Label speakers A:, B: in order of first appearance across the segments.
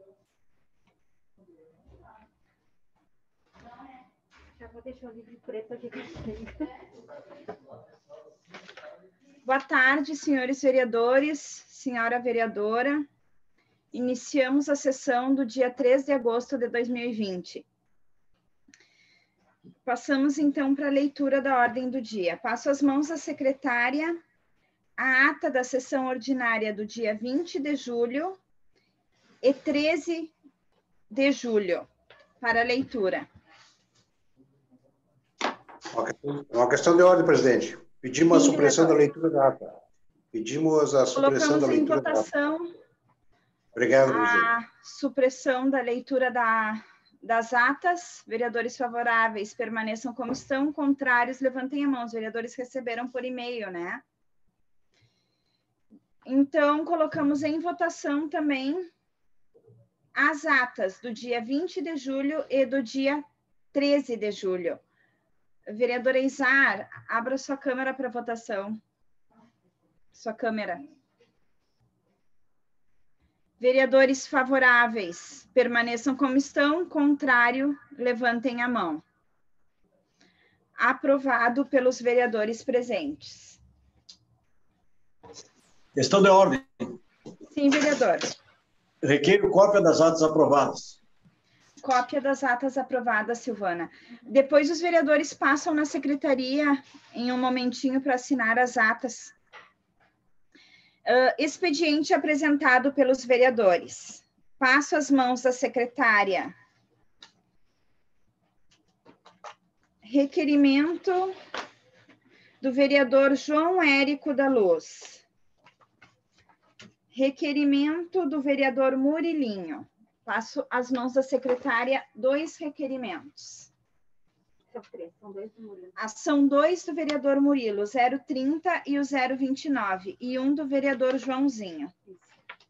A: Já vou deixar o livro preto aqui. Boa tarde, senhores vereadores, senhora vereadora. Iniciamos a sessão do dia 3 de agosto de 2020. Passamos, então, para a leitura da ordem do dia. Passo as mãos à secretária a ata da sessão ordinária do dia 20 de julho e 13 de julho para leitura.
B: Uma questão de ordem, presidente. Pedimos a supressão da leitura da ata. Pedimos a supressão da leitura da ata. Colocamos em votação
A: Obrigado, a supressão da leitura das atas. Vereadores favoráveis, permaneçam como estão. Contrários, levantem a mão. Os vereadores receberam por e-mail, né? Então, colocamos em votação também as atas do dia 20 de julho e do dia 13 de julho. Vereadora Izar, abra sua câmera para votação. Sua câmera. Vereadores favoráveis, permaneçam como estão. Contrário, levantem a mão. Aprovado pelos vereadores presentes.
C: Questão de ordem.
A: Sim, vereador.
C: Requeiro cópia das atas aprovadas.
A: Cópia das atas aprovadas, Silvana. Depois os vereadores passam na secretaria em um momentinho para assinar as atas. Expediente apresentado pelos vereadores. Passo as mãos da secretária. Requerimento do vereador João Érico da Luz. Requerimento do vereador Murilinho. Passo as mãos da secretária, 2 requerimentos. São 3, são 2 do Murilo. São 2 do vereador Murilo, 030 e o 029, e 1 do vereador Joãozinho. Isso.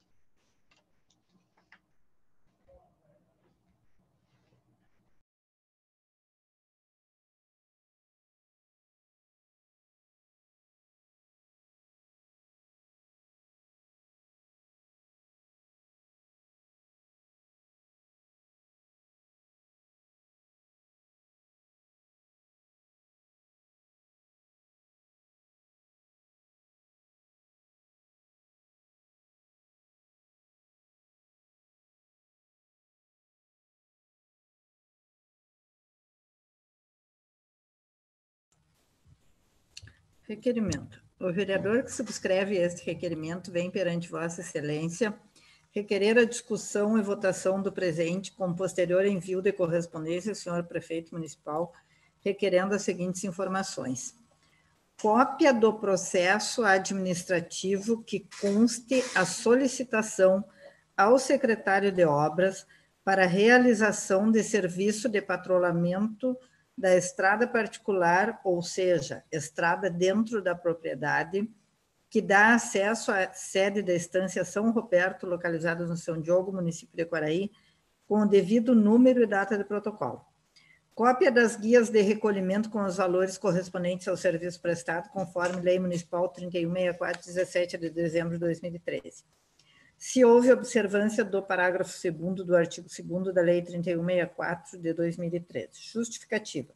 D: Requerimento. O vereador que subscreve este requerimento vem perante Vossa Excelência requerer a discussão e votação do presente com posterior envio de correspondência ao senhor prefeito municipal, requerendo as seguintes informações. Cópia do processo administrativo que conste a solicitação ao secretário de obras para realização de serviço de patrulhamento da estrada particular, ou seja, estrada dentro da propriedade, que dá acesso à sede da estância São Roberto, localizada no São Diogo, município de Quaraí, com o devido número e data de protocolo. Cópia das guias de recolhimento com os valores correspondentes ao serviço prestado, conforme Lei Municipal 3164, 17 de dezembro de 2013. Se houve observância do parágrafo 2º do artigo 2º da Lei 3164 de 2013. Justificativa.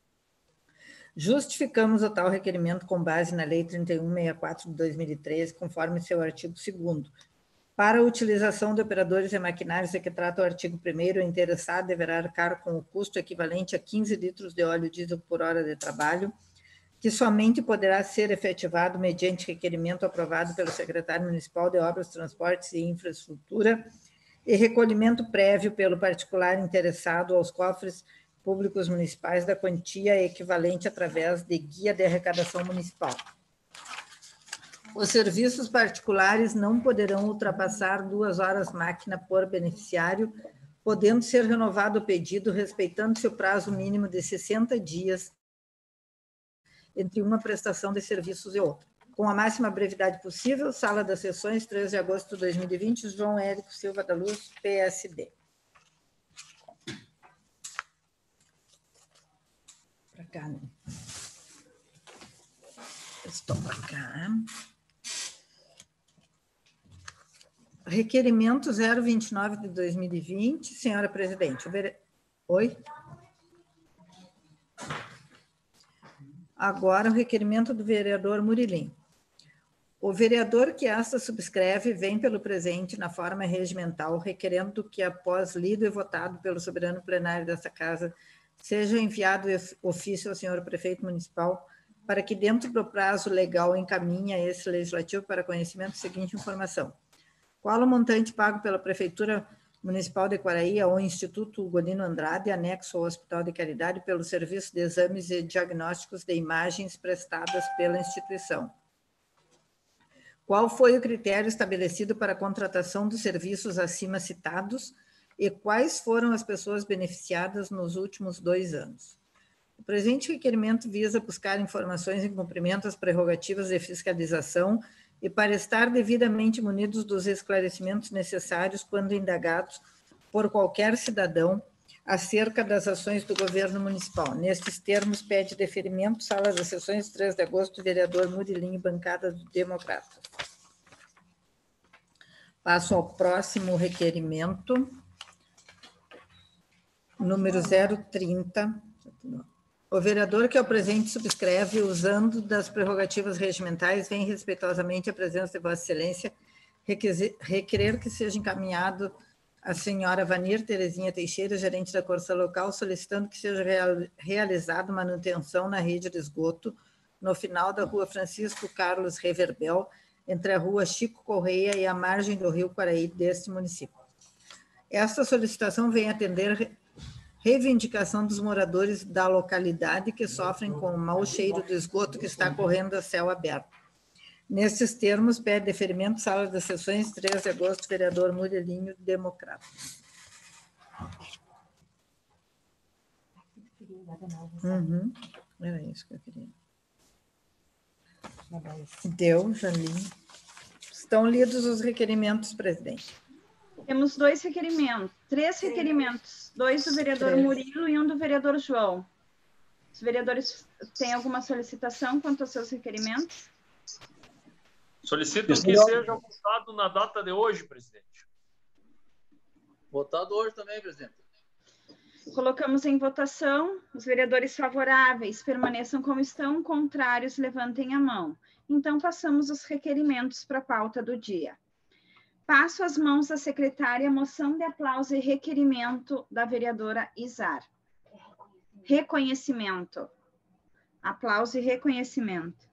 D: Justificamos o tal requerimento com base na Lei 3164 de 2013, conforme seu artigo 2º. Para a utilização de operadores e maquinários de que trata o artigo 1º, o interessado deverá arcar com o custo equivalente a 15 litros de óleo diesel por hora de trabalho, que somente poderá ser efetivado mediante requerimento aprovado pelo secretário municipal de Obras, Transportes e Infraestrutura e recolhimento prévio pelo particular interessado aos cofres públicos municipais da quantia equivalente através de guia de arrecadação municipal. Os serviços particulares não poderão ultrapassar 2 horas máquina por beneficiário, podendo ser renovado o pedido, respeitando-se o prazo mínimo de 60 dias entre uma prestação de serviços e outra. Com a máxima brevidade possível, Sala das Sessões, 3 de agosto de 2020, João Érico Silva da Luz, PSD. Para cá, né? Estou para cá. Requerimento 029 de 2020, senhora presidente. Oi? Agora, o requerimento do vereador Murilim. O vereador que esta subscreve vem pelo presente na forma regimental, requerendo que, após lido e votado pelo soberano plenário desta Casa, seja enviado ofício ao senhor prefeito municipal para que, dentro do prazo legal, encaminhe a esse legislativo para conhecimento a seguinte informação. Qual o montante pago pela Prefeitura Municipal de Quaraí ao Instituto Ugolino Andrade, anexo ao Hospital de Caridade, pelo serviço de exames e diagnósticos de imagens prestadas pela instituição? Qual foi o critério estabelecido para a contratação dos serviços acima citados e quais foram as pessoas beneficiadas nos últimos 2 anos? O presente requerimento visa buscar informações em cumprimento às prerrogativas de fiscalização e para estar devidamente munidos dos esclarecimentos necessários quando indagados por qualquer cidadão acerca das ações do governo municipal. Nestes termos, pede deferimento, sala das sessões, 3 de agosto, vereador Murilim, bancada do Democrata. Passo ao próximo requerimento, número 030. O vereador que ao presente subscreve, usando das prerrogativas regimentais, vem respeitosamente à presença de Vossa Excelência, requerer que seja encaminhado a senhora Vanir Terezinha Teixeira, gerente da Corsa Local, solicitando que seja realizada manutenção na rede de esgoto no final da rua Francisco Carlos Reverbel, entre a rua Chico Correia e a margem do rio Quaraí deste município. Esta solicitação vem atender reivindicação dos moradores da localidade que sofrem com o mau cheiro do esgoto que está correndo a céu aberto. Nesses termos, pede deferimento, sala das sessões, 3 de agosto, vereador Murilinho, Democrata. Era isso que eu queria. Deu, já li. Estão lidos os requerimentos, presidente.
A: Temos 2 requerimentos, 3 requerimentos, 2 do vereador Murilo e 1 do vereador João. Os vereadores têm alguma solicitação quanto aos seus requerimentos?
E: Solicito que seja votado na data de hoje, presidente.
F: Votado hoje também, presidente.
A: Colocamos em votação. Os vereadores favoráveis permaneçam como estão, contrários levantem a mão. Então, passamos os requerimentos para a pauta do dia. Passo às mãos da secretária a moção de aplauso e requerimento da vereadora Izar. Reconhecimento. Aplauso e reconhecimento.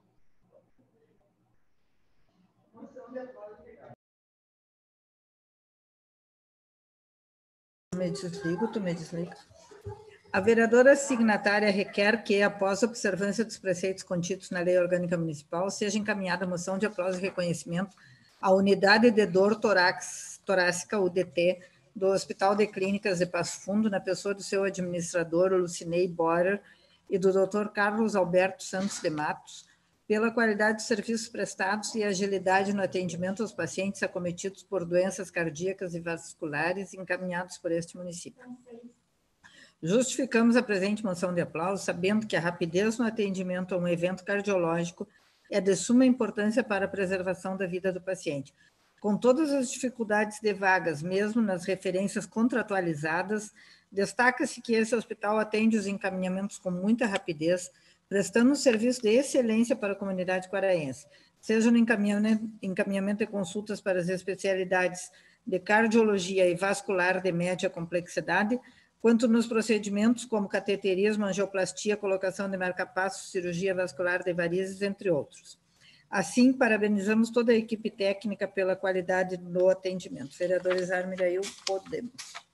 D: Tu me desliga. A vereadora signatária requer que, após a observância dos preceitos contidos na Lei Orgânica Municipal, seja encaminhada a moção de aplauso e reconhecimento à Unidade de Dor Torácica, UDT, do Hospital de Clínicas de Passo Fundo, na pessoa do seu administrador, Lucinei Borer, e do Dr. Carlos Alberto Santos de Matos, pela qualidade dos serviços prestados e agilidade no atendimento aos pacientes acometidos por doenças cardíacas e vasculares encaminhados por este município. Justificamos a presente moção de aplauso, sabendo que a rapidez no atendimento a um evento cardiológico é de suma importância para a preservação da vida do paciente. Com todas as dificuldades de vagas, mesmo nas referências contratualizadas, destaca-se que esse hospital atende os encaminhamentos com muita rapidez, prestando um serviço de excelência para a comunidade quaraense, seja no encaminhamento de consultas para as especialidades de cardiologia e vascular de média complexidade, quanto nos procedimentos como cateterismo, angioplastia, colocação de marca-passos, cirurgia vascular de varizes, entre outros. Assim, parabenizamos toda a equipe técnica pela qualidade do atendimento. Vereador Izar Mirail, podemos.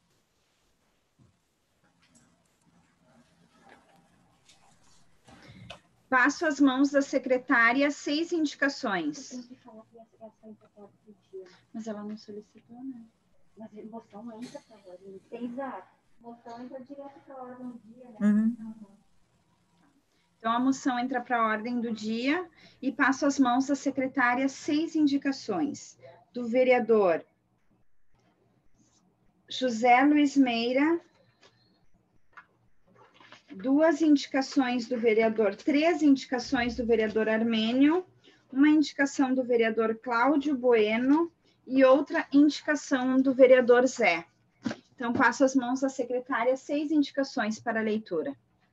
A: Passo às mãos da secretária 6 indicações. Mas ela não solicitou, né?
G: Mas a moção entra para a ordem. Exato. A moção entra direto para a ordem do dia, né?
A: Então, a moção entra para a ordem do dia e passo às mãos da secretária 6 indicações. Do vereador José Luiz Meira, 2 indicações do vereador, 3 indicações do vereador Armênio, uma indicação do vereador Cláudio Bueno E outra indicação do vereador Zé. Então, passo as mãos à secretária, 6 indicações para a leitura.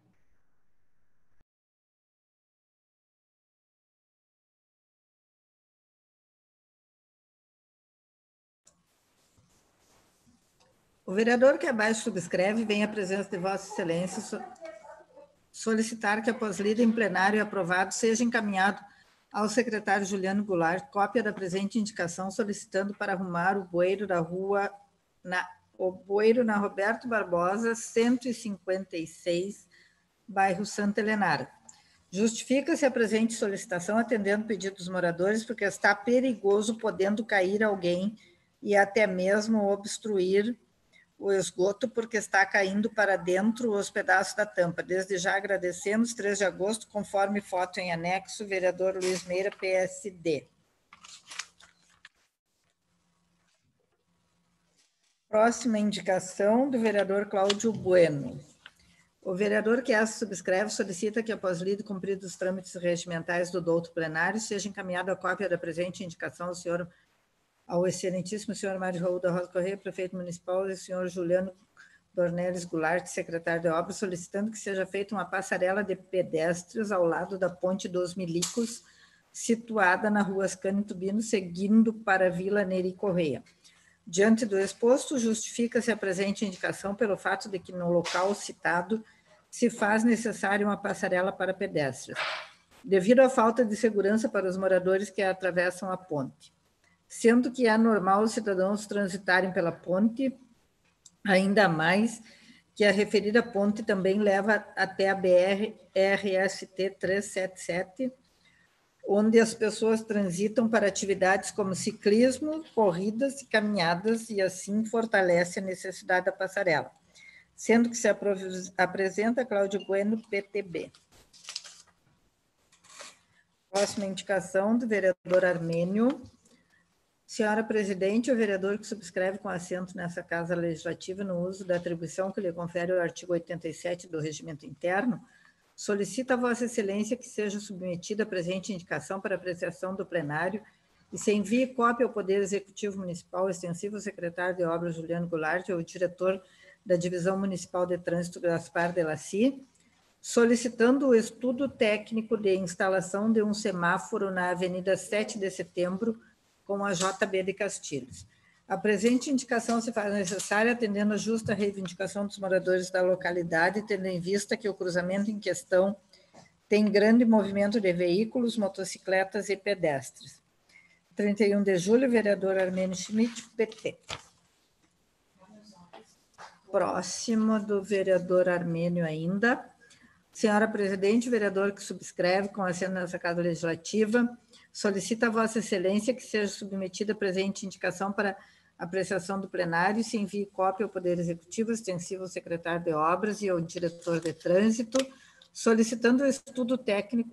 D: O vereador que abaixo subscreve vem à presença de Vossa Excelência solicitar que, após lida em plenário e aprovado, seja encaminhado ao secretário Juliano Goulart cópia da presente indicação, solicitando para arrumar o bueiro da rua, o bueiro na Roberto Barbosa, 156, bairro Santa Helenara. Justifica-se a presente solicitação atendendo o pedido dos moradores, porque está perigoso, podendo cair alguém e até mesmo obstruir o esgoto, porque está caindo para dentro os pedaços da tampa. Desde já agradecemos, 3 de agosto, conforme foto em anexo, vereador Luiz Meira, PSD. Próxima indicação do vereador Cláudio Bueno. O vereador que essa subscreve solicita que, após lido e cumpridos os trâmites regimentais do douto plenário, seja encaminhada a cópia da presente indicação ao excelentíssimo senhor Mário Raul da Rosa Correia, prefeito municipal, e senhor Juliano Dornelles Goulart, secretário de obras, solicitando que seja feita uma passarela de pedestres ao lado da Ponte dos Milicos, situada na rua Ascânio Tubino, seguindo para a Vila Neri Correia. Diante do exposto, justifica-se a presente indicação pelo fato de que no local citado se faz necessária uma passarela para pedestres, devido à falta de segurança para os moradores que atravessam a ponte. Sendo que é normal os cidadãos transitarem pela ponte, ainda mais que a referida ponte também leva até a BR-RST 377, onde as pessoas transitam para atividades como ciclismo, corridas e caminhadas, e assim fortalece a necessidade da passarela. Sendo que se apresenta Cláudio Bueno, PTB. Próxima indicação do vereador Armênio. Senhora Presidente, o vereador que subscreve com assento nessa Casa Legislativa no uso da atribuição que lhe confere o artigo 87 do Regimento Interno, solicita a Vossa Excelência que seja submetida a presente indicação para apreciação do plenário e se envie cópia ao Poder Executivo Municipal extensivo ao secretário de Obras Juliano Goulart e ao diretor da Divisão Municipal de Trânsito Gaspar Delacy, solicitando o estudo técnico de instalação de um semáforo na Avenida 7 de Setembro, com a JB de Castilhos. A presente indicação se faz necessária atendendo a justa reivindicação dos moradores da localidade, tendo em vista que o cruzamento em questão tem grande movimento de veículos, motocicletas e pedestres. 31 de julho, vereador Armênio Schmidt, PT. Próximo do vereador Armênio ainda. Senhora Presidente, o vereador que subscreve com assento nessa Casa Legislativa solicita a Vossa Excelência que seja submetida a presente indicação para apreciação do plenário e se envie cópia ao Poder Executivo, extensivo ao secretário de Obras e ao diretor de Trânsito, solicitando o estudo técnico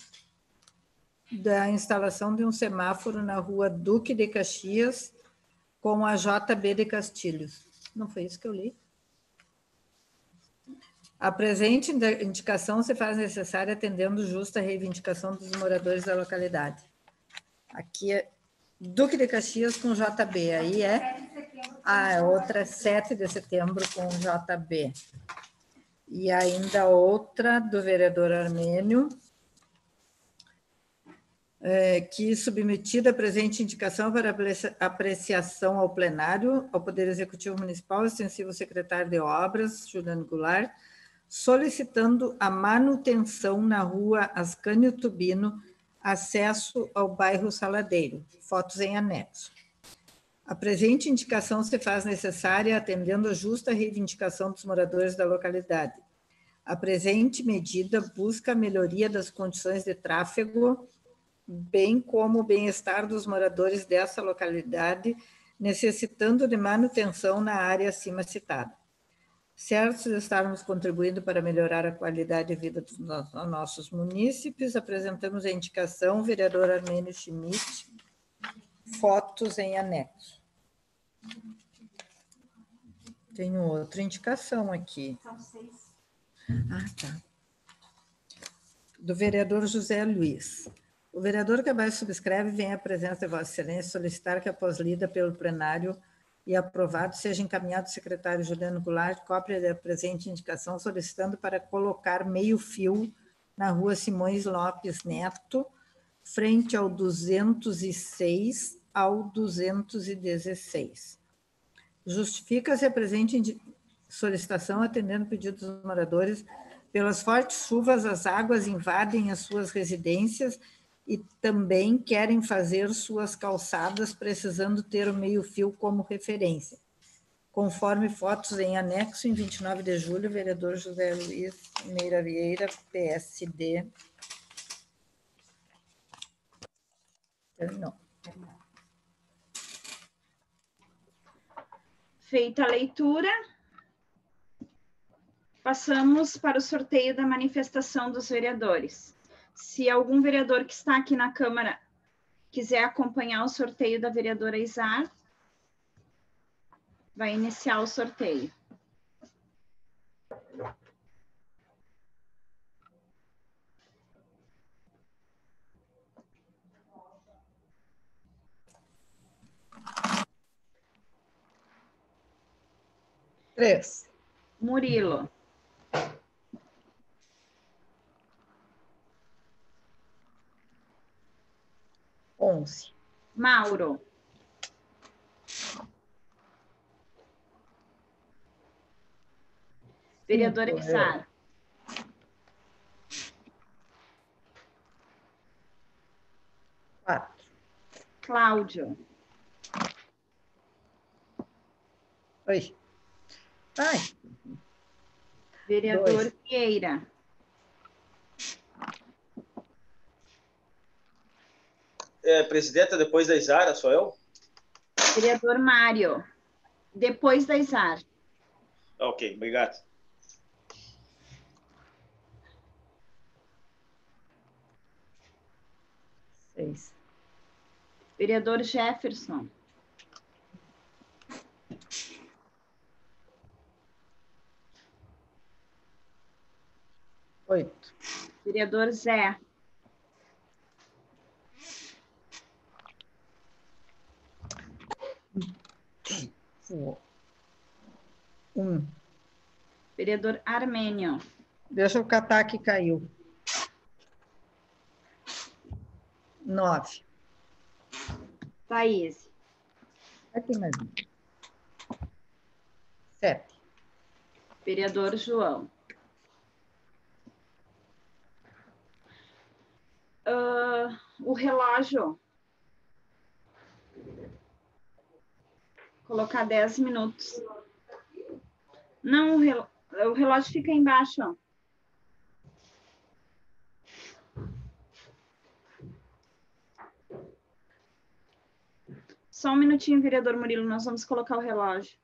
D: da instalação de um semáforo na rua Duque de Caxias com a JB de Castilhos. Não foi isso que eu li? A presente indicação se faz necessária atendendo justa reivindicação dos moradores da localidade. Aqui é Duque de Caxias com JB, aí é outra 7 de setembro com JB. E ainda outra do vereador Armênio, que submetida a presente indicação para apreciação ao plenário, ao Poder Executivo Municipal, extensivo ao secretário de Obras, Juliano Goulart, solicitando a manutenção na rua Ascânio Tubino, acesso ao bairro Saladeiro. Fotos em anexo. A presente indicação se faz necessária atendendo a justa reivindicação dos moradores da localidade. A presente medida busca a melhoria das condições de tráfego, bem como o bem-estar dos moradores dessa localidade, necessitando de manutenção na área acima citada. Certos de estarmos contribuindo para melhorar a qualidade de vida dos nossos munícipes, apresentamos a indicação, vereador Armênio Schmidt, fotos em anexo. Tenho outra indicação aqui.
G: São 6.
D: Ah, tá. Do vereador José Luiz. O vereador que abaixo subscreve vem à presença de Vossa Excelência solicitar que, após lida pelo plenário e aprovado, seja encaminhado ao secretário Juliano Goulart cópia da presente indicação, solicitando para colocar meio-fio na rua Simões Lopes Neto, frente ao 206 ao 216. Justifica-se a presente solicitação atendendo o pedido dos moradores. Pelas fortes chuvas, as águas invadem as suas residências e também querem fazer suas calçadas, precisando ter o meio-fio como referência. Conforme fotos em anexo, em 29 de julho, vereador José Luiz Meira Vieira, PSD. Não.
A: Feita a leitura, passamos para o sorteio da manifestação dos vereadores. Se algum vereador que está aqui na Câmara quiser acompanhar o sorteio da vereadora Izar, vai iniciar o sorteio.
D: Três.
A: Murilo.
D: Onze.
A: Mauro. Vereadora Izar.
D: Quatro.
A: Cláudio.
D: Oi. Ai.
A: Vereador
D: Dois.
A: Vieira.
F: Presidenta, depois da Izara, sou eu?
A: Vereador Mário. Depois da Izar.
F: Ok, obrigado.
D: Seis.
A: Vereador Jefferson.
D: Oito.
A: Vereador Zé.
D: Um.
A: Vereador Armênio.
D: Deixa eu catar que caiu. 9.
A: Thaís.
D: Aqui mais um. 7.
A: Vereador João. O relógio. Colocar 10 minutos. Não, o relógio fica embaixo, ó. Só um minutinho, vereador Murilo, nós vamos colocar o relógio.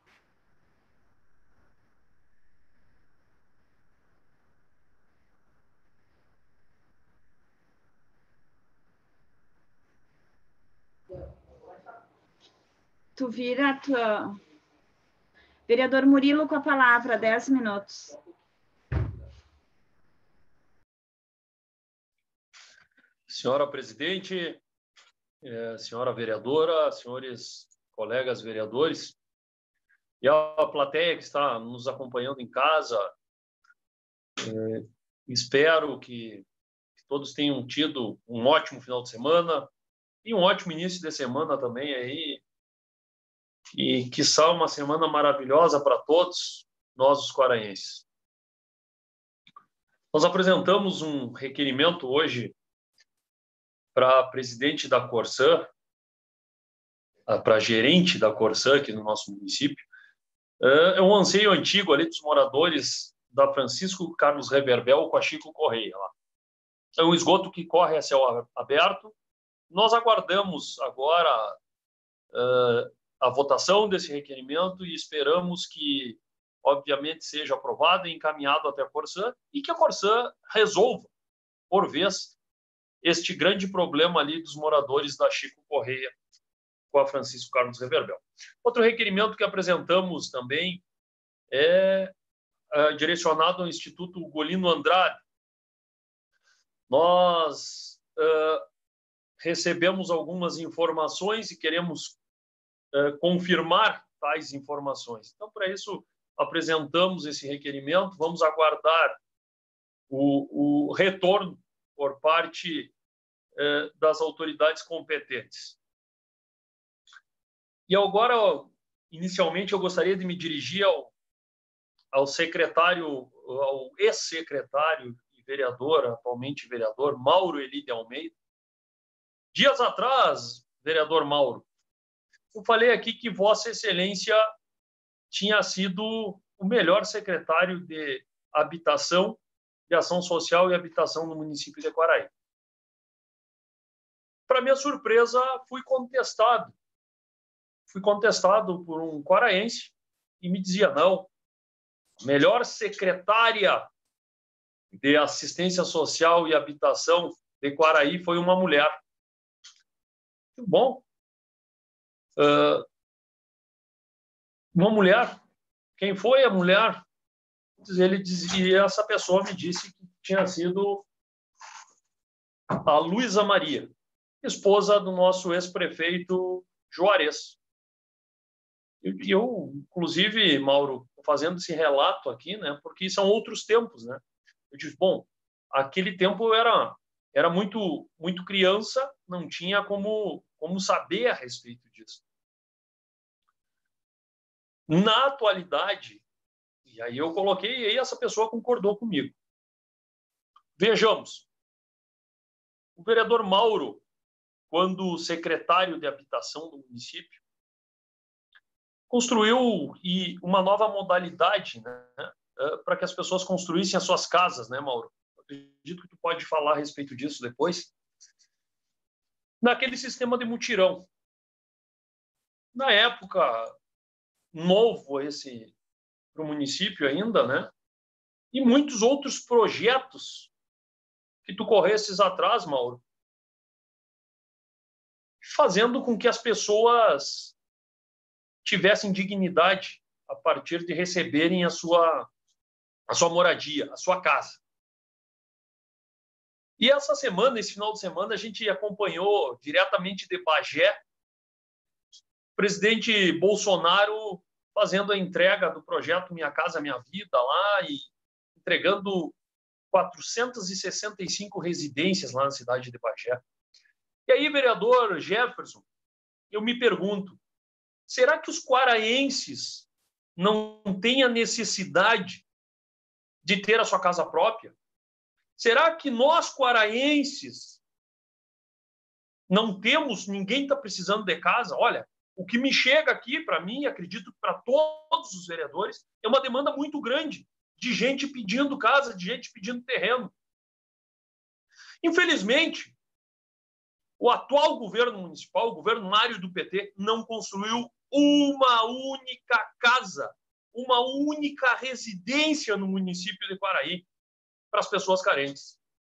A: Tu vira a tua... Vereador Murilo com a palavra, 10 minutos.
E: Senhora presidente, senhora vereadora, senhores colegas vereadores, e a plateia que está nos acompanhando em casa, espero que todos tenham tido um ótimo final de semana e um ótimo início de semana também aí, e quiçá uma semana maravilhosa para todos nós, os quaraenses. Nós apresentamos um requerimento hoje para a presidente da Corsã, para a gerente da Corsã aqui no nosso município. É um anseio antigo ali dos moradores da Francisco Carlos Reverbel com a Chico Correia. Lá. É um esgoto que corre a céu aberto. Nós aguardamos agora a votação desse requerimento e esperamos que, obviamente, seja aprovado e encaminhado até a Corsã e que a Corsã resolva, por vez, este grande problema ali dos moradores da Chico Correia com a Francisco Carlos Reverbel. Outro requerimento que apresentamos também é direcionado ao Instituto Ugolino Andrade. Nós recebemos algumas informações e queremos confirmar tais informações. Então, para isso, apresentamos esse requerimento, vamos aguardar o retorno por parte das autoridades competentes. E agora, inicialmente, eu gostaria de me dirigir ao secretário, ao ex-secretário e vereador, atualmente vereador, Mauro Eli de Almeida. Dias atrás, vereador Mauro, eu falei aqui que Vossa Excelência tinha sido o melhor secretário de Habitação, de Ação Social e Habitação no município de Quaraí. Para minha surpresa, fui contestado. Fui contestado por um quaraense e me dizia, não, a melhor secretária de Assistência Social e Habitação de Quaraí foi uma mulher. Que bom. Uma mulher. Quem foi a mulher? Ele dizia, essa pessoa me disse que tinha sido a Luísa Maria, esposa do nosso ex-prefeito Juarez. Eu, inclusive, Mauro, fazendo esse relato aqui, né, porque são outros tempos, né? Eu disse, bom, aquele tempo eu era muito criança, não tinha como saber a respeito disso. Na atualidade, e aí eu coloquei, e aí essa pessoa concordou comigo. Vejamos, o vereador Mauro, quando secretário de Habitação do município, construiu uma nova modalidade, né, para que as pessoas construíssem as suas casas, né, Mauro? Eu acredito que tu pode falar a respeito disso depois. Naquele sistema de mutirão. Na época, novo esse para o município ainda, né? E muitos outros projetos que tu corresses atrás, Mauro, fazendo com que as pessoas tivessem dignidade a partir de receberem a sua moradia, a sua casa. E essa semana, esse final de semana, a gente acompanhou diretamente de Bagé o presidente Bolsonaro fazendo a entrega do projeto Minha Casa Minha Vida lá e entregando 465 residências lá na cidade de Bagé. E aí, vereador Jefferson, eu me pergunto, será que os quaraenses não têm a necessidade de ter a sua casa própria? Será que nós, quaraenses, não temos, ninguém está precisando de casa? Olha, o que me chega aqui, para mim, acredito que para todos os vereadores, é uma demanda muito grande de gente pedindo casa, de gente pedindo terreno. Infelizmente, o atual governo municipal, o governo Mário do PT, não construiu uma única casa, uma única residência no município de Quaraí para as pessoas carentes.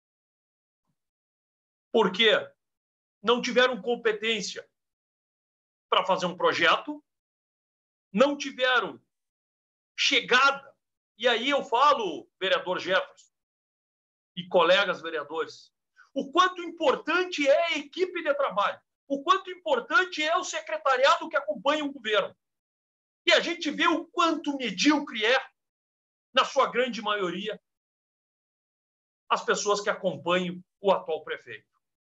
E: Por quê? Não tiveram competência para fazer um projeto, não tiveram chegada. E aí eu falo, vereador Jefferson e colegas vereadores, o quanto importante é a equipe de trabalho, o quanto importante é o secretariado que acompanha o governo. E a gente vê o quanto medíocre é, na sua grande maioria, as pessoas que acompanham o atual prefeito.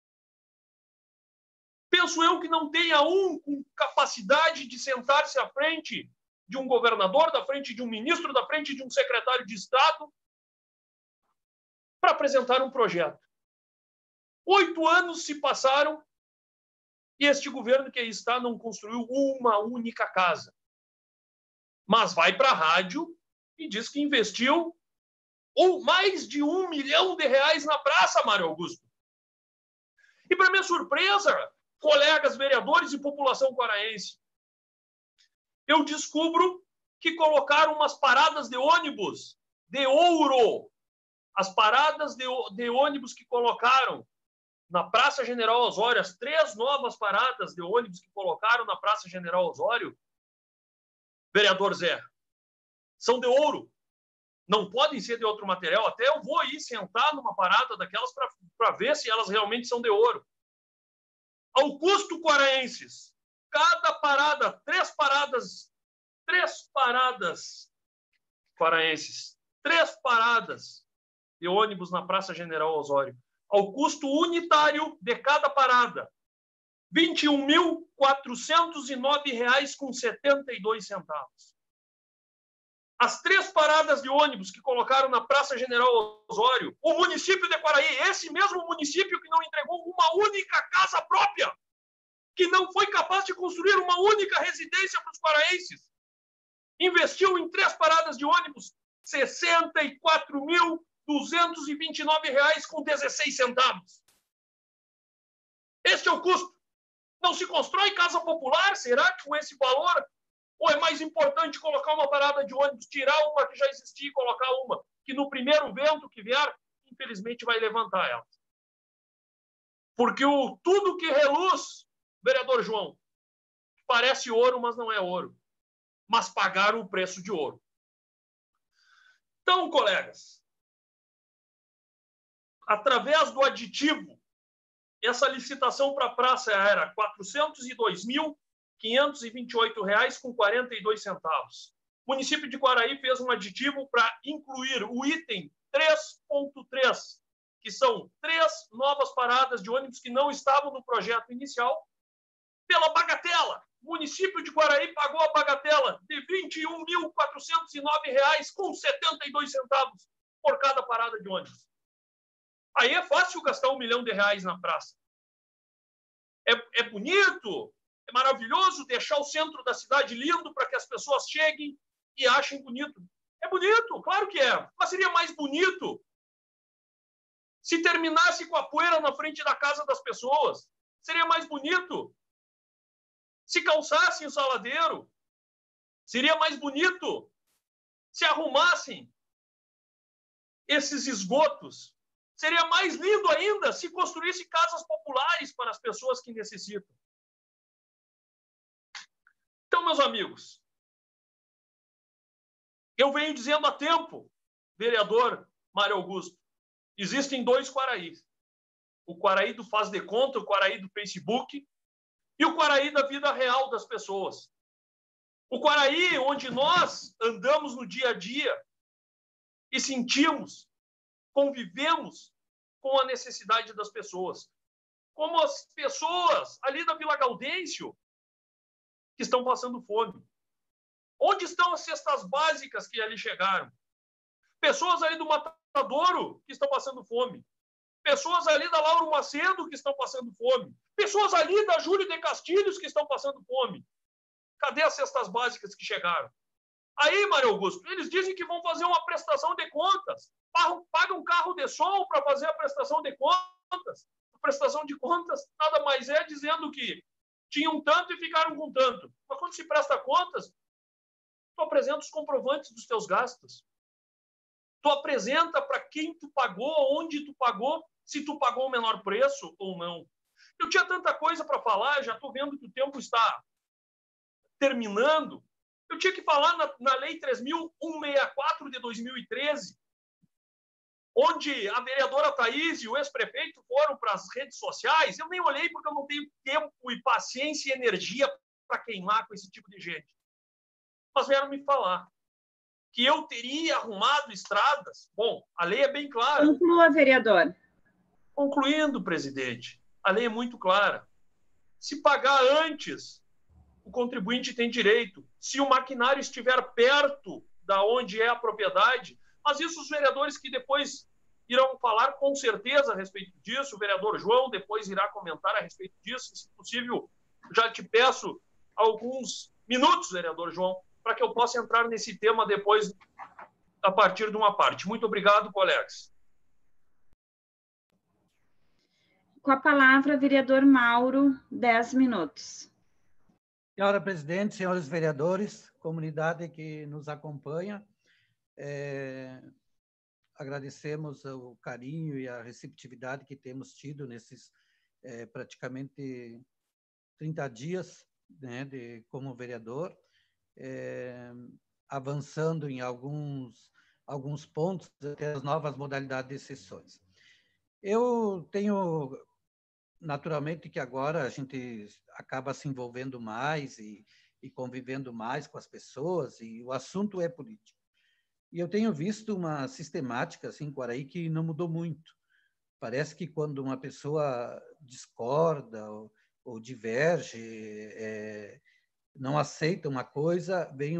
E: Penso eu que não tenha um com capacidade de sentar-se à frente de um governador, da frente de um ministro, da frente de um secretário de Estado, para apresentar um projeto. 8 anos se passaram e este governo que aí está não construiu uma única casa. Mas vai para a rádio e diz que investiu mais de R$1 milhão na praça, Mário Augusto. E, para minha surpresa, colegas vereadores e população quaraense, eu descubro que colocaram umas paradas de ônibus de ouro. As paradas de ônibus que colocaram na Praça General Osório, as 3 novas paradas de ônibus que colocaram na Praça General Osório, vereador Zé, são de ouro. Não podem ser de outro material. Até eu vou aí sentar numa parada daquelas para ver se elas realmente são de ouro. Ao custo quaraenses, cada parada, três paradas quaraenses, 3 paradas de ônibus na Praça General Osório, ao custo unitário de cada parada, R$ 21.409,72. As 3 paradas de ônibus que colocaram na Praça General Osório, o município de Quaraí, esse mesmo município que não entregou uma única casa própria, que não foi capaz de construir uma única residência para os quaraenses, investiu em 3 paradas de ônibus R$ 64.229,16. Este é o custo. Não se constrói casa popular? Será que com esse valor? Ou é mais importante colocar uma parada de ônibus, tirar uma que já existia e colocar uma, que no primeiro vento que vier, infelizmente vai levantar ela? Porque tudo que reluz, vereador João, parece ouro, mas não é ouro. Mas pagaram o preço de ouro. Então, colegas, através do aditivo, essa licitação para a praça era R$ 402.528,42. O município de Quaraí fez um aditivo para incluir o item 3.3, que são 3 novas paradas de ônibus que não estavam no projeto inicial, pela bagatela. O município de Quaraí pagou a bagatela de R$ 21.409,72 por cada parada de ônibus. Aí é fácil gastar R$ 1 milhão na praça. É bonito, é maravilhoso deixar o centro da cidade lindo para que as pessoas cheguem e achem bonito. É bonito, claro que é. Mas seria mais bonito se terminasse com a poeira na frente da casa das pessoas. Seria mais bonito se calçassem o saladeiro. Seria mais bonito se arrumassem esses esgotos. Seria mais lindo ainda se construísse casas populares para as pessoas que necessitam. Então, meus amigos, eu venho dizendo há tempo, vereador Mário Augusto, existem 2 Quaraís. O Quaraí do Faz de Conta, o Quaraí do Facebook e o Quaraí da vida real das pessoas. O Quaraí onde nós andamos no dia a dia e sentimos, convivemos com a necessidade das pessoas. Como as pessoas ali da Vila Gaudêncio que estão passando fome. Onde estão as cestas básicas que ali chegaram? Pessoas ali do Matadouro que estão passando fome. Pessoas ali da Lauro Macedo que estão passando fome. Pessoas ali da Júlio de Castilhos que estão passando fome. Cadê as cestas básicas que chegaram? Aí, Mário Augusto, eles dizem que vão fazer uma prestação de contas. Pagam carro de som para fazer a prestação de contas. A prestação de contas nada mais é dizendo que tinham tanto e ficaram com tanto. Mas quando se presta contas, tu apresenta os comprovantes dos teus gastos. Tu apresenta para quem tu pagou, onde tu pagou, se tu pagou o menor preço ou não. Eu tinha tanta coisa para falar, já estou vendo que o tempo está terminando. Eu tinha que falar na Lei 3.164 de 2013, onde a vereadora Thaís e o ex-prefeito foram para as redes sociais. Eu nem olhei porque eu não tenho tempo e paciência e energia para queimar com esse tipo de gente. Mas vieram me falar que eu teria arrumado estradas. Bom, a lei é bem clara.
A: Conclua, vereador.
E: Concluindo, presidente, a lei é muito clara. Se pagar antes, o contribuinte tem direito. Se o maquinário estiver perto da onde é a propriedade, mas isso os vereadores que depois irão falar com certeza a respeito disso, o vereador João depois irá comentar a respeito disso, se possível, já te peço alguns minutos, vereador João, para que eu possa entrar nesse tema depois, a partir de uma parte. Muito obrigado, colegas.
A: Com a palavra, vereador Mauro, 10 minutos.
H: Senhora presidente, senhores vereadores, comunidade que nos acompanha, agradecemos o carinho e a receptividade que temos tido nesses praticamente 30 dias, né, como vereador, avançando em alguns pontos, até as novas modalidades de sessões. Eu tenho naturalmente que agora a gente acaba se envolvendo mais e convivendo mais com as pessoas, e o assunto é político. E eu tenho visto uma sistemática assim, em Quaraí que não mudou muito. Parece que quando uma pessoa discorda ou diverge, não aceita uma coisa, vem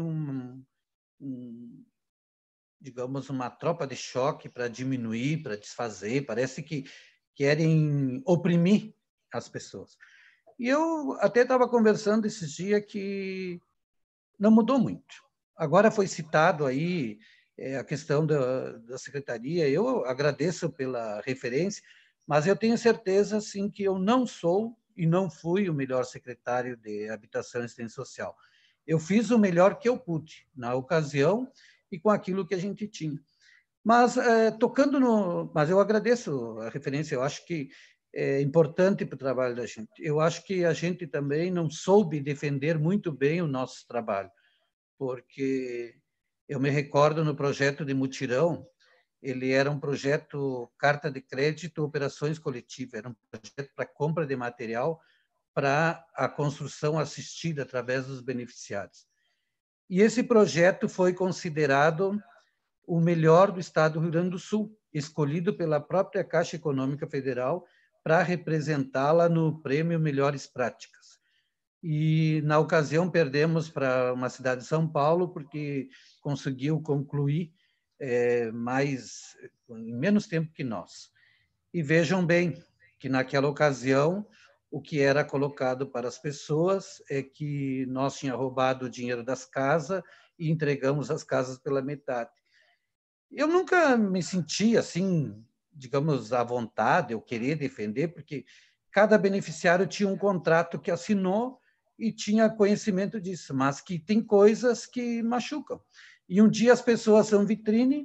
H: digamos, uma tropa de choque para diminuir, para desfazer. Parece que querem oprimir as pessoas. E eu até estava conversando esses dias que não mudou muito. Agora foi citado aí a questão da secretaria. Eu agradeço pela referência, mas eu tenho certeza sim, que eu não sou e não fui o melhor secretário de Habitação e Assistência Social. Eu fiz o melhor que eu pude, na ocasião e com aquilo que a gente tinha. Mas, mas eu agradeço a referência, eu acho que é importante para o trabalho da gente. Eu acho que a gente também não soube defender muito bem o nosso trabalho, porque eu me recordo no projeto de mutirão, ele era um projeto carta de crédito, operações coletivas, era um projeto para compra de material para a construção assistida através dos beneficiários. E esse projeto foi considerado o melhor do estado do Rio Grande do Sul, escolhido pela própria Caixa Econômica Federal para representá-la no prêmio Melhores Práticas. E, na ocasião, perdemos para uma cidade de São Paulo, porque conseguiu concluir em menos tempo que nós. E vejam bem que, naquela ocasião, o que era colocado para as pessoas é que nós tínhamos roubado o dinheiro das casas e entregamos as casas pela metade. Eu nunca me senti assim, digamos, à vontade, eu querer defender, porque cada beneficiário tinha um contrato que assinou e tinha conhecimento disso, mas que tem coisas que machucam. E um dia as pessoas são vitrine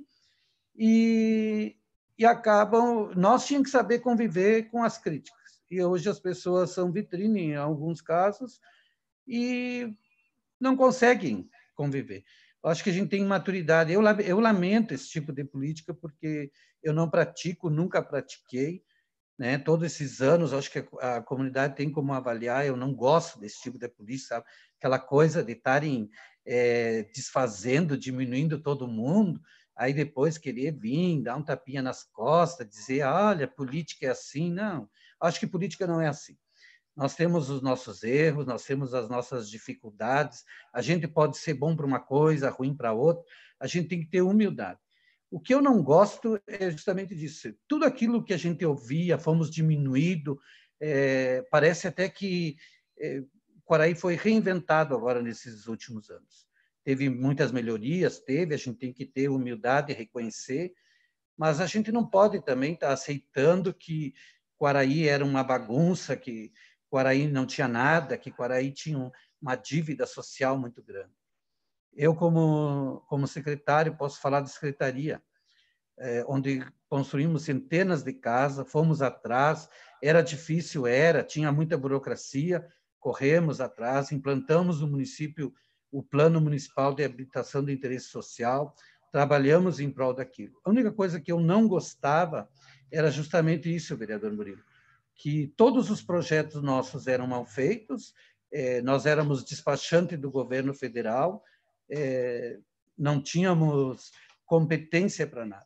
H: e acabam... Nós tínhamos que saber conviver com as críticas. E hoje as pessoas são vitrine, em alguns casos, e não conseguem conviver. Eu acho que a gente tem maturidade. Eu lamento esse tipo de política, porque eu não pratico, nunca pratiquei, né? Todos esses anos, acho que a comunidade tem como avaliar. Eu não gosto desse tipo de política, sabe? Aquela coisa de estarem desfazendo, diminuindo todo mundo, aí depois querer vir, dar um tapinha nas costas, dizer, olha, política é assim. Não, acho que política não é assim. Nós temos os nossos erros, nós temos as nossas dificuldades, a gente pode ser bom para uma coisa, ruim para outra, a gente tem que ter humildade. O que eu não gosto é justamente disso. Tudo aquilo que a gente ouvia, fomos diminuído, parece até que Quaraí foi reinventado agora nesses últimos anos. Teve muitas melhorias, a gente tem que ter humildade e reconhecer, mas a gente não pode também estar aceitando que Quaraí era uma bagunça, que Quaraí não tinha nada, que Quaraí tinha uma dívida social muito grande. Eu, como secretário, posso falar de secretaria, onde construímos centenas de casas, fomos atrás, era difícil, tinha muita burocracia, corremos atrás, implantamos no município o Plano Municipal de Habitação de Interesse Social, trabalhamos em prol daquilo. A única coisa que eu não gostava era justamente isso, vereador Murilo, que todos os projetos nossos eram mal feitos, nós éramos despachante do governo federal, não tínhamos competência para nada.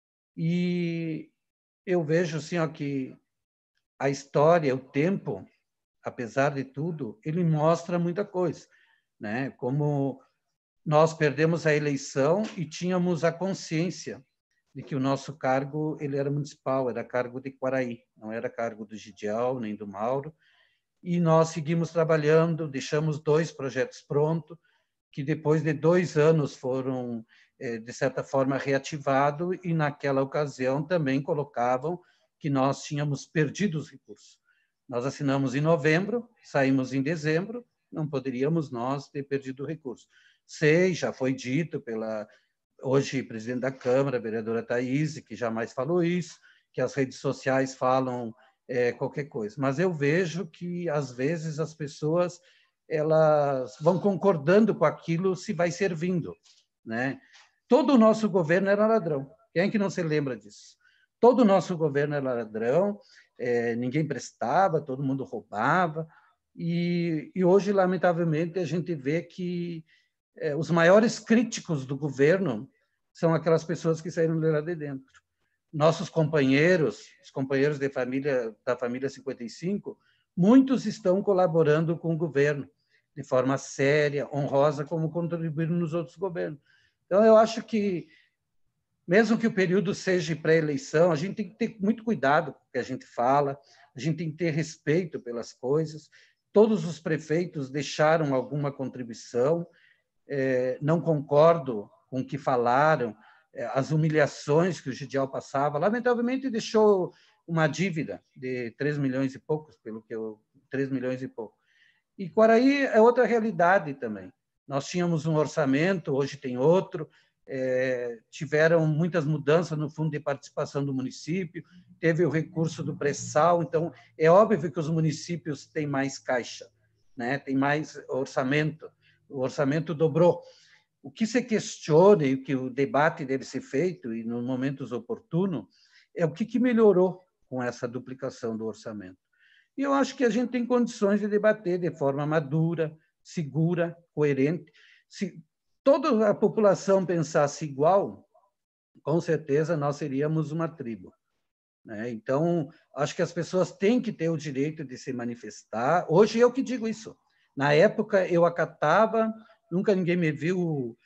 H: E eu vejo assim, ó, que a história, o tempo, apesar de tudo, ele mostra muita coisa, né? Como nós perdemos a eleição e tínhamos a consciência de que o nosso cargo ele era municipal, era cargo de Quaraí, não era cargo do Gidial nem do Mauro, e nós seguimos trabalhando, deixamos 2 projetos prontos, que depois de 2 anos foram, de certa forma, reativados, e naquela ocasião também colocavam que nós tínhamos perdido os recursos. Nós assinamos em novembro, saímos em dezembro, não poderíamos nós ter perdido o recurso. Já foi dito pela hoje presidente da Câmara, a vereadora Thaís, que jamais falou isso, que as redes sociais falam qualquer coisa. Mas eu vejo que, às vezes, as pessoas elas vão concordando com aquilo se vai servindo, né? Todo o nosso governo era ladrão. Quem é que não se lembra disso? Todo o nosso governo era ladrão, ninguém prestava, todo mundo roubava, e hoje, lamentavelmente, a gente vê que os maiores críticos do governo são aquelas pessoas que saíram de lá de dentro. Nossos companheiros, os companheiros de família, da família 55, muitos estão colaborando com o governo de forma séria, honrosa, como contribuíram nos outros governos. Então, eu acho que, mesmo que o período seja pré-eleição, a gente tem que ter muito cuidado com o que a gente fala, a gente tem que ter respeito pelas coisas. Todos os prefeitos deixaram alguma contribuição, não concordo com o que falaram, as humilhações que o Gidial passava. Lamentavelmente, deixou uma dívida de 3 milhões e poucos, 3 milhões e pouco. E Quaraí é outra realidade também. Nós tínhamos um orçamento, hoje tem outro, tiveram muitas mudanças no fundo de participação do município, teve o recurso do pré-sal, então é óbvio que os municípios têm mais caixa, né? Tem mais orçamento, o orçamento dobrou. O que se questiona e o que o debate deve ser feito, e nos momentos oportunos, é o que melhorou com essa duplicação do orçamento. E eu acho que a gente tem condições de debater de forma madura, segura, coerente. Se toda a população pensasse igual, com certeza nós seríamos uma tribo, né? Então, acho que as pessoas têm que ter o direito de se manifestar. Hoje eu que digo isso. Na época eu acatava, nunca ninguém me viu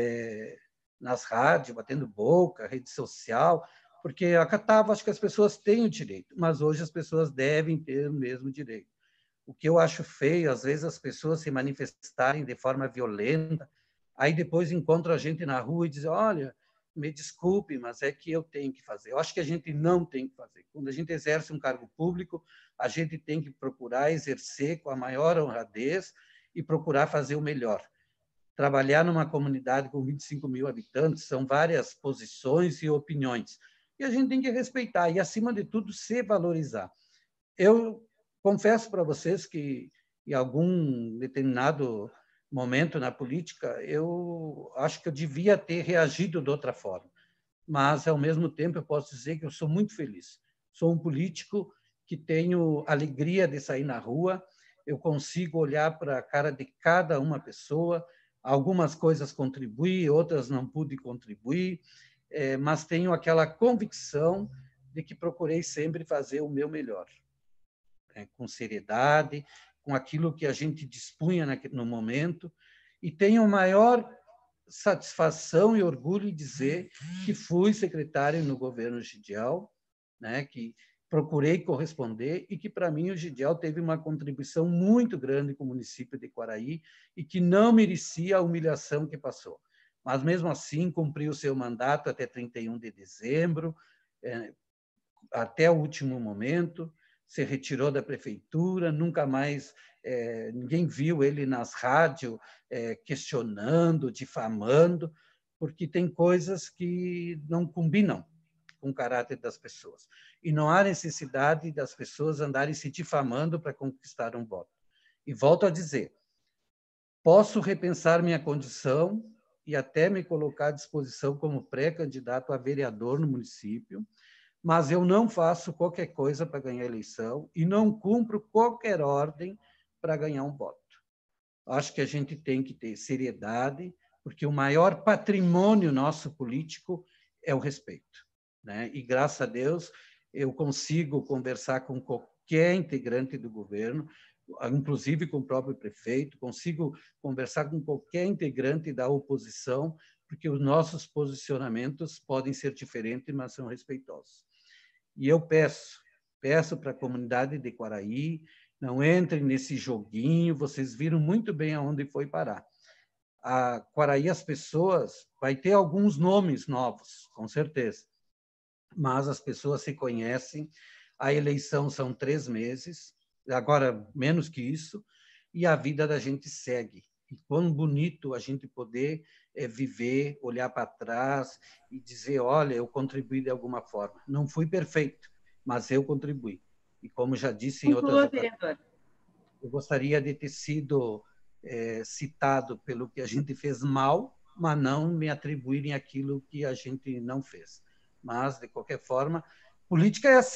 H: nas rádios, batendo boca, rede social, porque eu acatava, acho que as pessoas têm o direito, mas hoje as pessoas devem ter o mesmo direito. O que eu acho feio, às vezes, as pessoas se manifestarem de forma violenta, aí depois encontram a gente na rua e dizem, olha, me desculpe, mas é que eu tenho que fazer. Eu acho que a gente não tem que fazer. Quando a gente exerce um cargo público, a gente tem que procurar exercer com a maior honradez e procurar fazer o melhor. Trabalhar numa comunidade com 25 mil habitantes, são várias posições e opiniões, e a gente tem que respeitar e, acima de tudo, se valorizar. Eu confesso para vocês que, em algum determinado momento na política, eu acho que eu devia ter reagido de outra forma, mas, ao mesmo tempo, eu posso dizer que eu sou muito feliz. Sou um político que tenho alegria de sair na rua, eu consigo olhar para a cara de cada uma pessoa, algumas coisas contribuí, outras não pude contribuir, mas tenho aquela convicção de que procurei sempre fazer o meu melhor, com seriedade, com aquilo que a gente dispunha no momento, e tenho maior satisfação e orgulho em dizer que fui secretário no governo Gidial, né, que procurei corresponder e que, para mim, o Gidial teve uma contribuição muito grande com o município de Quaraí e que não merecia a humilhação que passou. Mas, mesmo assim, cumpriu o seu mandato até 31 de dezembro, até o último momento, se retirou da prefeitura, nunca mais ninguém viu ele nas rádios questionando, difamando, porque tem coisas que não combinam com o caráter das pessoas. E não há necessidade das pessoas andarem se difamando para conquistar um voto. E volto a dizer, posso repensar minha condição e até me colocar à disposição como pré-candidato a vereador no município, mas eu não faço qualquer coisa para ganhar a eleição e não cumpro qualquer ordem para ganhar um voto. Acho que a gente tem que ter seriedade, porque o maior patrimônio nosso político é o respeito, né? E, graças a Deus, eu consigo conversar com qualquer integrante do governo, inclusive com o próprio prefeito, consigo conversar com qualquer integrante da oposição, porque os nossos posicionamentos podem ser diferentes, mas são respeitosos. E eu peço para a comunidade de Quaraí, não entrem nesse joguinho, vocês viram muito bem aonde foi parar. A Quaraí, as pessoas, vai ter alguns nomes novos, com certeza, mas as pessoas se conhecem, a eleição são 3 meses, agora menos que isso, e a vida da gente segue. E quão bonito a gente poder viver, olhar para trás e dizer, olha, eu contribuí de alguma forma. Não fui perfeito, mas eu contribuí. E como já disse em outras ocasiões, eu gostaria de ter sido citado pelo que a gente fez mal, mas não me atribuírem aquilo que a gente não fez. Mas, de qualquer forma, política é assim.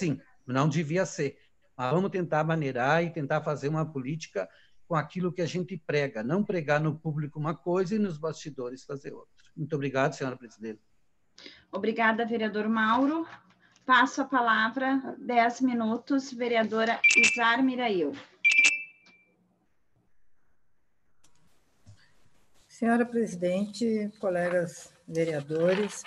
H: Não devia ser. Mas vamos tentar maneirar e tentar fazer uma política com aquilo que a gente prega, não pregar no público uma coisa e nos bastidores fazer outra. Muito obrigado, senhora presidente.
A: Obrigada, vereador Mauro. Passo a palavra, 10 minutos, vereadora Izar Mirail.
D: Senhora presidente, colegas vereadores,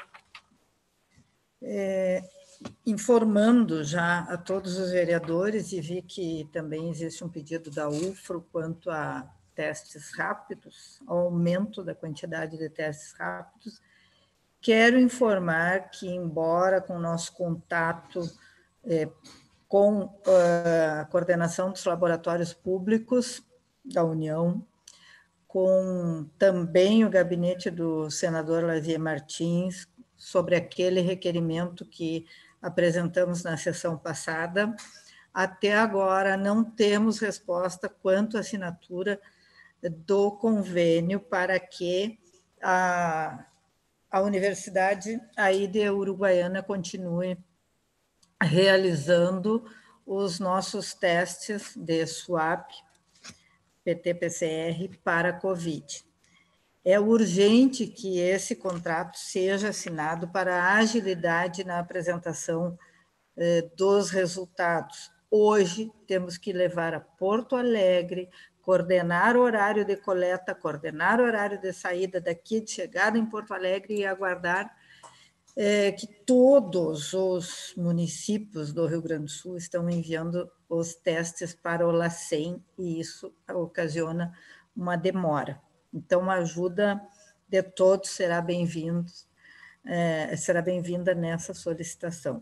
D: informando já a todos os vereadores, e vi que também existe um pedido da UFRO quanto a testes rápidos, ao aumento da quantidade de testes rápidos, quero informar que, embora com o nosso contato com a coordenação dos laboratórios públicos da União, com também o gabinete do senador Lazier Martins, sobre aquele requerimento que apresentamos na sessão passada, até agora não temos resposta quanto à assinatura do convênio para que a Universidade aí de Uruguaiana continue realizando os nossos testes de SWAP, PT-PCR para COVID. É urgente que esse contrato seja assinado para a agilidade na apresentação dos resultados. Hoje, temos que levar a Porto Alegre, coordenar o horário de coleta, coordenar o horário de saída daqui, de chegada em Porto Alegre, e aguardar que todos os municípios do Rio Grande do Sul estão enviando os testes para o LACEN, e isso ocasiona uma demora. Então, a ajuda de todos será bem-vinda nessa solicitação.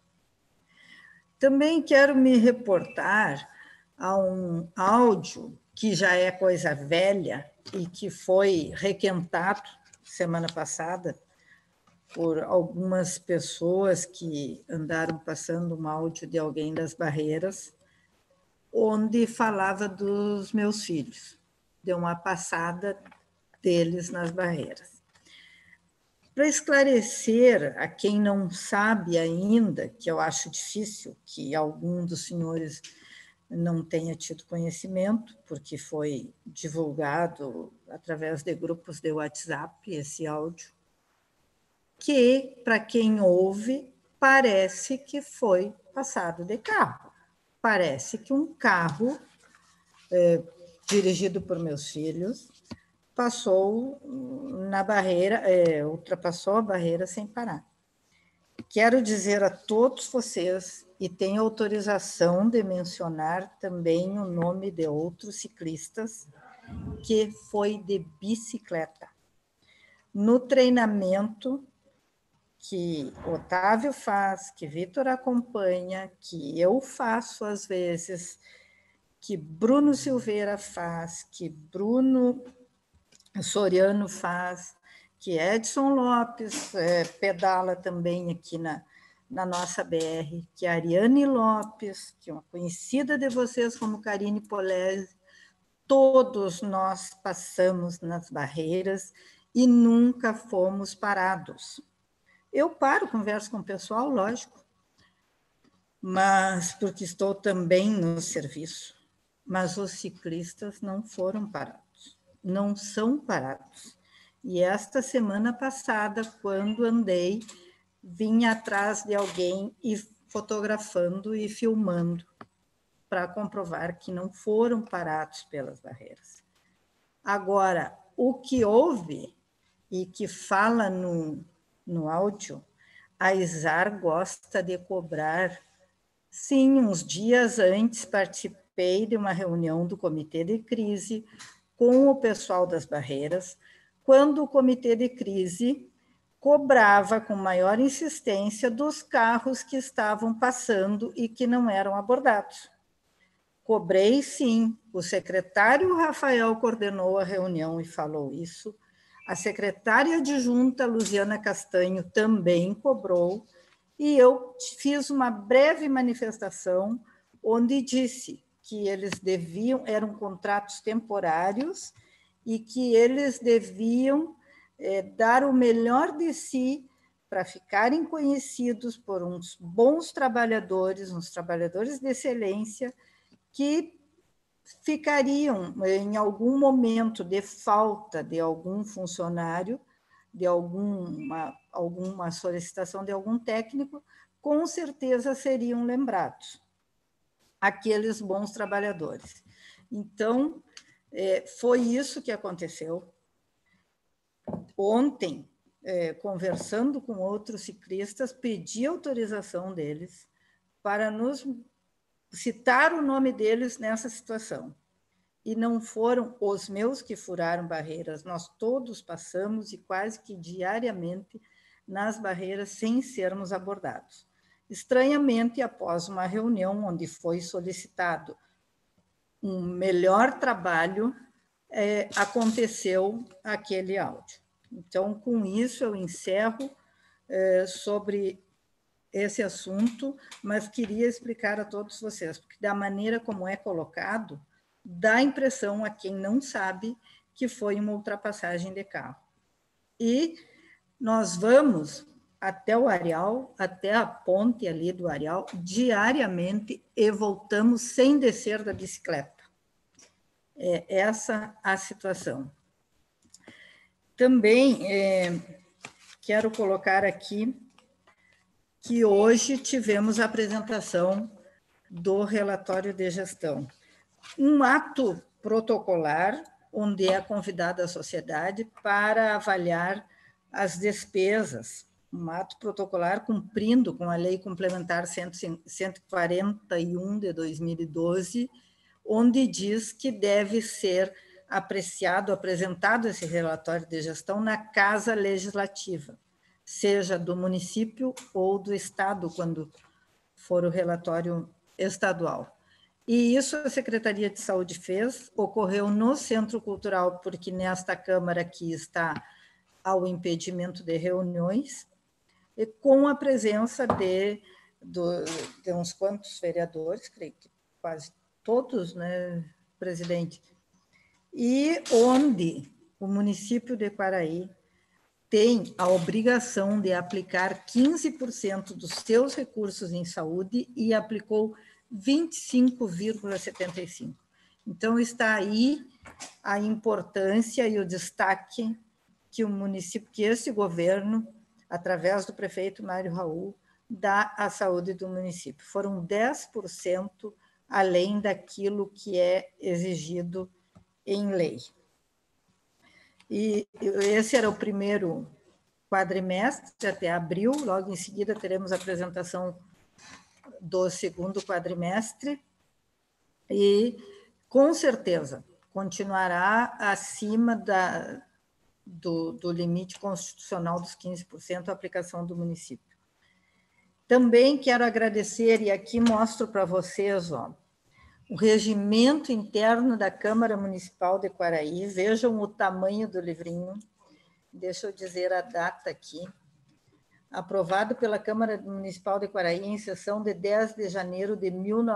D: Também quero me reportar a um áudio que já é coisa velha e que foi requentado semana passada por algumas pessoas que andaram passando um áudio de alguém das Barreiras, onde falava dos meus filhos, de uma passada deles nas Barreiras. Para esclarecer a quem não sabe ainda, que eu acho difícil que algum dos senhores não tenha tido conhecimento, porque foi divulgado através de grupos de WhatsApp esse áudio, que, para quem ouve, parece que foi passado de carro. Parece que um carro dirigido por meus filhos passou na barreira, ultrapassou a barreira sem parar. Quero dizer a todos vocês, e tenho autorização de mencionar também o nome de outros ciclistas, que foi de bicicleta. No treinamento que Otávio faz, que Vitor acompanha, que eu faço às vezes, que Bruno Silveira faz, que Bruno Soriano faz, que Edson Lopes pedala também aqui na nossa BR, que a Ariane Lopes, que é uma conhecida de vocês como Karine Polese, todos nós passamos nas barreiras e nunca fomos parados. Eu paro, converso com o pessoal, lógico, mas porque estou também no serviço. Mas os ciclistas não foram parados, não são parados. E esta semana passada, quando andei, vim atrás de alguém e fotografando e filmando para comprovar que não foram parados pelas barreiras. Agora, o que houve e que fala no áudio, a Izar gosta de cobrar. Sim, uns dias antes participei de uma reunião do Comitê de Crise com o pessoal das barreiras, quando o Comitê de Crise cobrava com maior insistência dos carros que estavam passando e que não eram abordados. Cobrei, sim. O secretário Rafael coordenou a reunião e falou isso. A secretária adjunta, Luziana Castanho, também cobrou, e eu fiz uma breve manifestação onde disse que eles eram contratos temporários e que eles deviam dar o melhor de si para ficarem conhecidos por uns bons trabalhadores, uns trabalhadores de excelência, que ficariam, em algum momento de falta de algum funcionário, de alguma solicitação de algum técnico, com certeza seriam lembrados aqueles bons trabalhadores. Então, foi isso que aconteceu. Ontem, conversando com outros ciclistas, pedi autorização deles para nos citar o nome deles nessa situação. E não foram os meus que furaram barreiras, nós todos passamos e quase que diariamente nas barreiras sem sermos abordados. Estranhamente, após uma reunião onde foi solicitado um melhor trabalho, aconteceu aquele áudio. Então, com isso, eu encerro sobre esse assunto, mas queria explicar a todos vocês, porque da maneira como é colocado, dá impressão a quem não sabe que foi uma ultrapassagem de carro. E nós vamos até o Areal, até a ponte ali do Areal, diariamente, e voltamos sem descer da bicicleta. É essa a situação. Também quero colocar aqui que hoje tivemos a apresentação do relatório de gestão. Um ato protocolar, onde é convidada a sociedade para avaliar as despesas, um ato protocolar cumprindo com a Lei Complementar 141 de 2012, onde diz que deve ser apresentado esse relatório de gestão na Casa Legislativa, seja do município ou do Estado, quando for o relatório estadual. E isso a Secretaria de Saúde fez, ocorreu no Centro Cultural, porque nesta Câmara aqui está ao impedimento de reuniões, e com a presença de uns quantos vereadores, creio que quase todos, né, presidente? E onde o município de Quaraí tem a obrigação de aplicar 15% dos seus recursos em saúde e aplicou 25,75%. Então, está aí a importância e o destaque que o município, que esse governo, através do prefeito Mário Raul, dá à saúde do município. Foram 10% além daquilo que é exigido em lei. E esse era o primeiro quadrimestre, até abril, logo em seguida teremos a apresentação do segundo quadrimestre, e, com certeza, continuará acima do limite constitucional dos 15% a aplicação do município. Também quero agradecer, e aqui mostro para vocês, ó, o regimento interno da Câmara Municipal de Quaraí. Vejam o tamanho do livrinho. Deixa eu dizer a data aqui. Aprovado pela Câmara Municipal de Quaraí em sessão de 10 de janeiro de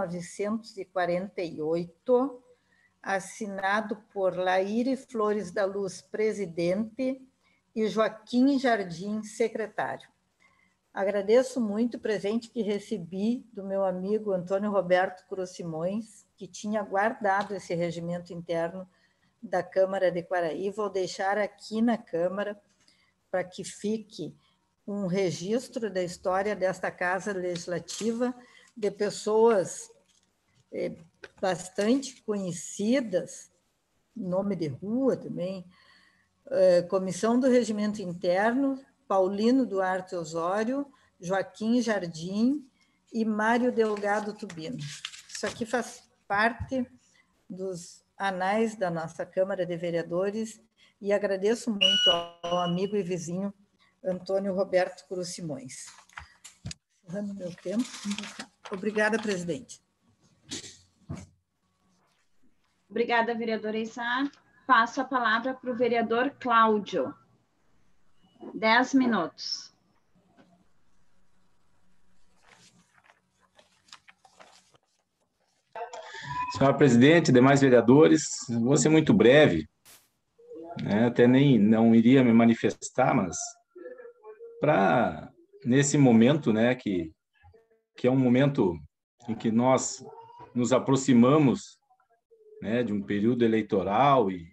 D: 1948, assinado por Laíre Flores da Luz, presidente, e Joaquim Jardim, secretário. Agradeço muito o presente que recebi do meu amigo Antônio Roberto Cruz Simões, que tinha guardado esse regimento interno da Câmara de Quaraí. Vou deixar aqui na Câmara para que fique um registro da história desta Casa Legislativa, de pessoas bastante conhecidas, nome de rua também, Comissão do Regimento Interno, Paulino Duarte Osório, Joaquim Jardim e Mário Delgado Tubino. Isso aqui faz parte dos anais da nossa Câmara de Vereadores, e agradeço muito ao amigo e vizinho Antônio Roberto Cruz Simões. Encerrando meu tempo. Obrigada, presidente.
A: Obrigada, vereadora Isá. Passo a palavra para o vereador Cláudio. 10 minutos.
I: Senhora presidente, demais vereadores, vou ser muito breve, né? Até nem não iria me manifestar, mas para, nesse momento, né, que é um momento em que nós nos aproximamos, né, de um período eleitoral e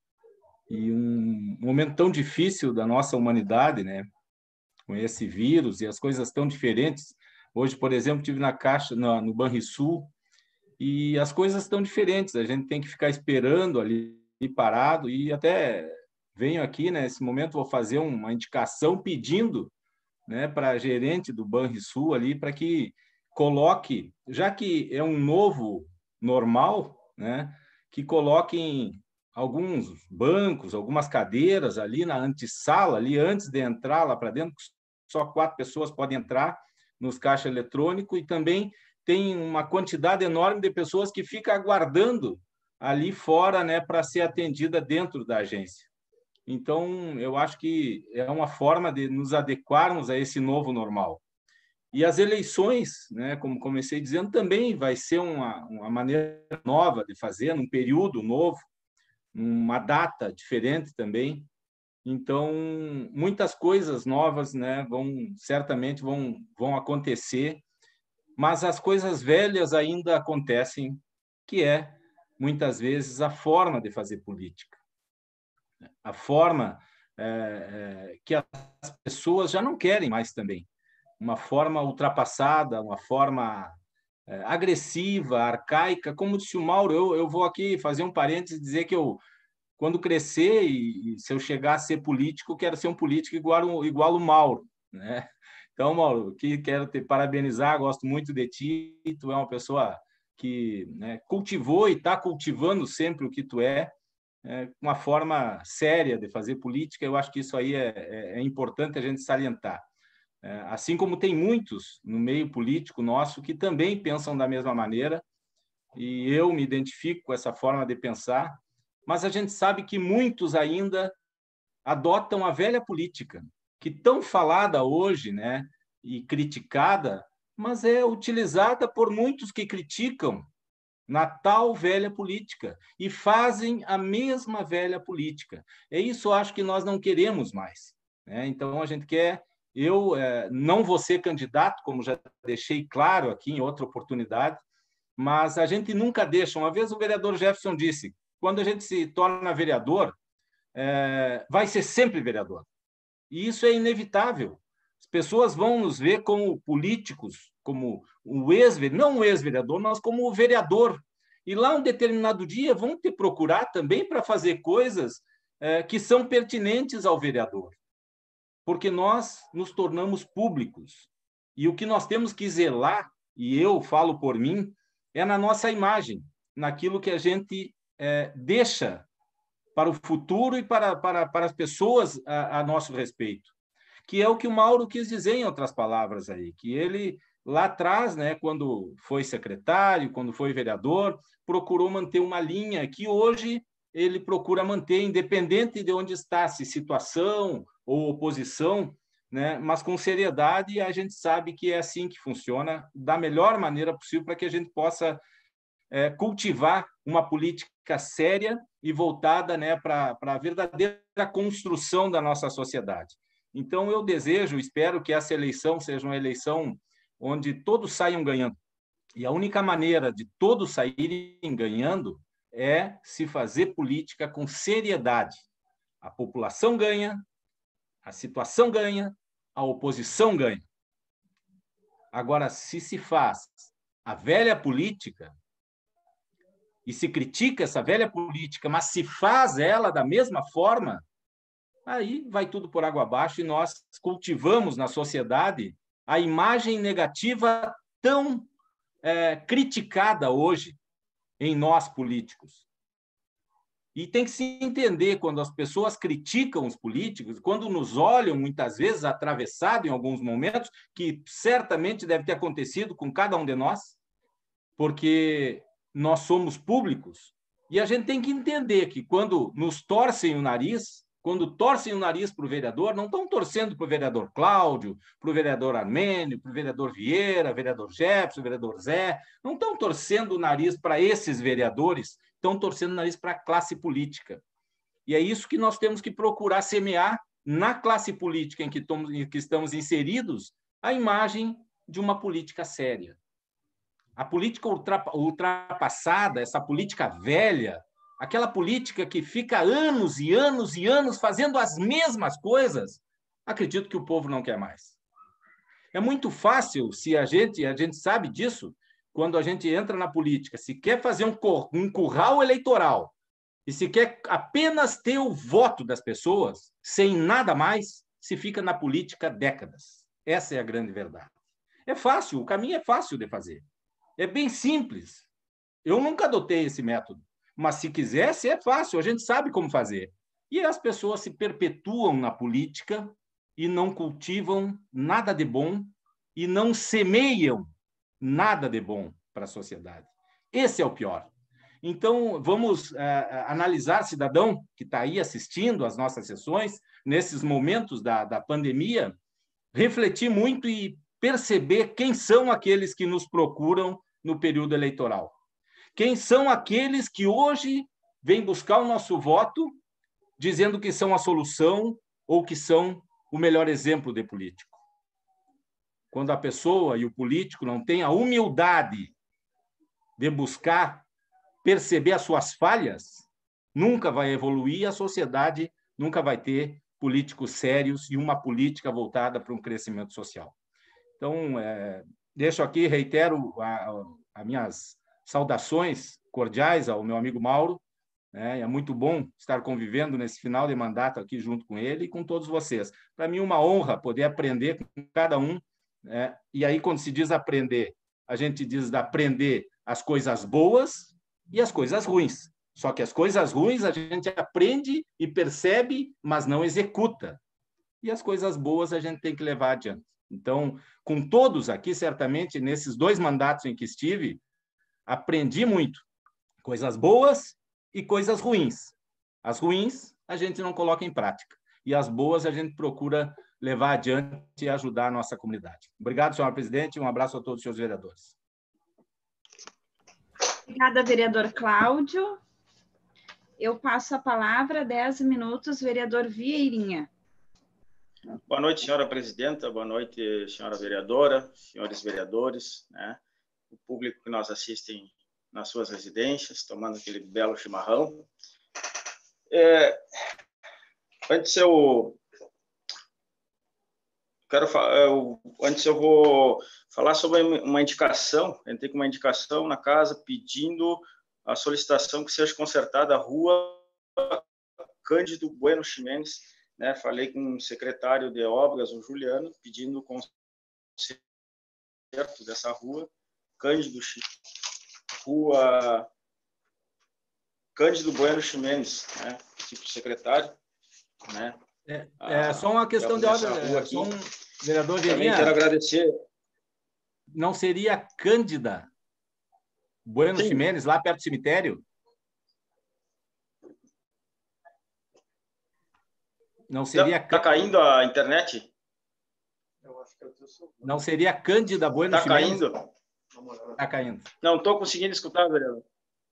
I: um momento tão difícil da nossa humanidade, né, com esse vírus e as coisas tão diferentes. Hoje, por exemplo, estive na Caixa, no Banrisul, e as coisas estão diferentes. A gente tem que ficar esperando ali parado, e até venho aqui, né, nesse momento, vou fazer uma indicação pedindo, né, para a gerente do Banrisul ali, para que coloque, já que é um novo normal, né, que coloquem alguns bancos, algumas cadeiras ali na antessala, ali antes de entrar lá para dentro, só 4 pessoas podem entrar nos caixas eletrônicos, e também tem uma quantidade enorme de pessoas que ficam aguardando ali fora, né, para ser atendida dentro da agência. Então, eu acho que é uma forma de nos adequarmos a esse novo normal. E as eleições, né, como comecei dizendo, também vai ser uma maneira nova de fazer, num período novo, uma data diferente também. Então, muitas coisas novas, né, certamente vão acontecer, mas as coisas velhas ainda acontecem, que é, muitas vezes, a forma de fazer política. A forma que as pessoas já não querem mais também. Uma forma ultrapassada, uma forma agressiva, arcaica. Como disse o Mauro, eu vou aqui fazer um parênteses e dizer que eu, quando crescer e se eu chegar a ser político, quero ser um político igual o Mauro, né? Então, Mauro, que quero te parabenizar, gosto muito de ti, tu é uma pessoa que, né, cultivou e está cultivando sempre o que tu uma forma séria de fazer política. Eu acho que isso aí é importante a gente salientar. Assim como tem muitos no meio político nosso que também pensam da mesma maneira, e eu me identifico com essa forma de pensar, mas a gente sabe que muitos ainda adotam a velha política, que tão falada hoje, né, e criticada, mas é utilizada por muitos que criticam na tal velha política e fazem a mesma velha política. É isso, eu acho que nós não queremos mais, né? Então, a gente quer... Eu não vou ser candidato, como já deixei claro aqui em outra oportunidade, mas a gente nunca deixa. Uma vez o vereador Jefferson disse, quando a gente se torna vereador, vai ser sempre vereador. E isso é inevitável. As pessoas vão nos ver como políticos, como não o ex-vereador, mas como o vereador. E lá, um determinado dia, vão te procurar também para fazer coisas que são pertinentes ao vereador. Porque nós nos tornamos públicos. E o que nós temos que zelar, e eu falo por mim, é na nossa imagem, naquilo que a gente deixa para o futuro e para as pessoas a nosso respeito. Que é o que o Mauro quis dizer, em outras palavras, aí, que ele, lá atrás, né, quando foi secretário, quando foi vereador, procurou manter uma linha que hoje ele procura manter, independente de onde está, se situação ou oposição, né, mas com seriedade. A gente sabe que é assim que funciona, da melhor maneira possível, para que a gente possa cultivar uma política séria e voltada, né, para a verdadeira construção da nossa sociedade. Então, eu espero que essa eleição seja uma eleição onde todos saiam ganhando. E a única maneira de todos saírem ganhando é se fazer política com seriedade. A população ganha, a situação ganha, a oposição ganha. Agora, se faz a velha política e se critica essa velha política, mas se faz ela da mesma forma, aí vai tudo por água abaixo e nós cultivamos na sociedade a imagem negativa tão criticada hoje em nós políticos. E tem que se entender, quando as pessoas criticam os políticos, quando nos olham, muitas vezes, atravessado em alguns momentos, que certamente deve ter acontecido com cada um de nós, porque nós somos públicos, e a gente tem que entender que quando nos torcem o nariz, quando torcem o nariz para o vereador, não estão torcendo para o vereador Cláudio, para o vereador Armênio, para o vereador Vieira, vereador Jefferson, vereador Zé, não estão torcendo o nariz para esses vereadores, estão torcendo o nariz para a classe política. E é isso que nós temos que procurar semear na classe política em que estamos inseridos, a imagem de uma política séria. A política ultrapassada, essa política velha, aquela política que fica anos e anos e anos fazendo as mesmas coisas, acredito que o povo não quer mais. É muito fácil, se a gente sabe disso, quando a gente entra na política, se quer fazer um curral eleitoral e se quer apenas ter o voto das pessoas, sem nada mais, se fica na política décadas. Essa é a grande verdade. É fácil, o caminho é fácil de fazer. É bem simples. Eu nunca adotei esse método, mas se quisesse, é fácil, a gente sabe como fazer. E as pessoas se perpetuam na política e não cultivam nada de bom e não semeiam nada de bom para a sociedade. Esse é o pior. Então, vamos analisar, cidadão que está aí assistindo às nossas sessões, nesses momentos da pandemia, refletir muito e perceber quem são aqueles que nos procuram no período eleitoral. Quem são aqueles que hoje vêm buscar o nosso voto dizendo que são a solução ou que são o melhor exemplo de político. Quando a pessoa e o político não têm a humildade de buscar perceber as suas falhas, nunca vai evoluir, a sociedade nunca vai ter políticos sérios e uma política voltada para um crescimento social. Então, deixo aqui, reitero as minhas saudações cordiais ao meu amigo Mauro. É muito bom estar convivendo nesse final de mandato aqui junto com ele e com todos vocês. Para mim, uma honra poder aprender com cada um. E aí, quando se diz aprender, a gente diz de aprender as coisas boas e as coisas ruins. Só que as coisas ruins a gente aprende e percebe, mas não executa. E as coisas boas a gente tem que levar adiante. Então, com todos aqui, certamente, nesses 2 mandatos em que estive, aprendi muito. Coisas boas e coisas ruins. As ruins a gente não coloca em prática. E as boas a gente procura levar adiante e ajudar a nossa comunidade. Obrigado, senhor presidente. Um abraço a todos os senhores vereadores.
A: Obrigada, vereador Cláudio. Eu passo a palavra, 10 minutos, vereador Vieirinha.
F: Boa noite, senhora presidenta. Boa noite, senhora vereadora, senhores vereadores, né? O público que nos assistem nas suas residências, tomando aquele belo chimarrão. Antes eu vou falar sobre uma indicação. Entrei com uma indicação na casa pedindo a solicitação que seja consertada a rua Cândido Bueno Ximenes, né? Falei com o secretário de obras, o Juliano, pedindo o conserto dessa rua Cândido Bueno Ximenes, né? Tipo secretário, né?
I: Só uma questão de ordem, vereador Vieirinha.
F: Quero agradecer.
I: Não seria Cândida Bueno Ximenes, lá perto do cemitério? Não seria...
F: Está caindo a internet?
I: Não seria Cândida Bueno Ximenes?
F: Está caindo?
I: Está caindo.
F: Não estou conseguindo escutar, vereador.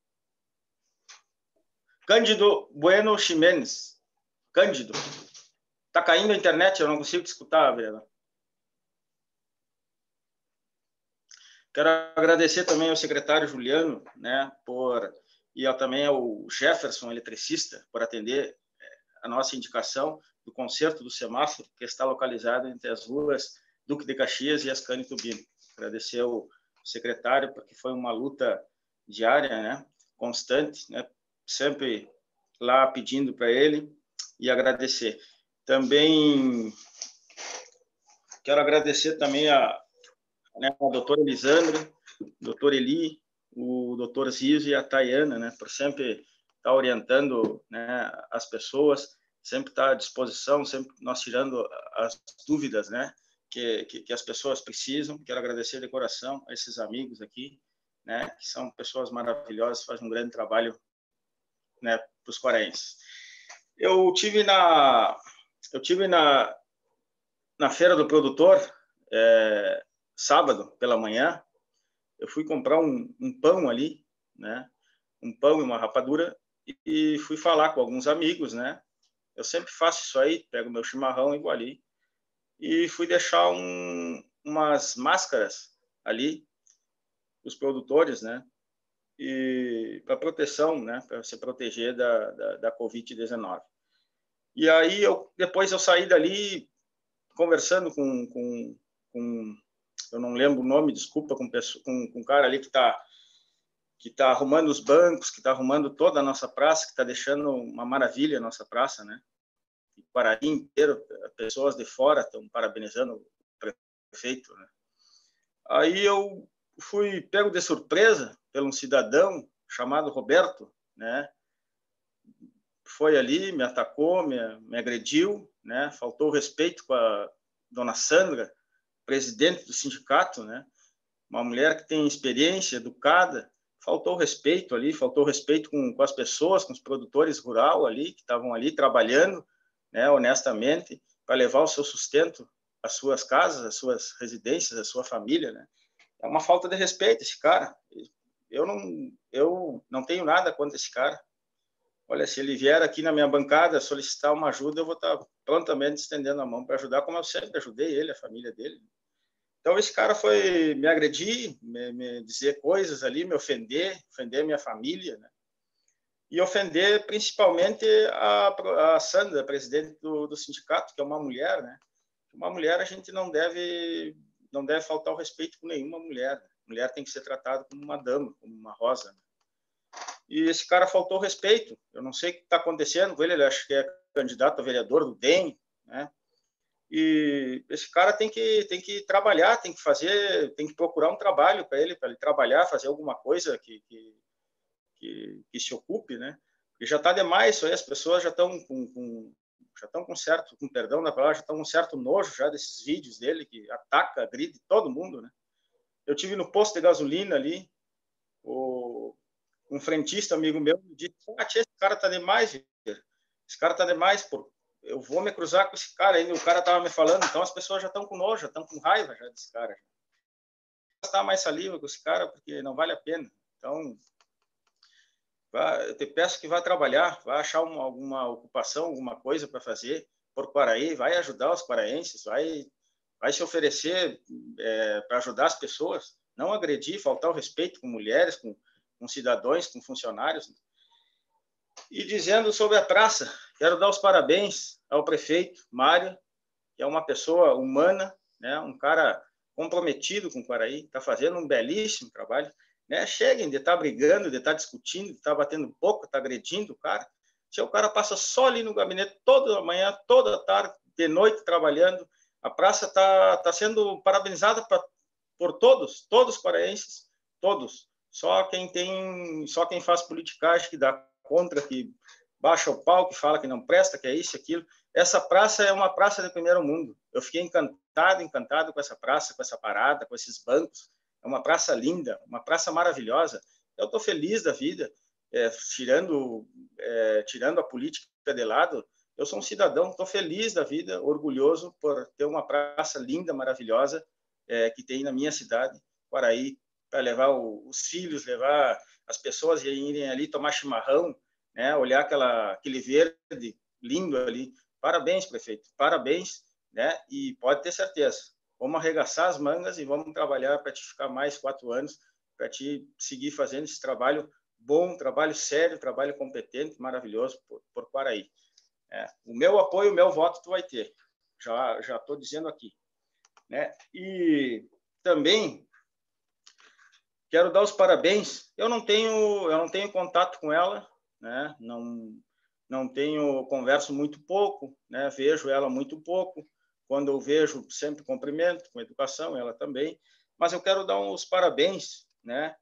F: Cândido Bueno Ximenes. Cândido. Está caindo a internet, eu não consigo te escutar, vereador. Quero agradecer também ao secretário Juliano, né, e também ao Jefferson, eletricista, por atender a nossa indicação do conserto do semáforo, que está localizado entre as ruas Duque de Caxias e Ascani Tubino. Agradecer ao secretário, porque foi uma luta diária, né, constante, né, sempre lá pedindo para ele, e agradecer. Também quero agradecer também a doutora Elisandra, doutor Eli, o doutor Zizo e a Tayana, né, por sempre estar orientando, né, as pessoas, sempre estar à disposição, sempre nós tirando as dúvidas, né, que as pessoas precisam. Quero agradecer de coração a esses amigos aqui, né, que são pessoas maravilhosas, fazem um grande trabalho, né, para os quaraenses. Eu tive na Feira do Produtor, sábado pela manhã. Eu fui comprar um pão ali, né? Um pão e uma rapadura, e fui falar com alguns amigos, né? eu sempre faço isso aí, pego meu chimarrão igual ali, e fui deixar umas máscaras ali, os produtores, né? E para proteção, né? Para se proteger da Covid-19. E aí, depois eu saí dali conversando com eu não lembro o nome, desculpa, com um cara ali que está arrumando os bancos, que está arrumando toda a nossa praça, que está deixando uma maravilha a nossa praça, né? O Paraí inteiro, pessoas de fora estão parabenizando o prefeito, né? Aí eu fui pego de surpresa por um cidadão chamado Roberto, né? Foi ali, me atacou, me agrediu, né? Faltou respeito com a dona Sandra, presidente do sindicato, né? Uma mulher que tem experiência, educada. Faltou respeito ali, faltou respeito com as pessoas, com os produtores rurais ali, que estavam ali trabalhando, né, honestamente, para levar o seu sustento às suas casas, às suas residências, à sua família, né? É uma falta de respeito esse cara. Eu não tenho nada contra esse cara. Olha, se ele vier aqui na minha bancada solicitar uma ajuda, eu vou estar prontamente estendendo a mão para ajudar, como eu sempre ajudei ele, a família dele. Então, esse cara foi me agredir, me dizer coisas ali, me ofender minha família, né? E ofender principalmente a Sandra, presidente do sindicato, que é uma mulher, né? Uma mulher, a gente não deve faltar o respeito com nenhuma mulher. A mulher tem que ser tratada como uma dama, como uma rosa, né? E esse cara faltou respeito. Eu não sei o que está acontecendo com ele, ele acho que é candidato a vereador do DEM, né? E esse cara tem que trabalhar, tem que procurar um trabalho para ele trabalhar, fazer alguma coisa que se ocupe, né? E já está demais isso aí, as pessoas já estão com certo, com perdão da palavra, já estão com certo nojo já desses vídeos dele que ataca, agride todo mundo, né? Eu tive no posto de gasolina ali, um frentista amigo meu me disse: esse cara tá demais, Victor. Esse cara tá demais, pô. Eu vou me cruzar com esse cara ainda. O cara tava me falando, então as pessoas já estão com nojo, já estão com raiva já desse cara. Não gastar mais saliva com esse cara, porque não vale a pena. Então, eu te peço que vá trabalhar, vá achar alguma ocupação, alguma coisa para fazer por Quaraí, vai ajudar os quaraenses, vai se oferecer para ajudar as pessoas, não agredir, faltar o respeito com mulheres, com cidadãos, com funcionários. E dizendo sobre a praça, quero dar os parabéns ao prefeito Mário, que é uma pessoa humana, né, um cara comprometido com o Quaraí, está fazendo um belíssimo trabalho, né? Cheguem de estar brigando, de estar discutindo, de estar batendo boca, está agredindo o cara. Se o cara passa só ali no gabinete toda manhã, toda tarde, de noite trabalhando, a praça está sendo parabenizada por todos os paraenses, todos. Só quem faz politicagem, que dá contra, que baixa o pau, que fala que não presta, que é isso, aquilo. Essa praça é uma praça de primeiro mundo. Eu fiquei encantado com essa praça, com essa parada, com esses bancos. É uma praça linda, uma praça maravilhosa. Eu estou feliz da vida, tirando a política de lado. Eu sou um cidadão, estou feliz da vida, orgulhoso por ter uma praça linda, maravilhosa, que tem na minha cidade, Quaraí, para levar os filhos, levar as pessoas irem ali tomar chimarrão, né? Olhar aquele verde lindo ali. Parabéns, prefeito, parabéns, né? E pode ter certeza, vamos arregaçar as mangas e vamos trabalhar para te ficar mais 4 anos, para te seguir fazendo esse trabalho bom, trabalho sério, trabalho competente, maravilhoso por Quaraí. O meu apoio, o meu voto tu vai ter, já estou dizendo aqui, né? E também quero dar os parabéns. Eu não tenho contato com ela, né? Converso muito pouco, né? Vejo ela muito pouco. Quando eu vejo, sempre cumprimento, com educação, ela também. Mas eu quero dar os parabéns, né?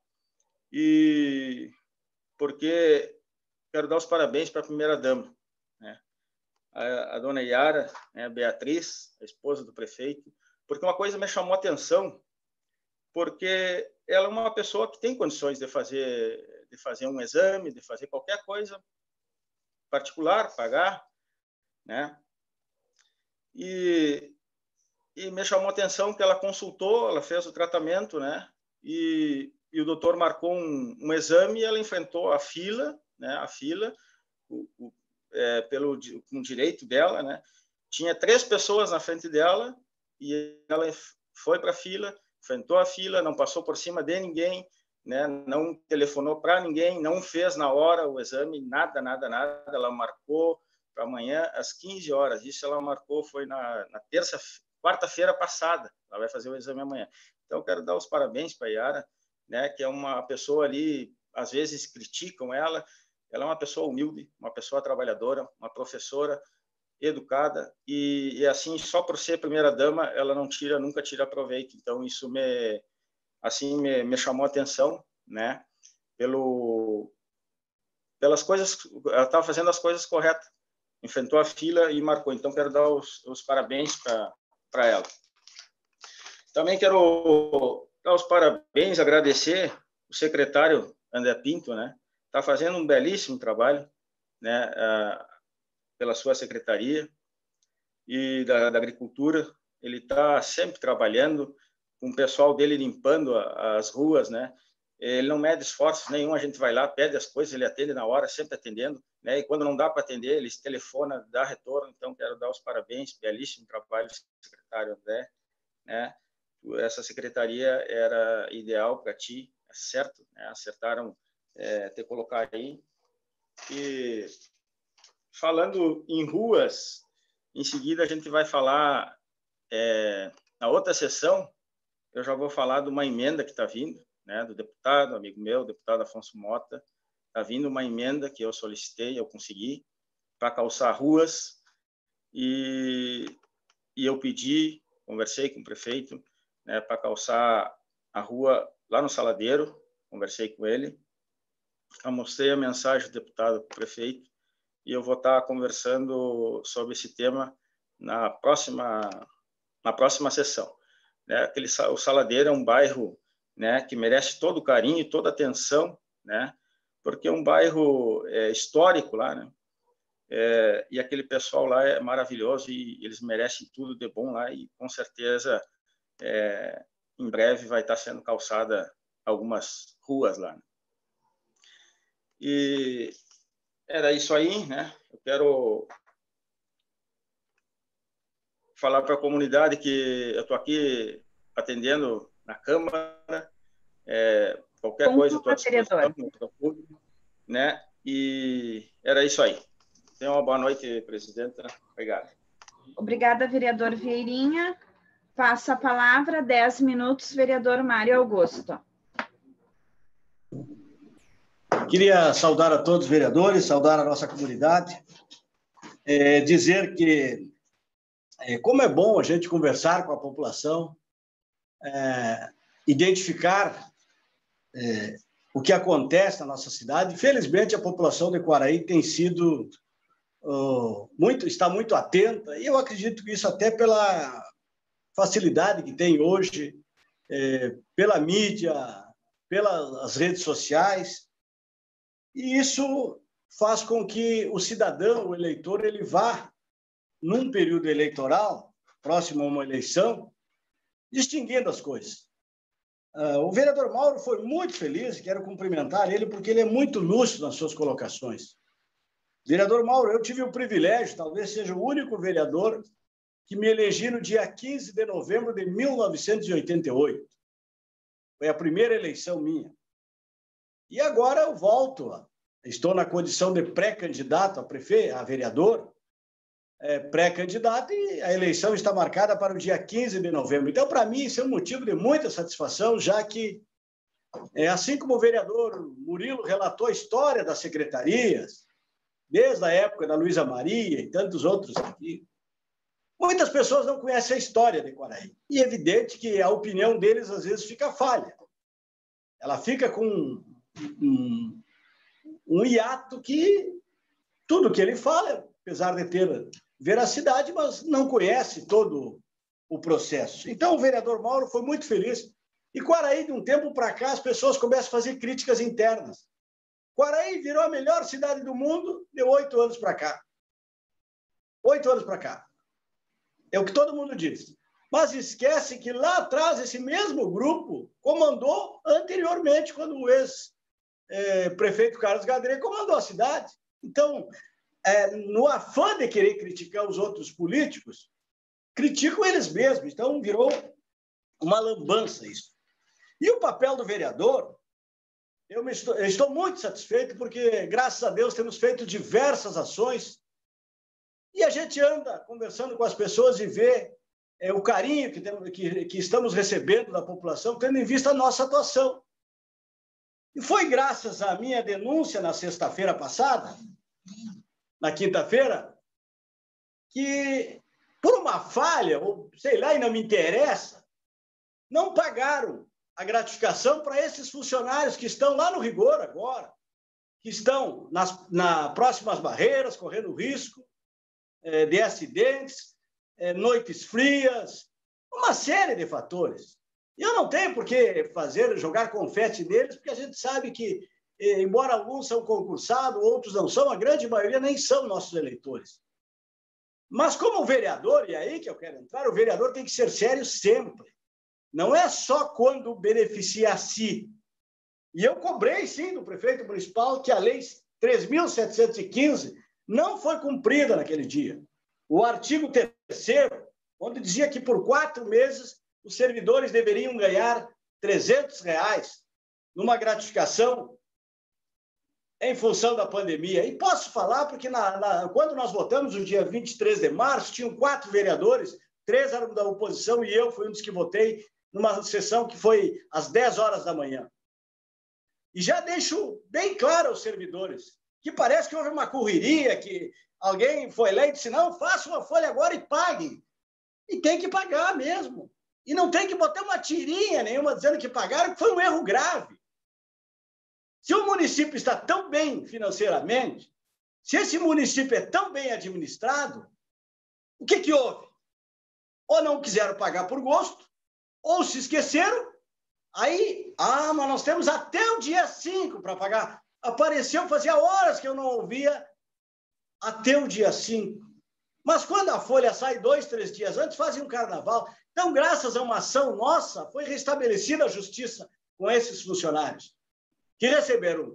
F: E porque quero dar os parabéns para a primeira-dama, né? A dona Yara, né? Beatriz, a esposa do prefeito, porque uma coisa me chamou a atenção, porque ela é uma pessoa que tem condições de fazer um exame, de fazer qualquer coisa particular, pagar, né? E me chamou a atenção que ela consultou, ela fez o tratamento, né? E o doutor marcou um exame e ela enfrentou a fila, né? A fila, com o direito dela, né? Tinha 3 pessoas na frente dela e ela foi para a fila, enfrentou a fila, não passou por cima de ninguém, né? Não telefonou para ninguém, não fez na hora o exame, nada. Ela marcou para amanhã às 15 horas. Isso ela marcou, foi na quarta-feira passada. Ela vai fazer o exame amanhã. Então, eu quero dar os parabéns para a Yara, né? Que é uma pessoa ali, às vezes criticam ela. Ela é uma pessoa humilde, uma pessoa trabalhadora, uma professora educada e assim, só por ser primeira-dama, ela nunca tira proveito. Então, isso me chamou a atenção, né? Pelas coisas, ela estava fazendo as coisas corretas, enfrentou a fila e marcou. Então, quero dar os parabéns para ela. Também quero dar os parabéns, agradecer o secretário André Pinto, né? Está fazendo um belíssimo trabalho, né? Pela sua secretaria e da agricultura. Ele está sempre trabalhando com o pessoal dele limpando as ruas, né? Ele não mede esforços nenhum, a gente vai lá, pede as coisas, ele atende na hora, sempre atendendo, né? E quando não dá para atender, ele telefona, dá retorno. Então, quero dar os parabéns, belíssimo trabalho, secretário André, né? Essa secretaria era ideal para ti, é certo, né? Acertaram te colocar aí. E falando em ruas, em seguida a gente vai falar na outra sessão. Eu já vou falar de uma emenda que está vindo, né, do deputado, amigo meu, deputado Afonso Mota. Está vindo uma emenda que eu solicitei, eu consegui, para calçar ruas. E eu pedi, conversei com o prefeito, né, para calçar a rua lá no Saladeiro, conversei com ele. Eu mostrei a mensagem do deputado para o prefeito e eu vou estar conversando sobre esse tema na próxima sessão. Né? O Saladeiro é um bairro, né, que merece todo o carinho e toda a atenção, né, porque é um bairro histórico lá, né, e aquele pessoal lá é maravilhoso e eles merecem tudo de bom lá e com certeza em breve vai estar sendo calçada algumas ruas lá. Né? E era isso aí, né? Eu quero falar para a comunidade que eu estou aqui atendendo na Câmara, qualquer coisa eu estou à disposição, né? E era isso aí. Tenha uma boa noite, presidenta. Obrigado.
A: Obrigada, vereador Vieirinha. Passa a palavra, 10 minutos, vereador Mário Augusto.
C: Queria saudar a todos os vereadores, saudar a nossa comunidade, dizer que como é bom a gente conversar com a população, identificar o que acontece na nossa cidade. Felizmente, a população de Quaraí tem sido está muito atenta, e eu acredito que isso até pela facilidade que tem hoje, pela mídia, pelas redes sociais, e isso faz com que o cidadão, o eleitor, ele vá, num período eleitoral, próximo a uma eleição, distinguindo as coisas. O vereador Mauro foi muito feliz, quero cumprimentar ele, porque ele é muito lúcido nas suas colocações. Vereador Mauro, eu tive o privilégio, talvez seja o único vereador que me elegi no dia 15 de novembro de 1988. Foi a primeira eleição minha. E agora eu volto, estou na condição de pré-candidato a vereador, pré-candidato, e a eleição está marcada para o dia 15 de novembro. Então, para mim, isso é um motivo de muita satisfação, já que, assim como o vereador Murilo relatou a história das secretarias, desde a época da Luísa Maria e tantos outros aqui, muitas pessoas não conhecem a história de Quaraí. E é evidente que a opinião deles, às vezes, fica falha. Ela fica com um hiato que tudo que ele fala, apesar de ter veracidade, mas não conhece todo o processo. Então, o vereador Mauro foi muito feliz. E Quaraí, de um tempo para cá, as pessoas começam a fazer críticas internas. Quaraí virou a melhor cidade do mundo de 8 anos para cá. 8 anos para cá. É o que todo mundo diz. Mas esquece que lá atrás esse mesmo grupo comandou anteriormente, quando o ex-prefeito Carlos Gadré comandou a cidade. Então, no afã de querer criticar os outros políticos, criticam eles mesmos. Então, virou uma lambança isso. E o papel do vereador, eu estou muito satisfeito, porque, graças a Deus, temos feito diversas ações e a gente anda conversando com as pessoas e vê o carinho que estamos recebendo da população, tendo em vista a nossa atuação. E foi graças à minha denúncia na sexta-feira passada, na quinta-feira, que, por uma falha, ou sei lá, e não me interessa, não pagaram a gratificação para esses funcionários que estão lá no rigor agora, que estão nas próximas barreiras, correndo risco de acidentes, noites frias, uma série de fatores. E eu não tenho por que jogar confete neles, porque a gente sabe que, embora alguns são concursados, outros não são, a grande maioria nem são nossos eleitores. Mas como vereador, e é aí que eu quero entrar, o vereador tem que ser sério sempre. Não é só quando beneficia a si. E eu cobrei, sim, do prefeito municipal que a lei 3.715 não foi cumprida naquele dia. O artigo 3º, onde dizia que por 4 meses os servidores deveriam ganhar R$300 numa gratificação em função da pandemia. E posso falar porque quando nós votamos no dia 23 de março, tinham 4 vereadores, 3 eram da oposição e eu fui um dos que votei numa sessão que foi às 10 horas da manhã. E já deixo bem claro aos servidores que parece que houve uma correria, que alguém foi lá e disse, não, faça uma folha agora e pague. E tem que pagar mesmo. E não tem que botar uma tirinha nenhuma dizendo que pagaram, que foi um erro grave. Se o município está tão bem financeiramente, se esse município é tão bem administrado, o que houve? Ou não quiseram pagar por gosto, ou se esqueceram, aí, mas nós temos até o dia 5 para pagar. Apareceu, fazia horas que eu não ouvia, até o dia 5. Mas quando a folha sai 2, 3 dias antes, fazem um carnaval. Então, graças a uma ação nossa, foi restabelecida a justiça com esses funcionários, que receberam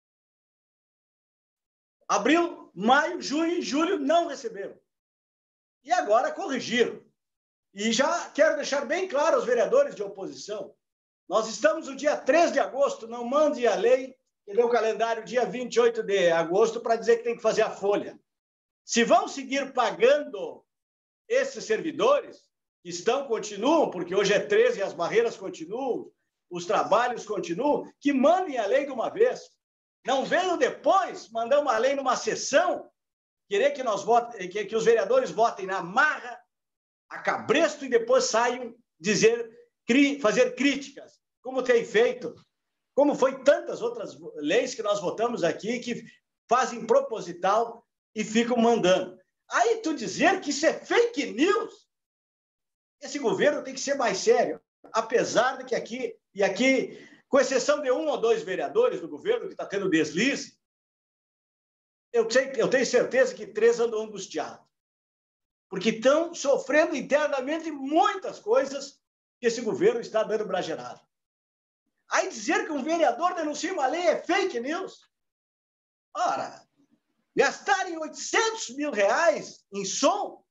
C: abril, maio, junho e julho, não receberam. E agora corrigiram. E já quero deixar bem claro aos vereadores de oposição, nós estamos no dia 3 de agosto, não mande a lei, que deu o calendário dia 28 de agosto para dizer que tem que fazer a folha. Se vão seguir pagando esses servidores, que continuam, porque hoje é 13 e as barreiras continuam, os trabalhos continuam, que mandem a lei de uma vez. Não venham depois mandar uma lei numa sessão, querer que os vereadores votem na marra, a cabresto, e depois saiam fazer críticas, como tem feito, como foi tantas outras leis que nós votamos aqui, que fazem proposital e ficam mandando. Aí tu dizer que isso é fake news, esse governo tem que ser mais sério, apesar de que aqui, com exceção de 1 ou 2 vereadores do governo que está tendo deslize, eu tenho certeza que 3 andam angustiados, porque estão sofrendo internamente muitas coisas que esse governo está dando bragerado. Aí dizer que um vereador denuncia uma lei é fake news. Ora, gastarem R$800 mil em som.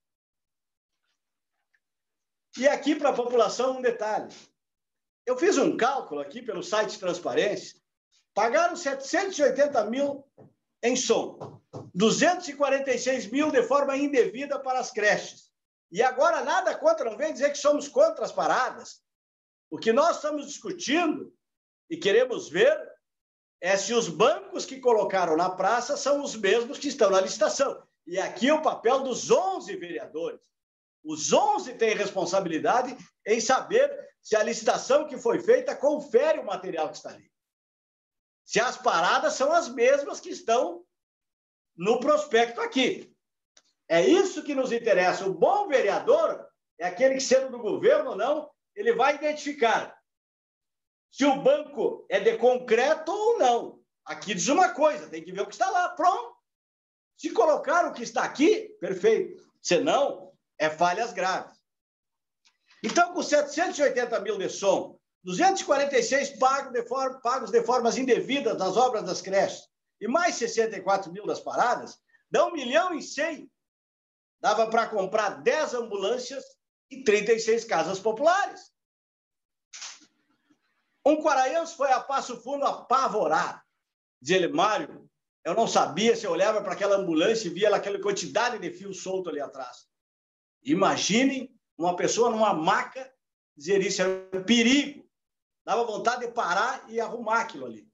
C: E aqui para a população um detalhe. Eu fiz um cálculo aqui pelo site Transparência. Pagaram 780 mil em som. 246 mil de forma indevida para as creches. E agora nada contra, não vem dizer que somos contra as paradas. O que nós estamos discutindo e queremos ver é se os bancos que colocaram na praça são os mesmos que estão na licitação. E aqui é o papel dos 11 vereadores. Os 11 têm responsabilidade em saber se a licitação que foi feita confere o material que está ali. Se as paradas são as mesmas que estão no prospecto aqui. É isso que nos interessa. O bom vereador é aquele que, sendo do governo ou não, ele vai identificar se o banco é de concreto ou não. Aqui diz uma coisa, tem que ver o que está lá. Pronto. Se colocar o que está aqui, perfeito. Senão, é falhas graves. Então, com 780 mil de som, 246 pagos de formas indevidas nas obras das creches e mais 64 mil das paradas, Dá 1.100.000. Dava para comprar 10 ambulâncias e 36 casas populares. Um quaraense foi a Passo Fundo apavorado. Diz ele: Mário, eu não sabia, se eu olhava para aquela ambulância e via aquela quantidade de fio solto ali atrás. Imaginem uma pessoa numa maca dizer isso, era um perigo. Dava vontade de parar e arrumar aquilo ali.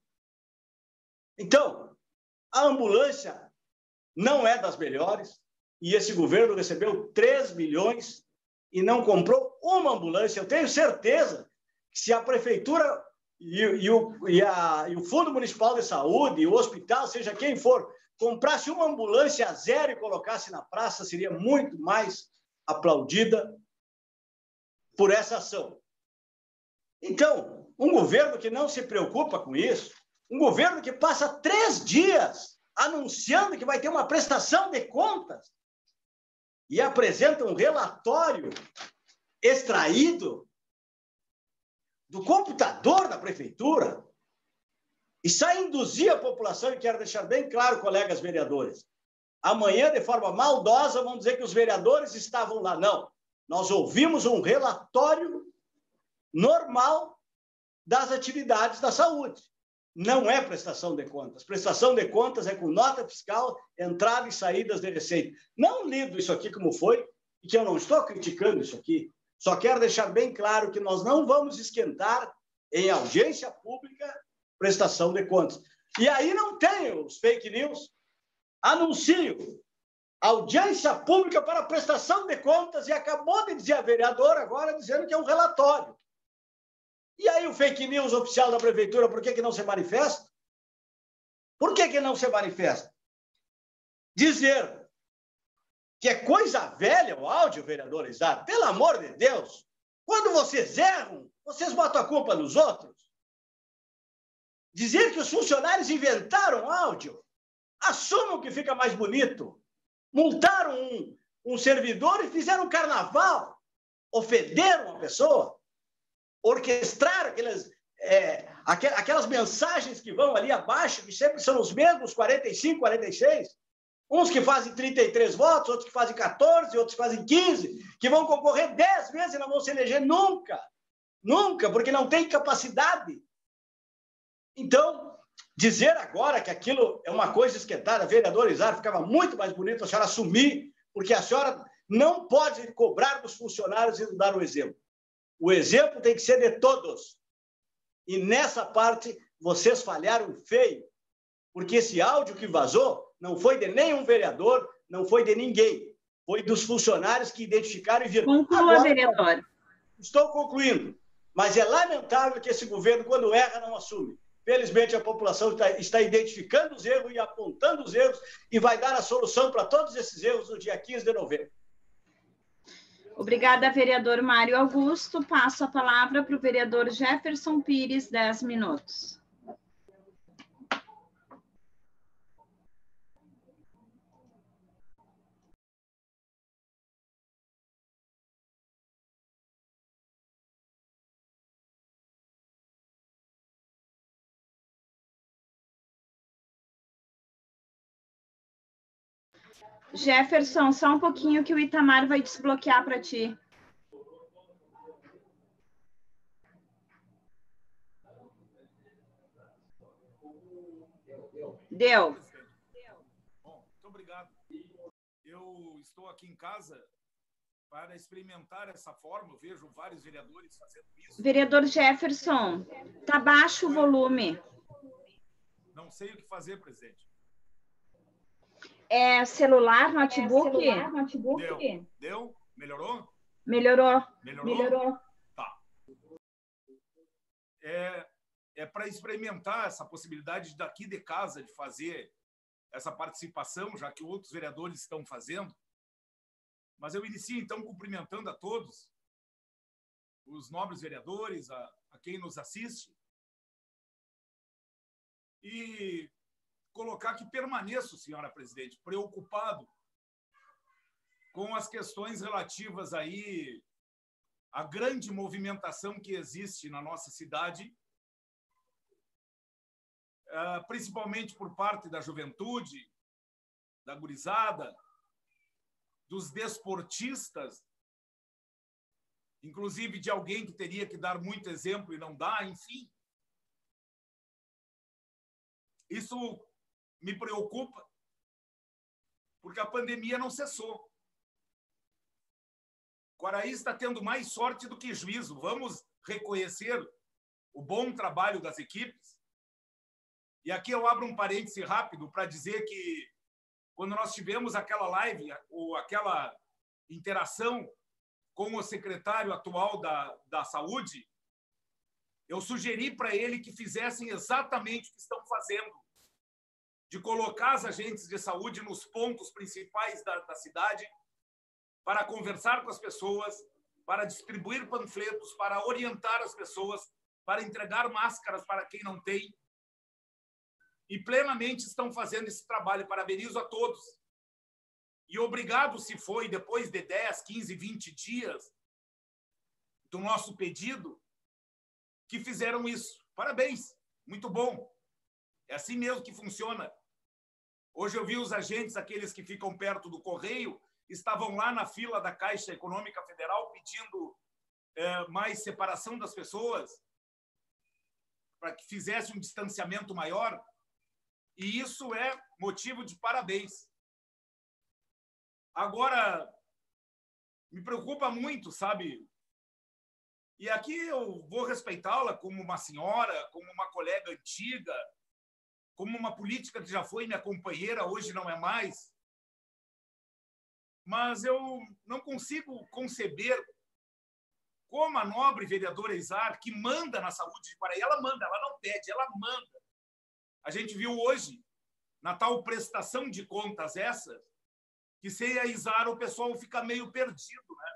C: Então, a ambulância não é das melhores e esse governo recebeu 3 milhões e não comprou uma ambulância. Eu tenho certeza que se a prefeitura e o Fundo Municipal de Saúde, e o hospital, seja quem for, comprasse uma ambulância zero e colocasse na praça, seria muito mais aplaudida por essa ação. Então, um governo que não se preocupa com isso, um governo que passa 3 dias anunciando que vai ter uma prestação de contas e apresenta um relatório extraído do computador da prefeitura e sai induzir a população, e quero deixar bem claro, colegas vereadores, amanhã, de forma maldosa, vão dizer que os vereadores estavam lá. Não, nós ouvimos um relatório normal das atividades da saúde. Não é prestação de contas. Prestação de contas é com nota fiscal, entrada e saídas de receita. Não lido isso aqui como foi, e que eu não estou criticando isso aqui. Só quero deixar bem claro que nós não vamos esquentar em audiência pública prestação de contas. E aí não tem os fake news. Anuncio audiência pública para prestação de contas e acabou de dizer a vereadora agora dizendo que é um relatório. E aí o fake news oficial da prefeitura, por que não se manifesta? Por que não se manifesta? Dizer que é coisa velha o áudio, vereador Izar. Pelo amor de Deus, quando vocês erram, vocês botam a culpa nos outros. Dizer que os funcionários inventaram áudio, assumam que fica mais bonito. Multaram um servidor e fizeram um carnaval. Ofenderam a pessoa. Orquestraram aquelas mensagens que vão ali abaixo, que sempre são os mesmos, 45, 46. Uns que fazem 33 votos, outros que fazem 14, outros que fazem 15, que vão concorrer 10 vezes e não vão se eleger nunca. Nunca, porque não tem capacidade. Então, dizer agora que aquilo é uma coisa esquentada, vereador Izar, ficava muito mais bonito a senhora assumir, porque a senhora não pode cobrar dos funcionários e não dar o exemplo. O exemplo tem que ser de todos. E nessa parte, vocês falharam feio, porque esse áudio que vazou não foi de nenhum vereador, não foi de ninguém. Foi dos funcionários que identificaram e viram.
A: Conclua, vereador.
C: Estou concluindo. Mas é lamentável que esse governo, quando erra, não assume. Felizmente, a população está identificando os erros e apontando os erros e vai dar a solução para todos esses erros no dia 15 de novembro.
A: Obrigada, vereador Mário Augusto. Passo a palavra para o vereador Jefferson Pires, 10 minutos. Jefferson, só um pouquinho que o Itamar vai desbloquear para ti. Deu.
J: Bom, muito obrigado. Eu estou aqui em casa para experimentar essa forma. Eu vejo vários vereadores fazendo isso.
A: Vereador Jefferson, tá baixo o volume.
J: Não sei o que fazer, presidente.
A: É celular, notebook?
J: Deu? Melhorou?
A: Melhorou.
J: Tá. É para experimentar essa possibilidade daqui de casa de fazer essa participação, já que outros vereadores estão fazendo. Mas eu inicio, então, cumprimentando a todos, os nobres vereadores, a quem nos assiste, e colocar que permaneço, senhora presidente, preocupado com as questões relativas aí à grande movimentação que existe na nossa cidade, principalmente por parte da juventude, da gurizada, dos desportistas, inclusive de alguém que teria que dar muito exemplo e não dá, enfim. Isso me preocupa, porque a pandemia não cessou. Quaraí está tendo mais sorte do que juízo. Vamos reconhecer o bom trabalho das equipes. E aqui eu abro um parêntese rápido para dizer que quando nós tivemos aquela live, ou aquela interação com o secretário atual da Saúde, eu sugeri para ele que fizessem exatamente o que estão fazendo, de colocar as agentes de saúde nos pontos principais da cidade para conversar com as pessoas, para distribuir panfletos, para orientar as pessoas, para entregar máscaras para quem não tem. E plenamente estão fazendo esse trabalho. Parabenizo a todos. E obrigado se foi depois de 10, 15, 20 dias do nosso pedido que fizeram isso. Parabéns, muito bom. É assim mesmo que funciona. Hoje eu vi os agentes, aqueles que ficam perto do Correio, estavam lá na fila da Caixa Econômica Federal pedindo mais separação das pessoas, para que fizesse um distanciamento maior. E isso é motivo de parabéns. Agora, me preocupa muito, sabe? E aqui eu vou respeitá-la como uma senhora, como uma colega antiga, como uma política que já foi minha companheira, hoje não é mais. Mas eu não consigo conceber como a nobre vereadora Izar, que manda na saúde de Quaraí, ela manda, ela não pede, ela manda. A gente viu hoje, na tal prestação de contas essa, que sem a Izar o pessoal fica meio perdido, né?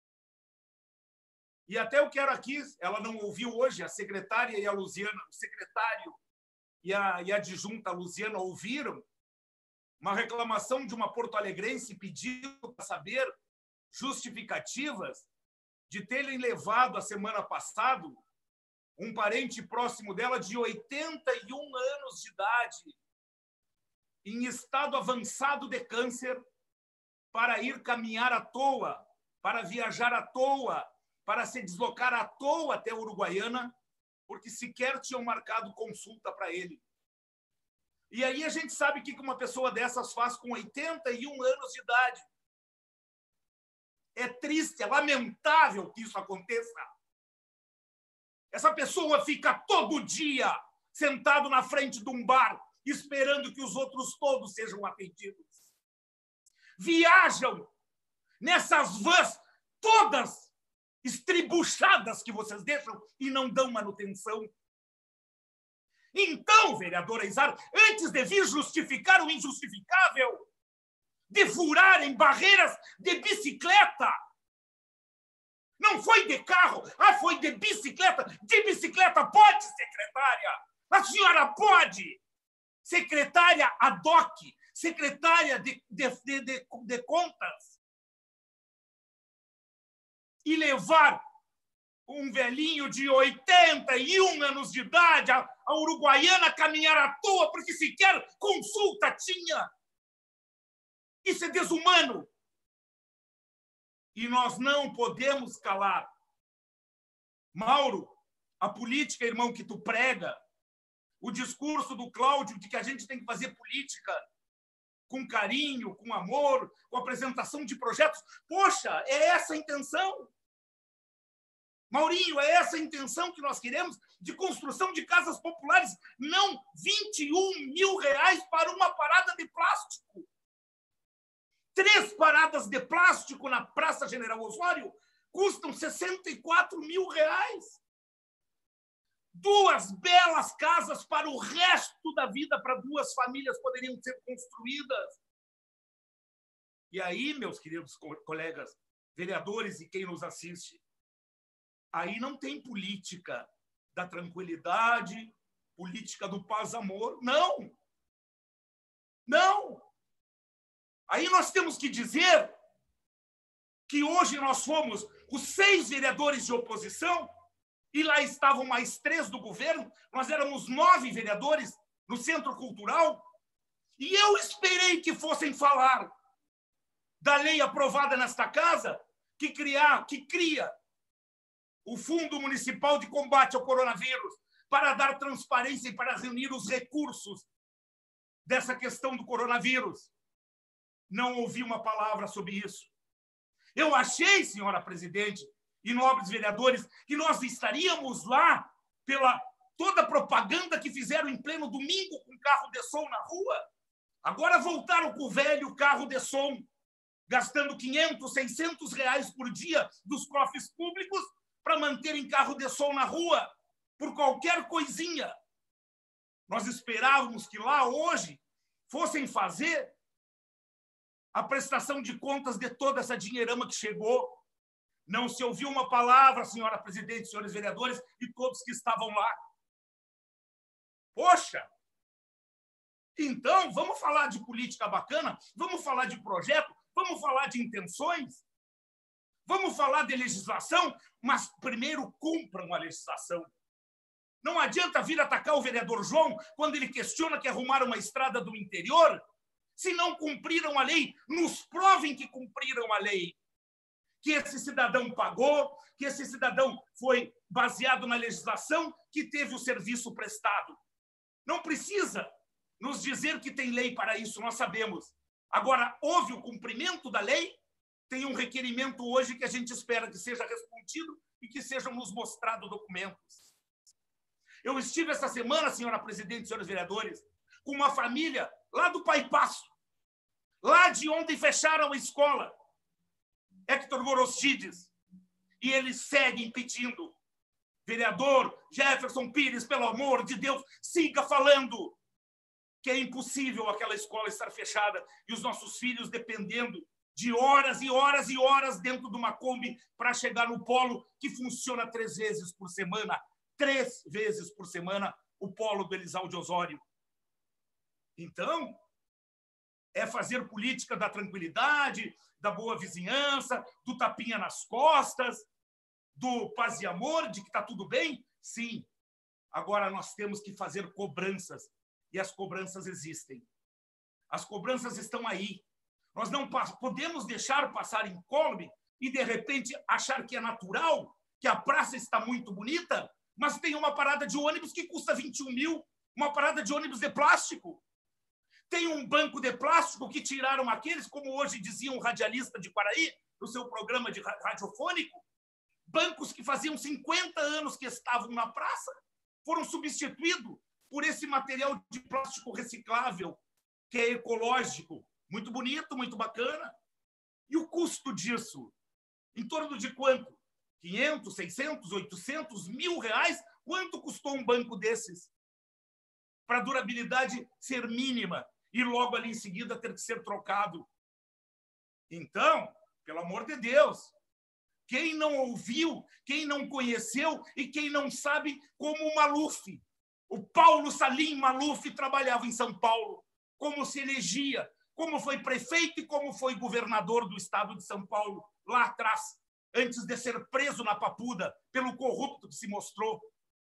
J: E até eu quero aqui, ela não ouviu hoje, a secretária e a Luziana, o secretário e a adjunta Luziana ouviram uma reclamação de uma porto-alegrense pedindo para saber justificativas de terem levado a semana passada um parente próximo dela de 81 anos de idade, em estado avançado de câncer, para ir caminhar à toa, para viajar à toa, para se deslocar à toa até Uruguaiana, porque sequer tinham marcado consulta para ele. E aí a gente sabe o que uma pessoa dessas faz com 81 anos de idade. É triste, é lamentável que isso aconteça. Essa pessoa fica todo dia sentado na frente de um bar, esperando que os outros todos sejam atendidos. Viajam nessas vans todas estribuchadas que vocês deixam e não dão manutenção. Então, vereadora Izar, antes de vir justificar o injustificável, de furarem barreiras de bicicleta, não foi de carro, foi de bicicleta. De bicicleta pode, secretária. A senhora pode. Secretária ad hoc, secretária de contas. E levar um velhinho de 81 anos de idade a Uruguaiana caminhar à toa porque sequer consulta tinha. Isso é desumano. E nós não podemos calar. Mauro, a política, irmão, que tu prega, o discurso do Cláudio de que a gente tem que fazer política com carinho, com amor, com apresentação de projetos. Poxa, é essa a intenção. Maurinho, é essa a intenção que nós queremos de construção de casas populares, não 21 mil reais para uma parada de plástico. 3 paradas de plástico na Praça General Osório custam 64 mil reais. 2 belas casas para o resto da vida, para 2 famílias poderiam ser construídas. E aí, meus queridos colegas, vereadores e quem nos assiste, aí não tem política da tranquilidade, política do paz-amor. Não! Não! Aí nós temos que dizer que hoje nós fomos os 6 vereadores de oposição e lá estavam mais 3 do governo. Nós éramos 9 vereadores no Centro Cultural E eu esperei que fossem falar da lei aprovada nesta casa que cria o Fundo Municipal de Combate ao Coronavírus para dar transparência e para reunir os recursos dessa questão do coronavírus. Não ouvi uma palavra sobre isso. Eu achei, senhora presidente e nobres vereadores, que nós estaríamos lá pela toda a propaganda que fizeram em pleno domingo com carro de som na rua. Agora voltaram com o velho carro de som, gastando 500, 600 reais por dia dos cofres públicos para manterem carro de som na rua, por qualquer coisinha. Nós esperávamos que lá hoje fossem fazer a prestação de contas de toda essa dinheirama que chegou. Não se ouviu uma palavra, senhora presidente, senhores vereadores e todos que estavam lá. Poxa! Então, vamos falar de política bacana? Vamos falar de projeto? Vamos falar de intenções? Vamos falar de legislação? Mas primeiro cumpram a legislação. Não adianta vir atacar o vereador João quando ele questiona que arrumaram uma estrada do interior. Se não cumpriram a lei, nos provem que cumpriram a lei. Que esse cidadão pagou, que esse cidadão foi baseado na legislação, que teve o serviço prestado. Não precisa nos dizer que tem lei para isso, nós sabemos. Agora, houve o cumprimento da lei? Tem um requerimento hoje que a gente espera que seja respondido e que sejam nos mostrados documentos. Eu estive essa semana, senhora presidente e senhores vereadores, com uma família lá do Pai Passo, lá de onde fecharam a escola, Hector Gorostides, e eles seguem pedindo. Vereador Jefferson Pires, pelo amor de Deus, siga falando que é impossível aquela escola estar fechada e os nossos filhos dependendo de horas e horas e horas dentro de uma Kombi para chegar no polo que funciona 3 vezes por semana. 3 vezes por semana o polo do Elisaldo Osório. Então, é fazer política da tranquilidade, da boa vizinhança, do tapinha nas costas, do paz e amor, de que está tudo bem? Sim. Agora nós temos que fazer cobranças. E as cobranças existem. As cobranças estão aí. Nós não podemos deixar passar incólume e, de repente, achar que é natural, que a praça está muito bonita, mas tem uma parada de ônibus que custa 21 mil, uma parada de ônibus de plástico. Tem um banco de plástico que tiraram aqueles, como hoje dizia um radialista de Quaraí, no seu programa de radiofônico, bancos que faziam 50 anos que estavam na praça, foram substituídos por esse material de plástico reciclável, que é ecológico, muito bonito, muito bacana. E o custo disso? Em torno de quanto? 500, 600, 800, R$1.000? Quanto custou um banco desses? Para a durabilidade ser mínima e logo ali em seguida ter que ser trocado. Então, pelo amor de Deus, quem não ouviu, quem não conheceu e quem não sabe como o Maluf, o Paulo Salim Maluf, trabalhava em São Paulo, como se elegia, como foi prefeito e como foi governador do estado de São Paulo, lá atrás, antes de ser preso na Papuda pelo corrupto que se mostrou.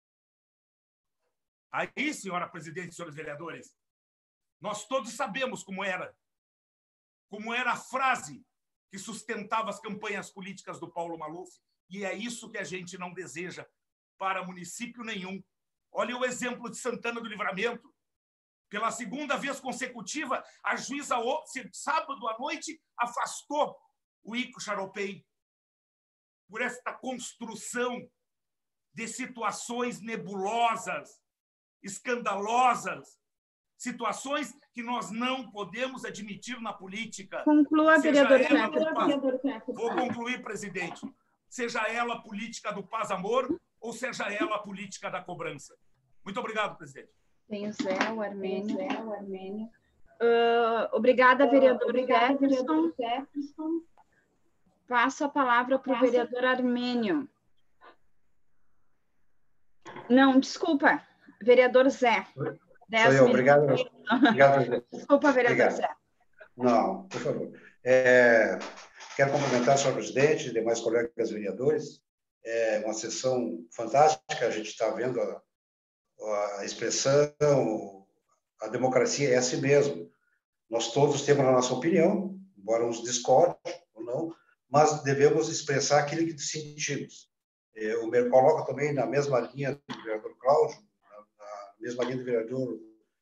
J: Aí, senhora presidente e senhores vereadores, nós todos sabemos como era a frase que sustentava as campanhas políticas do Paulo Maluf, e é isso que a gente não deseja para município nenhum. Olha o exemplo de Santana do Livramento. Pela 2ª vez consecutiva, a juíza, sábado à noite, afastou o Ico Charopei por esta construção de situações nebulosas, escandalosas, situações que nós não podemos admitir na política.
A: Conclua, vereador.
J: Vou concluir, presidente. Seja ela a política do paz-amor ou seja ela a política da cobrança. Muito obrigado, presidente.
A: Tem o Zé, o Armênio. Obrigada, vereador Jefferson. Passo a palavra para o vereador Armênio. Não, desculpa, vereador Zé.
B: Obrigado, presidente.
A: Desculpa, vereador Zé.
B: Não, por favor. Quero cumprimentar o senhor presidente e demais colegas vereadores. É uma sessão fantástica, a gente está vendo a expressão, a democracia é assim mesmo. Nós todos temos a nossa opinião, embora uns discordem ou não, mas devemos expressar aquilo que sentimos. O me coloca também na mesma linha do vereador Cláudio, na mesma linha do vereador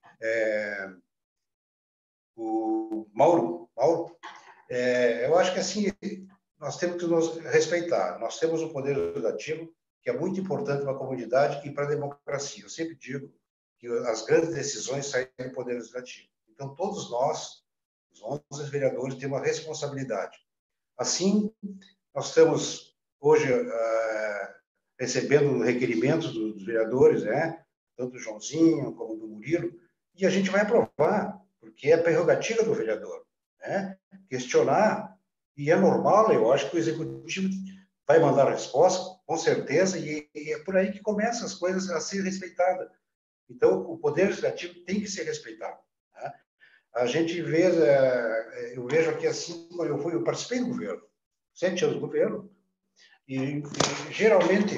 B: o Mauro. Eu acho que assim nós temos que nos respeitar. Nós temos um poder legislativo que é muito importante para a comunidade e para a democracia. Eu sempre digo que as grandes decisões saem do poder legislativo. Então, todos nós, os 11 vereadores, temos uma responsabilidade. Assim, nós estamos hoje recebendo requerimentos dos vereadores, tanto do Joãozinho como do Murilo, e a gente vai aprovar, porque é prerrogativa do vereador, questionar, e é normal, eu acho que o executivo vai mandar a resposta, com certeza, e é por aí que começam as coisas a ser respeitadas. Então, o poder legislativo tem que ser respeitado. A gente vê, eu vejo aqui assim, eu participei do governo, 7 anos do governo, e geralmente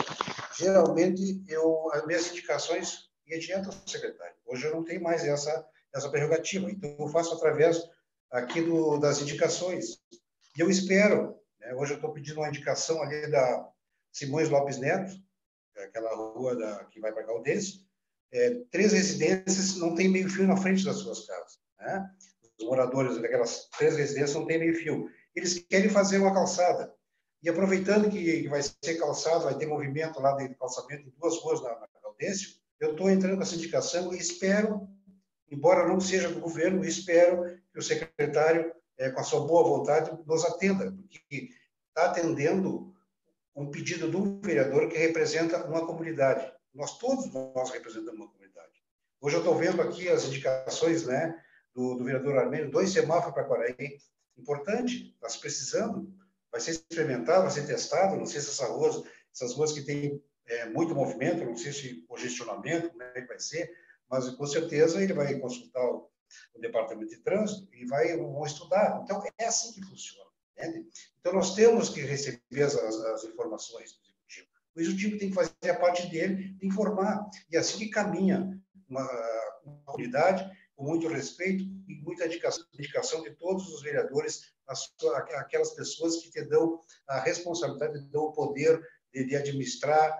B: as minhas indicações iam direto ao secretário. Hoje eu não tenho mais essa prerrogativa, então eu faço através aqui das indicações. E eu espero, hoje eu estou pedindo uma indicação ali da Simões Lopes Neto, aquela rua que vai para Caldense, 3 residências não tem meio-fio na frente das suas casas. Os moradores daquelas 3 residências não têm meio-fio. Eles querem fazer uma calçada. E aproveitando que vai ser calçado, vai ter movimento lá de calçamento em 2 ruas na Caldense, eu estou entrando com essa indicação e espero, embora não seja do governo, espero que o secretário, com a sua boa vontade, nos atenda, porque está atendendo um pedido do vereador que representa uma comunidade. Todos nós representamos uma comunidade. Hoje eu estou vendo aqui as indicações do vereador Armênio, 2 semáforos para Quaraí. Importante, está se precisando, vai ser experimentado, vai ser testado, não sei se essas ruas que têm muito movimento, não sei se o gestionamento, como é que vai ser, mas com certeza ele vai consultar o departamento de trânsito e vão estudar. Então, é assim que funciona. Entende? Então, nós temos que receber as informações do executivo. O executivo tem que fazer a parte dele, de informar, e assim que caminha uma comunidade com muito respeito e muita dedicação de todos os vereadores, aquelas pessoas que te dão a responsabilidade, te dão o poder de administrar,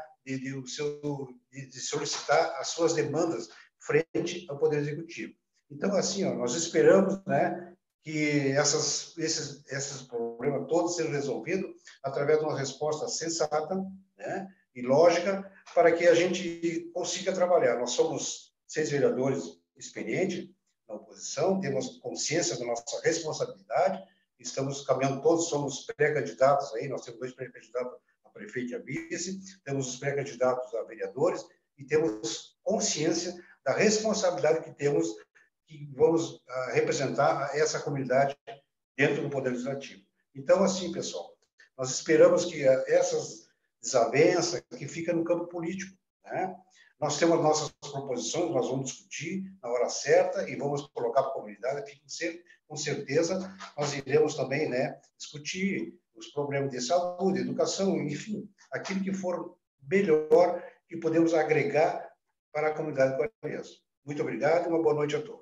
B: de solicitar as suas demandas frente ao Poder Executivo. Então, assim, nós esperamos que esses problemas todos sejam resolvidos através de uma resposta sensata e lógica para que a gente consiga trabalhar. Nós somos 6 vereadores experientes na oposição, temos consciência da nossa responsabilidade, estamos caminhando todos, somos pré-candidatos aí, nós temos 2 pré-candidatos a prefeito e a vice, temos os pré-candidatos a vereadores e temos consciência da responsabilidade que temos, que vamos representar essa comunidade dentro do Poder Legislativo. Então, assim, pessoal, nós esperamos que essas desavenças que ficam no campo político, nós temos nossas proposições, nós vamos discutir na hora certa e vamos colocar para a comunidade, com certeza nós iremos também discutir os problemas de saúde, educação, enfim, aquilo que for melhor que podemos agregar para a comunidade quaraense. Muito obrigado e uma boa noite a todos.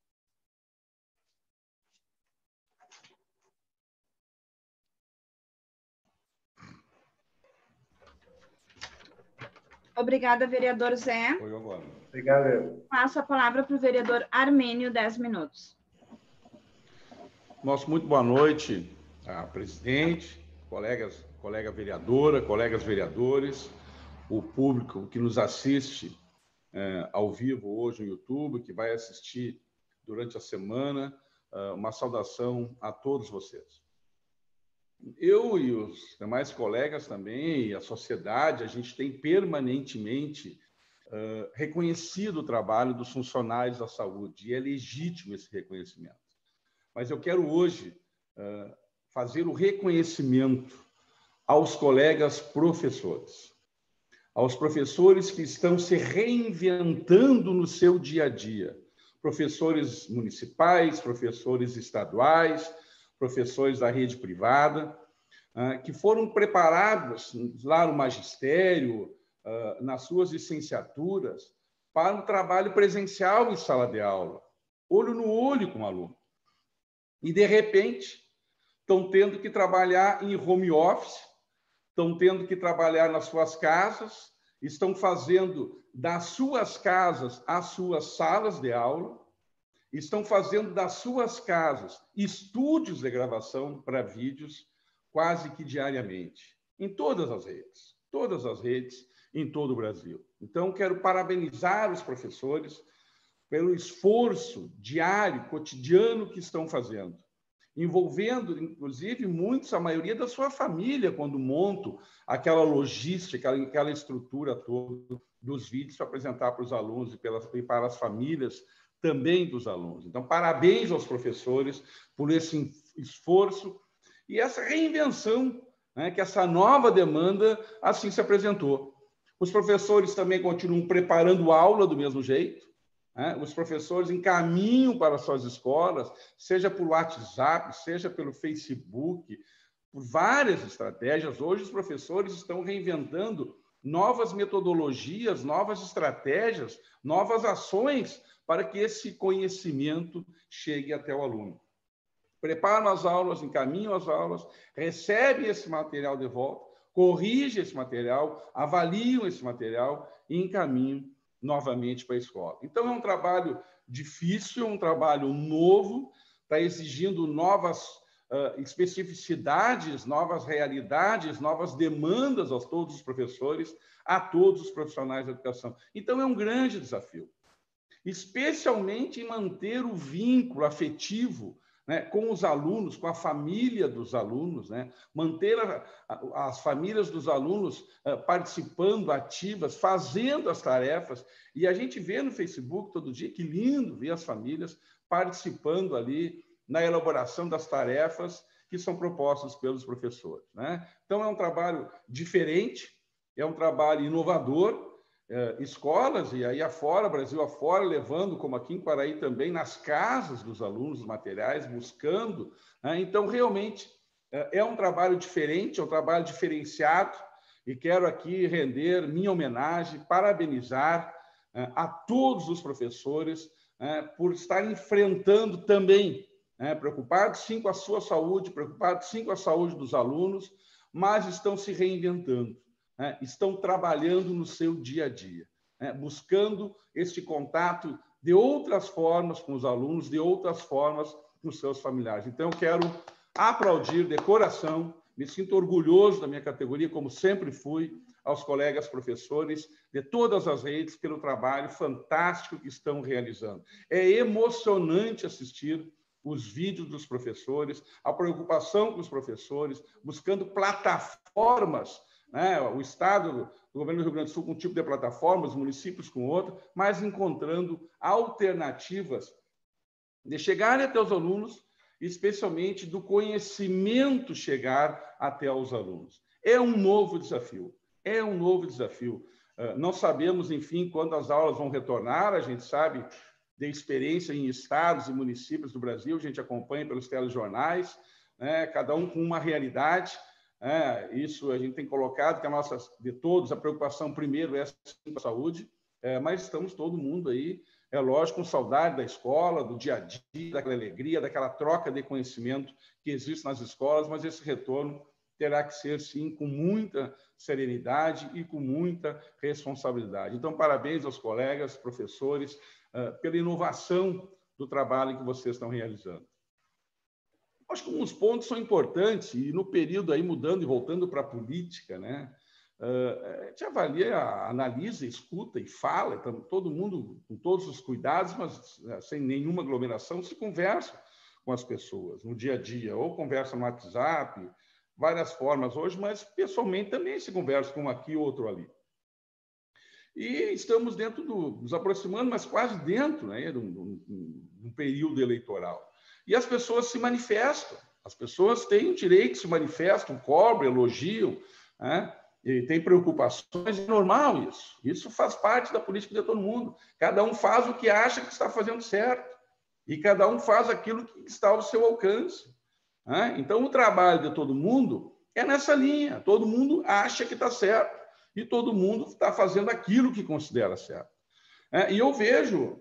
A: Obrigada, vereador Zé.
J: Foi agora.
B: Obrigado.
A: Passo a palavra para o vereador Armênio, 10 minutos.
J: Muito boa noite, presidente, colega vereadora, colegas vereadores, o público que nos assiste ao vivo hoje no YouTube, que vai assistir durante a semana. Uma saudação a todos vocês. Eu e os demais colegas também, e a sociedade, a gente tem permanentemente reconhecido o trabalho dos funcionários da saúde, e é legítimo esse reconhecimento. Mas eu quero hoje fazer o reconhecimento aos colegas professores, aos professores que estão se reinventando no seu dia a dia, professores municipais, professores estaduais, professores da rede privada, que foram preparados lá no magistério, nas suas licenciaturas, para o trabalho presencial em sala de aula.
K: olho no olho com o aluno. E, de repente, estão tendo que trabalhar em home office, estão tendo que trabalhar nas suas casas, estão fazendo das suas casas as suas salas de aula, estão fazendo das suas casas estúdios de gravação para vídeos quase que diariamente, em todas as redes em todo o Brasil. Então, quero parabenizar os professores pelo esforço diário, cotidiano que estão fazendo, envolvendo, inclusive, muitos, a maioria da sua família, quando montam aquela logística, aquela estrutura toda dos vídeos para apresentar para os alunos e para as famílias também dos alunos. Então, parabéns aos professores por esse esforço e essa reinvenção, né, que essa nova demanda assim se apresentou. Os professores também continuam preparando aula do mesmo jeito, né? Os professores encaminham para suas escolas, seja por WhatsApp, seja pelo Facebook, por várias estratégias. Hoje, os professores estão reinventando novas metodologias, novas estratégias, novas ações para que esse conhecimento chegue até o aluno. Preparam as aulas, encaminham as aulas, recebem esse material de volta, corrigem esse material, avaliam esse material e encaminham novamente para a escola. Então, é um trabalho difícil, um trabalho novo, está exigindo novas especificidades, novas realidades, novas demandas a todos os professores, a todos os profissionais da educação. Então, é um grande desafio, especialmente em manter o vínculo afetivo, né, com os alunos, com a família dos alunos, né, manter as famílias dos alunos participando, ativas, fazendo as tarefas. E a gente vê no Facebook todo dia, que lindo ver as famílias participando ali na elaboração das tarefas que são propostas pelos professores, né? Então, é um trabalho diferente, é um trabalho inovador. Escolas, e aí afora, Brasil afora, levando, como aqui em Quaraí também, nas casas dos alunos, os materiais, buscando, né? Então, realmente, é um trabalho diferente, é um trabalho diferenciado, e quero aqui render minha homenagem, parabenizar a todos os professores por estar enfrentando também, preocupados sim com a sua saúde, preocupados sim com a saúde dos alunos, mas estão se reinventando. Estão trabalhando no seu dia a dia, buscando este contato de outras formas com os alunos, de outras formas com os seus familiares. Então, eu quero aplaudir de coração, me sinto orgulhoso da minha categoria, como sempre fui, aos colegas professores de todas as redes pelo trabalho fantástico que estão realizando. É emocionante assistir os vídeos dos professores, a preocupação com os professores, buscando plataformas, né? O Estado, o governo do Rio Grande do Sul com um tipo de plataforma, os municípios com outro, mas encontrando alternativas de chegarem até os alunos, especialmente do conhecimento chegar até os alunos. É um novo desafio, é um novo desafio. Não sabemos, enfim, quando as aulas vão retornar, a gente sabe de experiência em estados e municípios do Brasil, a gente acompanha pelos telejornais, né? Cada um com uma realidade. Isso a gente tem colocado, que a nossa, de todos, a preocupação primeiro é a saúde, mas estamos todo mundo aí, é lógico, com saudade da escola, do dia a dia, daquela alegria, daquela troca de conhecimento que existe nas escolas, mas esse retorno terá que ser, sim, com muita serenidade e com muita responsabilidade. Então, parabéns aos colegas, professores, pela inovação do trabalho que vocês estão realizando. Acho que alguns pontos são importantes, e no período aí, mudando e voltando para a política, né? A gente avalia, analisa, escuta e fala, então, todo mundo com todos os cuidados, mas sem nenhuma aglomeração, se conversa com as pessoas no dia a dia, ou conversa no WhatsApp, várias formas hoje, mas pessoalmente também se conversa com um aqui, outro ali. E estamos dentro nos aproximando, mas quase dentro, né, de um período eleitoral. E as pessoas se manifestam, as pessoas têm o direito, se manifestam, cobram, elogiam, né? E tem preocupações, é normal isso. Isso faz parte da política de todo mundo. Cada um faz o que acha que está fazendo certo. E cada um faz aquilo que está ao seu alcance, né? Então, o trabalho de todo mundo é nessa linha. Todo mundo acha que está certo. E todo mundo está fazendo aquilo que considera certo. E eu vejo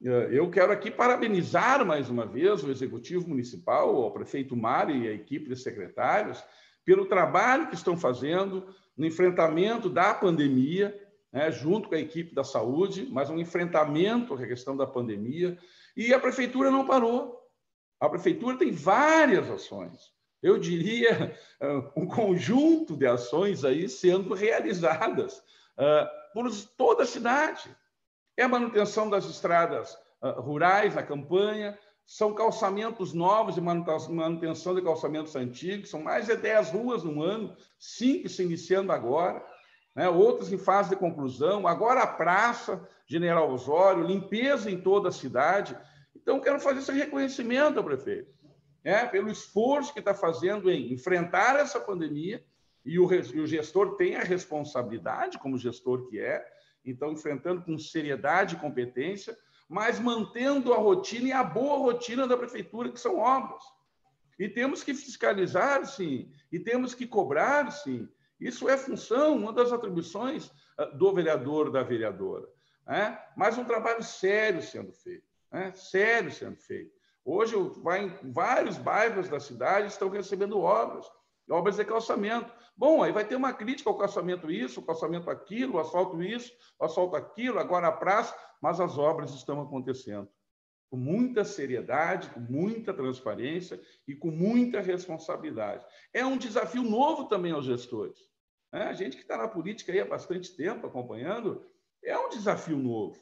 K: eu quero aqui parabenizar mais uma vez o Executivo Municipal, o prefeito Mário e a equipe de secretários, pelo trabalho que estão fazendo no enfrentamento da pandemia, né, junto com a equipe da saúde, mas um enfrentamento à questão da pandemia. E a Prefeitura não parou. A Prefeitura tem várias ações. Eu diria um conjunto de ações aí sendo realizadas por toda a cidade. É a manutenção das estradas rurais na campanha, são calçamentos novos e manutenção de calçamentos antigos, são mais de 10 ruas no ano, 5 se iniciando agora, né? Outras em fase de conclusão, agora a Praça General Osório, limpeza em toda a cidade. Então, quero fazer esse reconhecimento ao prefeito, pelo esforço que está fazendo em enfrentar essa pandemia, e o gestor tem a responsabilidade, como gestor que é, então, enfrentando com seriedade e competência, mas mantendo a rotina e a boa rotina da prefeitura, que são obras. E temos que fiscalizar, sim, e temos que cobrar, sim. Isso é função, uma das atribuições do vereador, da vereadora. Mas um trabalho sério sendo feito. Sério sendo feito. Hoje, vai em vários bairros da cidade, estão recebendo obras de calçamento. Bom, aí vai ter uma crítica ao calçamento isso, o calçamento aquilo, o asfalto isso, o asfalto aquilo, agora a praça, mas as obras estão acontecendo com muita seriedade, com muita transparência e com muita responsabilidade. É um desafio novo também aos gestores. A gente que está na política aí há bastante tempo acompanhando, é um desafio novo.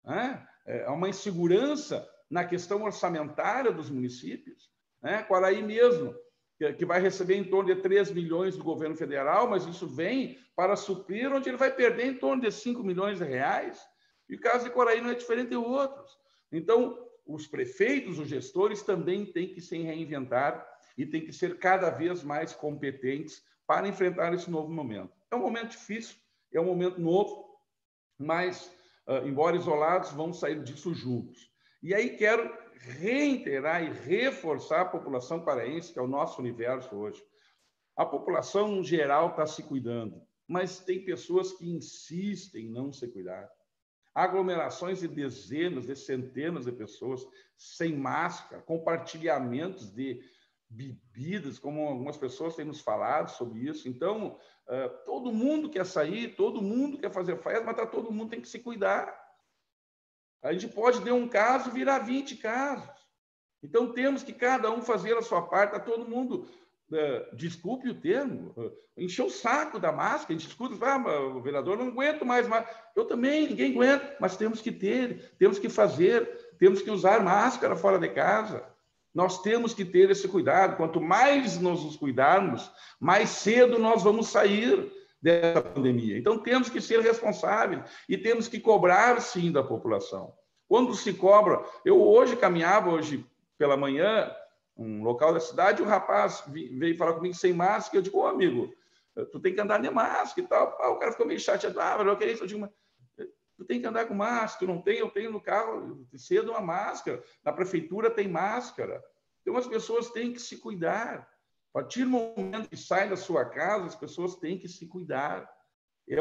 K: É uma insegurança na questão orçamentária dos municípios. Quaraí mesmo, que vai receber em torno de 3 milhões do governo federal, mas isso vem para suprir onde ele vai perder em torno de 5 milhões de reais. E o caso de Quaraí não é diferente de outros. Então, os prefeitos, os gestores também têm que se reinventar e têm que ser cada vez mais competentes para enfrentar esse novo momento. É um momento difícil, é um momento novo, mas, embora isolados, vamos sair disso juntos. E aí quero reiterar e reforçar a população paraense, que é o nosso universo hoje. A população, no geral, está se cuidando, mas tem pessoas que insistem em não se cuidar. Aglomerações de dezenas, de centenas de pessoas sem máscara, compartilhamentos de bebidas, como algumas pessoas têm nos falado sobre isso. Então, todo mundo quer sair, todo mundo quer fazer festa, mas todo mundo tem que se cuidar. A gente pode, de um caso, virar 20 casos. Então, temos que cada um fazer a sua parte. Está todo mundo, desculpe o termo, encheu o saco da máscara. A gente escuta, o vereador não aguento mais. Eu também, ninguém aguenta. Mas temos que temos que fazer, temos que usar máscara fora de casa. Nós temos que ter esse cuidado. Quanto mais nós nos cuidarmos, mais cedo nós vamos sair dessa pandemia. Então, temos que ser responsáveis e temos que cobrar, sim, da população. Quando se cobra... Eu hoje caminhava, hoje pela manhã, um local da cidade, o rapaz veio falar comigo sem máscara, eu digo, amigo, tu tem que andar de máscara e tal. O cara ficou meio chateado, mas eu queria isso. Eu digo, tu tem que andar com máscara, tu não tem, eu tenho no carro cedo uma máscara, na prefeitura tem máscara. Então, as pessoas têm que se cuidar. A partir do momento que sai da sua casa, as pessoas têm que se cuidar. É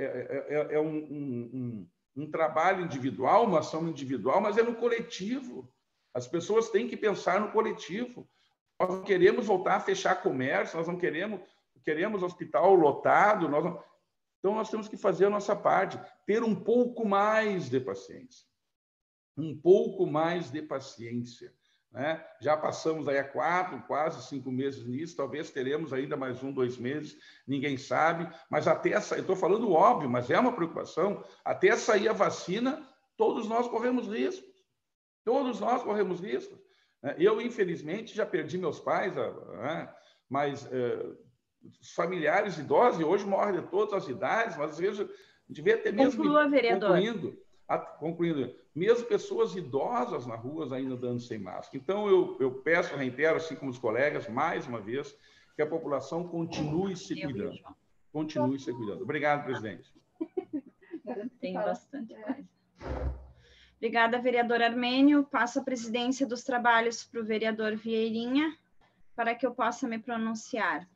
K: um trabalho individual, uma ação individual, mas é no coletivo. As pessoas têm que pensar no coletivo. Nós não queremos voltar a fechar comércio, nós não queremos hospital lotado. Então, nós temos que fazer a nossa parte, ter um pouco mais de paciência. Um pouco mais de paciência. Já passamos aí há 4, quase 5 meses nisso, talvez teremos ainda mais 1, 2 meses, ninguém sabe, mas até eu estou falando óbvio, mas é uma preocupação, até sair a vacina, todos nós corremos riscos. Todos nós corremos riscos. Eu, infelizmente, já perdi meus pais, mas os familiares idosos, e hoje morrem de todas as idades, mas às vezes devia ter mesmo...
A: Conclua, vereador.
K: Concluindo, mesmo pessoas idosas na rua ainda andando sem máscara. Então, eu peço, reitero, assim como os colegas, mais uma vez, que a população continue se cuidando. Continue se cuidando. Obrigado, presidente.
A: Tem bastante coisa. Obrigada, vereador Armênio. Passo a presidência dos trabalhos para o vereador Vieirinha, para que eu possa me pronunciar.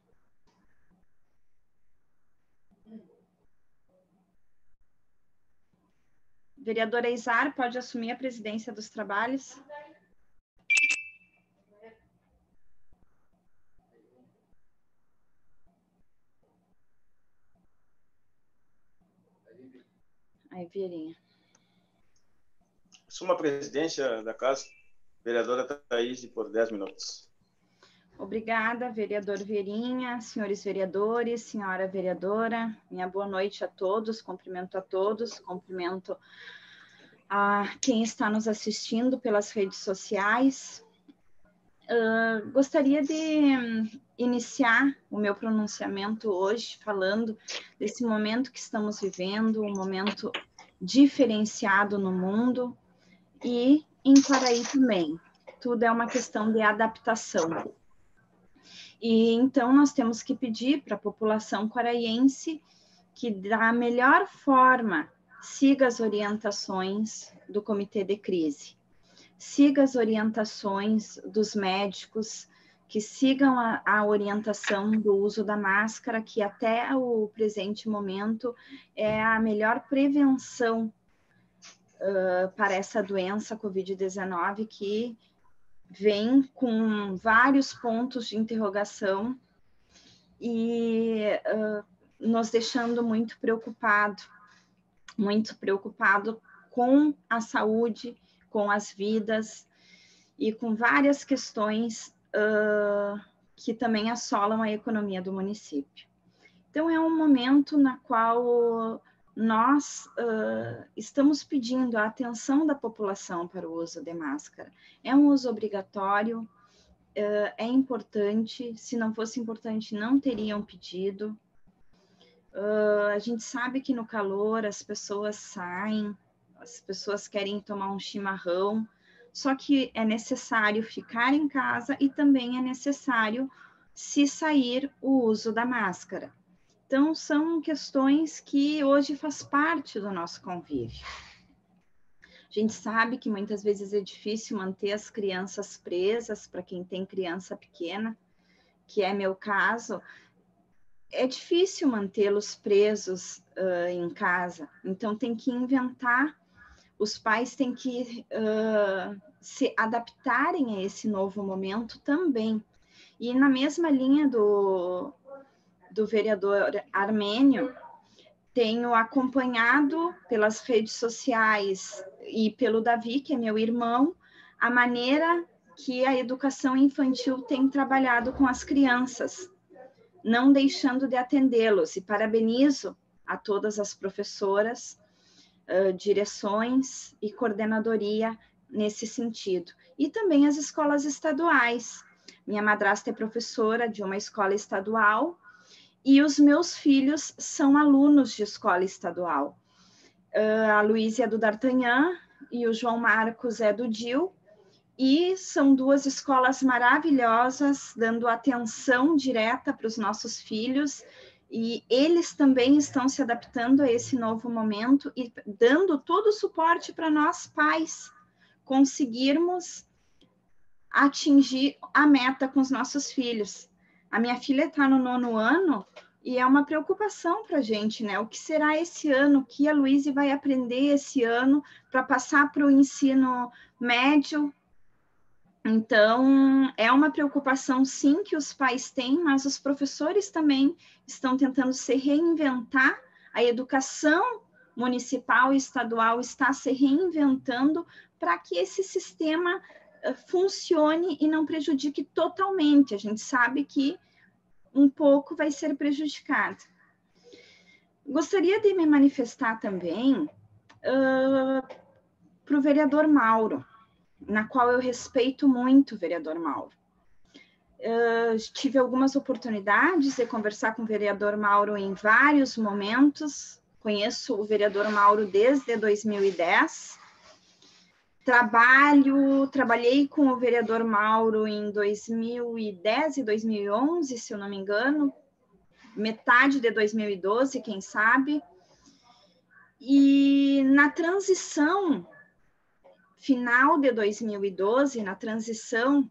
A: Vereadora Izar, pode assumir a presidência dos trabalhos. Aí, Vieirinha.
F: Assuma a presidência da casa, vereadora Thaís, por 10 minutos.
A: Obrigada, vereador Vieirinha, senhores vereadores, senhora vereadora, minha boa noite a todos, cumprimento a quem está nos assistindo pelas redes sociais. Gostaria de iniciar o meu pronunciamento hoje falando desse momento que estamos vivendo, um momento diferenciado no mundo e em Quaraí também. Tudo é uma questão de adaptação. E então nós temos que pedir para a população quaraiense que da melhor forma siga as orientações do Comitê de Crise, siga as orientações dos médicos, que sigam a orientação do uso da máscara, que até o presente momento é a melhor prevenção para essa doença Covid-19, que vem com vários pontos de interrogação e nos deixando muito preocupado com a saúde, com as vidas e com várias questões que também assolam a economia do município. Então, é um momento na qual nós estamos pedindo a atenção da população para o uso de máscara. É um uso obrigatório, é importante, se não fosse importante, não teriam pedido. A gente sabe que no calor as pessoas saem, as pessoas querem tomar um chimarrão, só que é necessário ficar em casa e também é necessário, se sair, o uso da máscara. Então, são questões que hoje faz parte do nosso convívio. A gente sabe que muitas vezes é difícil manter as crianças presas, para quem tem criança pequena, que é meu caso, é difícil mantê-los presos em casa. Então, tem que inventar, os pais têm que se adaptarem a esse novo momento também. E na mesma linha do vereador Armênio, tenho acompanhado pelas redes sociais e pelo Davi, que é meu irmão, a maneira que a educação infantil tem trabalhado com as crianças, não deixando de atendê-los. E parabenizo a todas as professoras, direções e coordenadoria nesse sentido. E também as escolas estaduais. Minha madrasta é professora de uma escola estadual, e os meus filhos são alunos de escola estadual. A Luísa é do D'Artagnan e o João Marcos é do DIL, e são duas escolas maravilhosas, dando atenção direta para os nossos filhos, e eles também estão se adaptando a esse novo momento e dando todo o suporte para nós pais conseguirmos atingir a meta com os nossos filhos. A minha filha está no 9º ano e é uma preocupação para a gente, né? O que será esse ano? O que a Luísa vai aprender esse ano para passar para o ensino médio? Então, é uma preocupação, sim, que os pais têm, mas os professores também estão tentando se reinventar. A educação municipal e estadual está se reinventando para que esse sistema funcione e não prejudique totalmente. A gente sabe que um pouco vai ser prejudicado. Gostaria de me manifestar também para o vereador Mauro, na qual eu respeito muito o vereador Mauro. Tive algumas oportunidades de conversar com o vereador Mauro em vários momentos. Conheço o vereador Mauro desde 2010. Trabalhei com o vereador Mauro em 2010 e 2011, se eu não me engano, metade de 2012, quem sabe. E na transição final de 2012, na transição,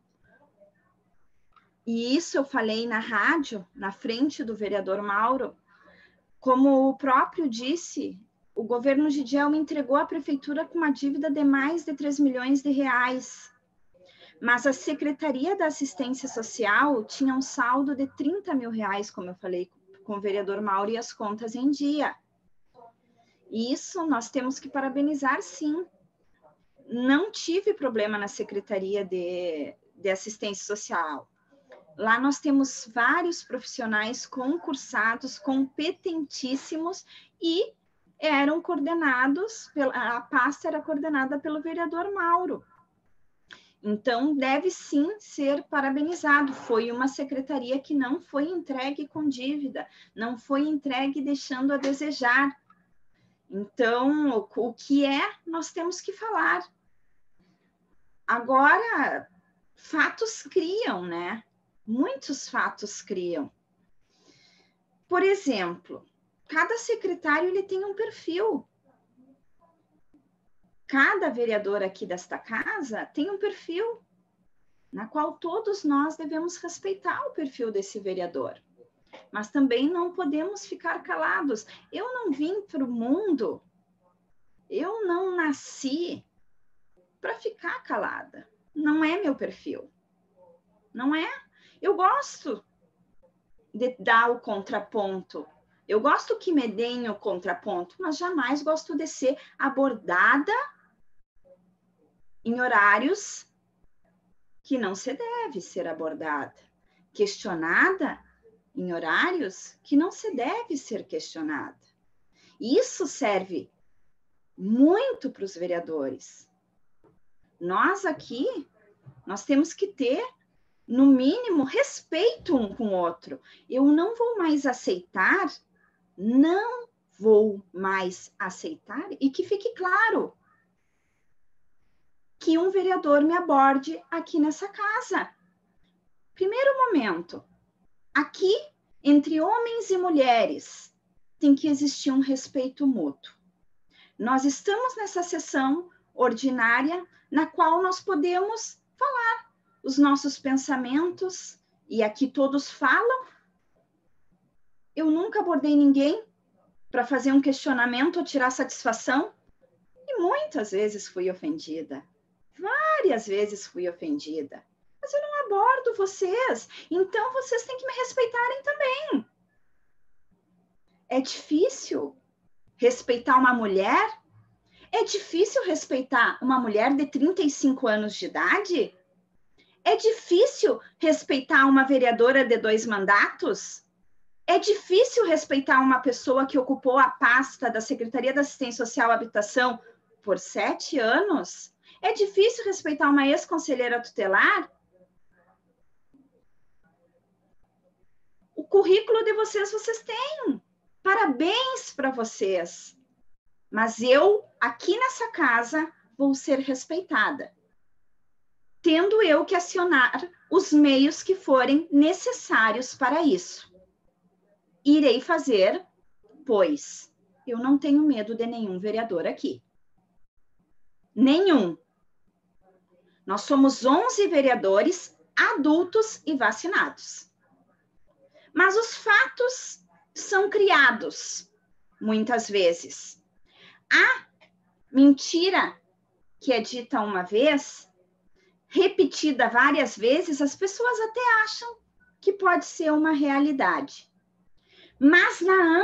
A: e isso eu falei na rádio, na frente do vereador Mauro, como o próprio disse, o governo Gidiel me entregou à prefeitura com uma dívida de mais de 3 milhões de reais. Mas a Secretaria da Assistência Social tinha um saldo de 30 mil reais, como eu falei com o vereador Mauro, e as contas em dia. Isso nós temos que parabenizar, sim. Não tive problema na Secretaria de Assistência Social. Lá nós temos vários profissionais concursados, competentíssimos, e eram coordenados, a pasta era coordenada pelo vereador Mauro. Então, deve sim ser parabenizado. Foi uma secretaria que não foi entregue com dívida, não foi entregue deixando a desejar. Então, o que nós temos que falar. Agora, fatos criam, né? Muitos fatos criam. Por exemplo, cada secretário ele tem um perfil. Cada vereador aqui desta casa tem um perfil, na qual todos nós devemos respeitar o perfil desse vereador. Mas também não podemos ficar calados. Eu não vim para o mundo, eu não nasci para ficar calada. Não é meu perfil. Não é? Eu gosto de dar o contraponto. Eu gosto que me deem o contraponto, mas jamais gosto de ser abordada em horários que não se deve ser abordada. Questionada em horários que não se deve ser questionada. Isso serve muito para os vereadores. Nós aqui, nós temos que ter, no mínimo, respeito um com o outro. Eu não vou mais aceitar, e que fique claro, que um vereador me aborde aqui nessa casa. Primeiro momento, aqui, entre homens e mulheres, tem que existir um respeito mútuo. Nós estamos nessa sessão ordinária, na qual nós podemos falar os nossos pensamentos, e aqui todos falam. Eu nunca abordei ninguém para fazer um questionamento ou tirar satisfação, e muitas vezes fui ofendida. Várias vezes fui ofendida. Mas eu não abordo vocês, então vocês têm que me respeitarem também. É difícil respeitar uma mulher? É difícil respeitar uma mulher de 35 anos de idade? É difícil respeitar uma vereadora de 2 mandatos? É difícil respeitar uma pessoa que ocupou a pasta da Secretaria da Assistência Social e Habitação por 7 anos? É difícil respeitar uma ex-conselheira tutelar? O currículo de vocês têm. Parabéns para vocês. Mas eu, aqui nessa casa, vou ser respeitada. Tendo eu que acionar os meios que forem necessários para isso. Irei fazer, pois eu não tenho medo de nenhum vereador aqui. Nenhum. Nós somos 11 vereadores adultos e vacinados. Mas os fatos são criados, muitas vezes. A mentira que é dita uma vez, repetida várias vezes, as pessoas até acham que pode ser uma realidade. Mas na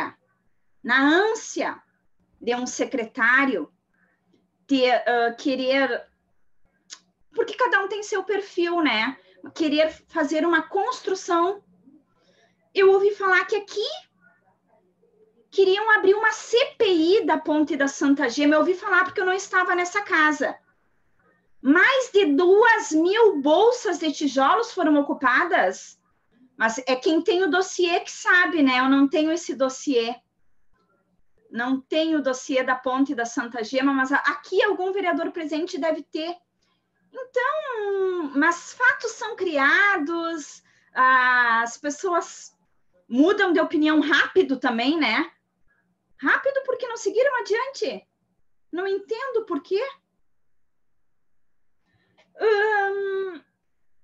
A: ânsia de um secretário querer... Porque cada um tem seu perfil, né? Querer fazer uma construção. Eu ouvi falar que aqui queriam abrir uma CPI da Ponte da Santa Gema. Eu ouvi falar porque eu não estava nessa casa. Mais de 2.000 bolsas de tijolos foram ocupadas. Mas é quem tem o dossiê que sabe, né? Eu não tenho esse dossiê. Não tenho o dossiê da Ponte da Santa Gema, mas aqui algum vereador presente deve ter. Então, mas fatos são criados, as pessoas mudam de opinião rápido também, né? Rápido porque não seguiram adiante. Não entendo por quê.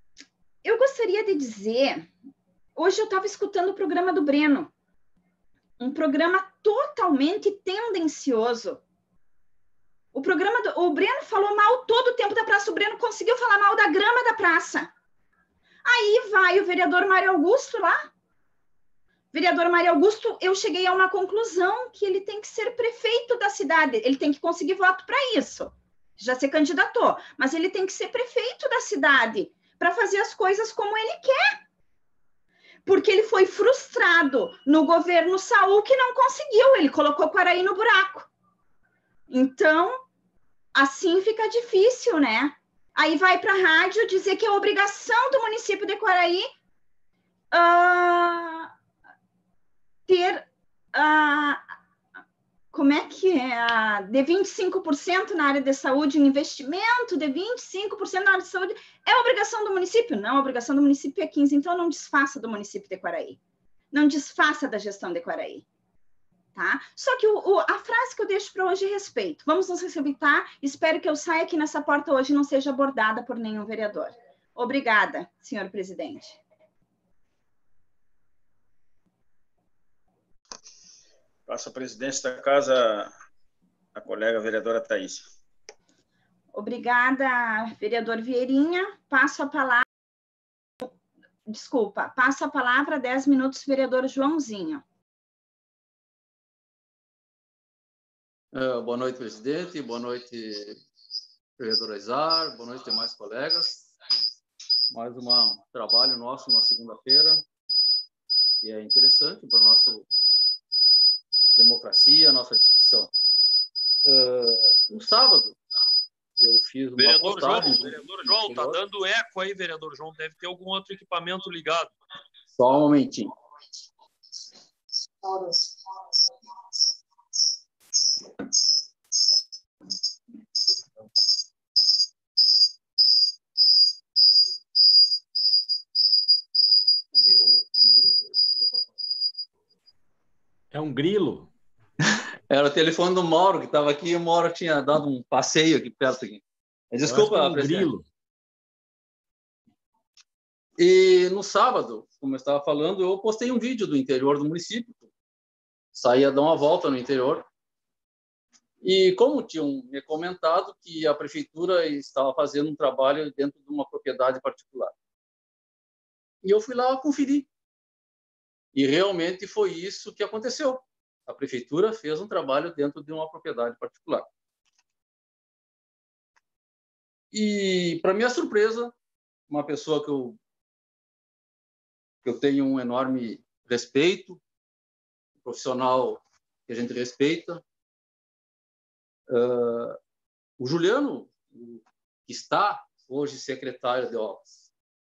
A: Eu gostaria de dizer... Hoje eu estava escutando o programa do Breno. um programa totalmente tendencioso. O Breno falou mal todo o tempo da praça, o Breno conseguiu falar mal da grama da praça. Aí vai o vereador Mário Augusto lá. Vereador Mário Augusto, eu cheguei a uma conclusão que ele tem que ser prefeito da cidade, ele tem que conseguir voto para isso. Já se candidatou, mas ele tem que ser prefeito da cidade para fazer as coisas como ele quer. Porque ele foi frustrado no governo Saul, que não conseguiu, ele colocou Quaraí no buraco. Então, assim fica difícil, né? Aí vai para a rádio dizer que é obrigação do município de Quaraí ter, como é que é, de 25% na área de saúde, um investimento de 25% na área de saúde, é obrigação do município? Não, a obrigação do município é 15%, então não desfaça do município de Quaraí. Não desfaça da gestão de Quaraí. Tá? Só que a frase que eu deixo para hoje é respeito. Vamos nos respeitar. Espero que eu saia aqui nessa porta hoje e não seja abordada por nenhum vereador. Obrigada, senhor presidente.
F: Passa a presidência da casa, a colega vereadora Thaís.
A: Obrigada, vereador Vieirinha. Passo a palavra... Desculpa, passo a palavra 10 minutos, vereador Joãozinho.
L: Boa noite, presidente. Boa noite, vereador Aizar. Boa noite, demais colegas. Mais um trabalho nosso na segunda-feira, que é interessante para a nossa democracia, a nossa discussão. No sábado, eu fiz uma postagem...
E: Vereador João, está dando eco aí, vereador João. Deve ter algum outro equipamento ligado.
L: Só um momentinho.
I: É um grilo.
L: Era o telefone do Mauro, que estava aqui, e o Mauro tinha dado um passeio aqui perto. Aqui. Desculpa, presidente. Grilo. E no sábado, como eu estava falando, eu postei um vídeo do interior do município. Saía dar uma volta no interior. E como tinham me comentado que a prefeitura estava fazendo um trabalho dentro de uma propriedade particular. E eu fui lá conferir. E realmente foi isso que aconteceu. A prefeitura fez um trabalho dentro de uma propriedade particular. E, para minha surpresa, uma pessoa que eu tenho um enorme respeito, um profissional que a gente respeita, o Juliano, que está hoje secretário de obras.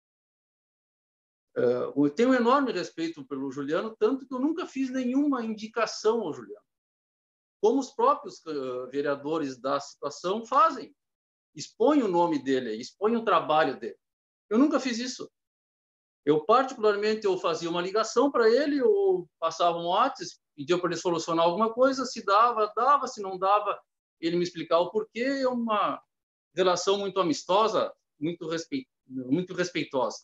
L: Eu tenho um enorme respeito pelo Juliano, tanto que eu nunca fiz nenhuma indicação ao Juliano. Como os próprios vereadores da situação fazem. Expõem o nome dele, expõem o trabalho dele. Eu nunca fiz isso. Eu, particularmente, eu fazia uma ligação para ele, ou passava um WhatsApp, pedia para ele solucionar alguma coisa, se dava, dava, se não dava, ele me explicava o porquê. É uma relação muito amistosa, muito respeitosa.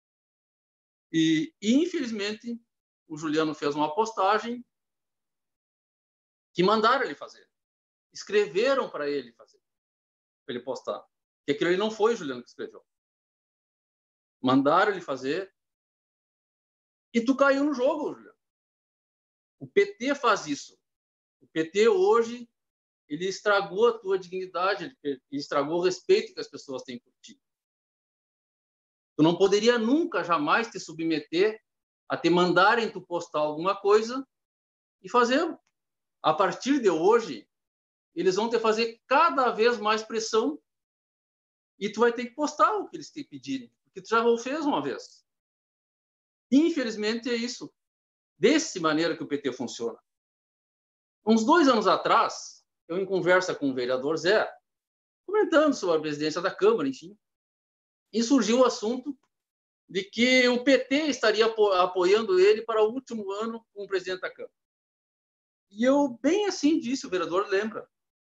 L: E, infelizmente, o Juliano fez uma postagem que mandaram ele fazer. Escreveram para ele fazer, para ele postar. Porque aquilo aí não foi o Juliano que escreveu. Mandaram ele fazer e tu caiu no jogo, Juliano. O PT faz isso. O PT hoje, ele estragou a tua dignidade, ele estragou o respeito que as pessoas têm por ti. Tu não poderia nunca, jamais te submeter a te mandarem tu postar alguma coisa e fazer. A partir de hoje, eles vão te fazer cada vez mais pressão e tu vai ter que postar o que eles te pedirem, porque tu já o fez uma vez. Infelizmente, é isso. Dessa maneira que o PT funciona. Uns 2 anos atrás, eu em conversa com o vereador Zé, comentando sobre a presidência da Câmara, enfim, e surgiu o assunto de que o PT estaria apoiando ele para o último ano como presidente da Câmara. E eu, bem assim, disse, o vereador lembra,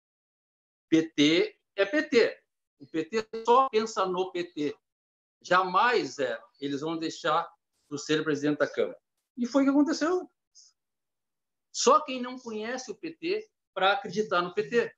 L: PT é PT. O PT só pensa no PT. Jamais eles vão deixar de ser presidente da Câmara. E foi o que aconteceu. Só quem não conhece o PT para acreditar no PT.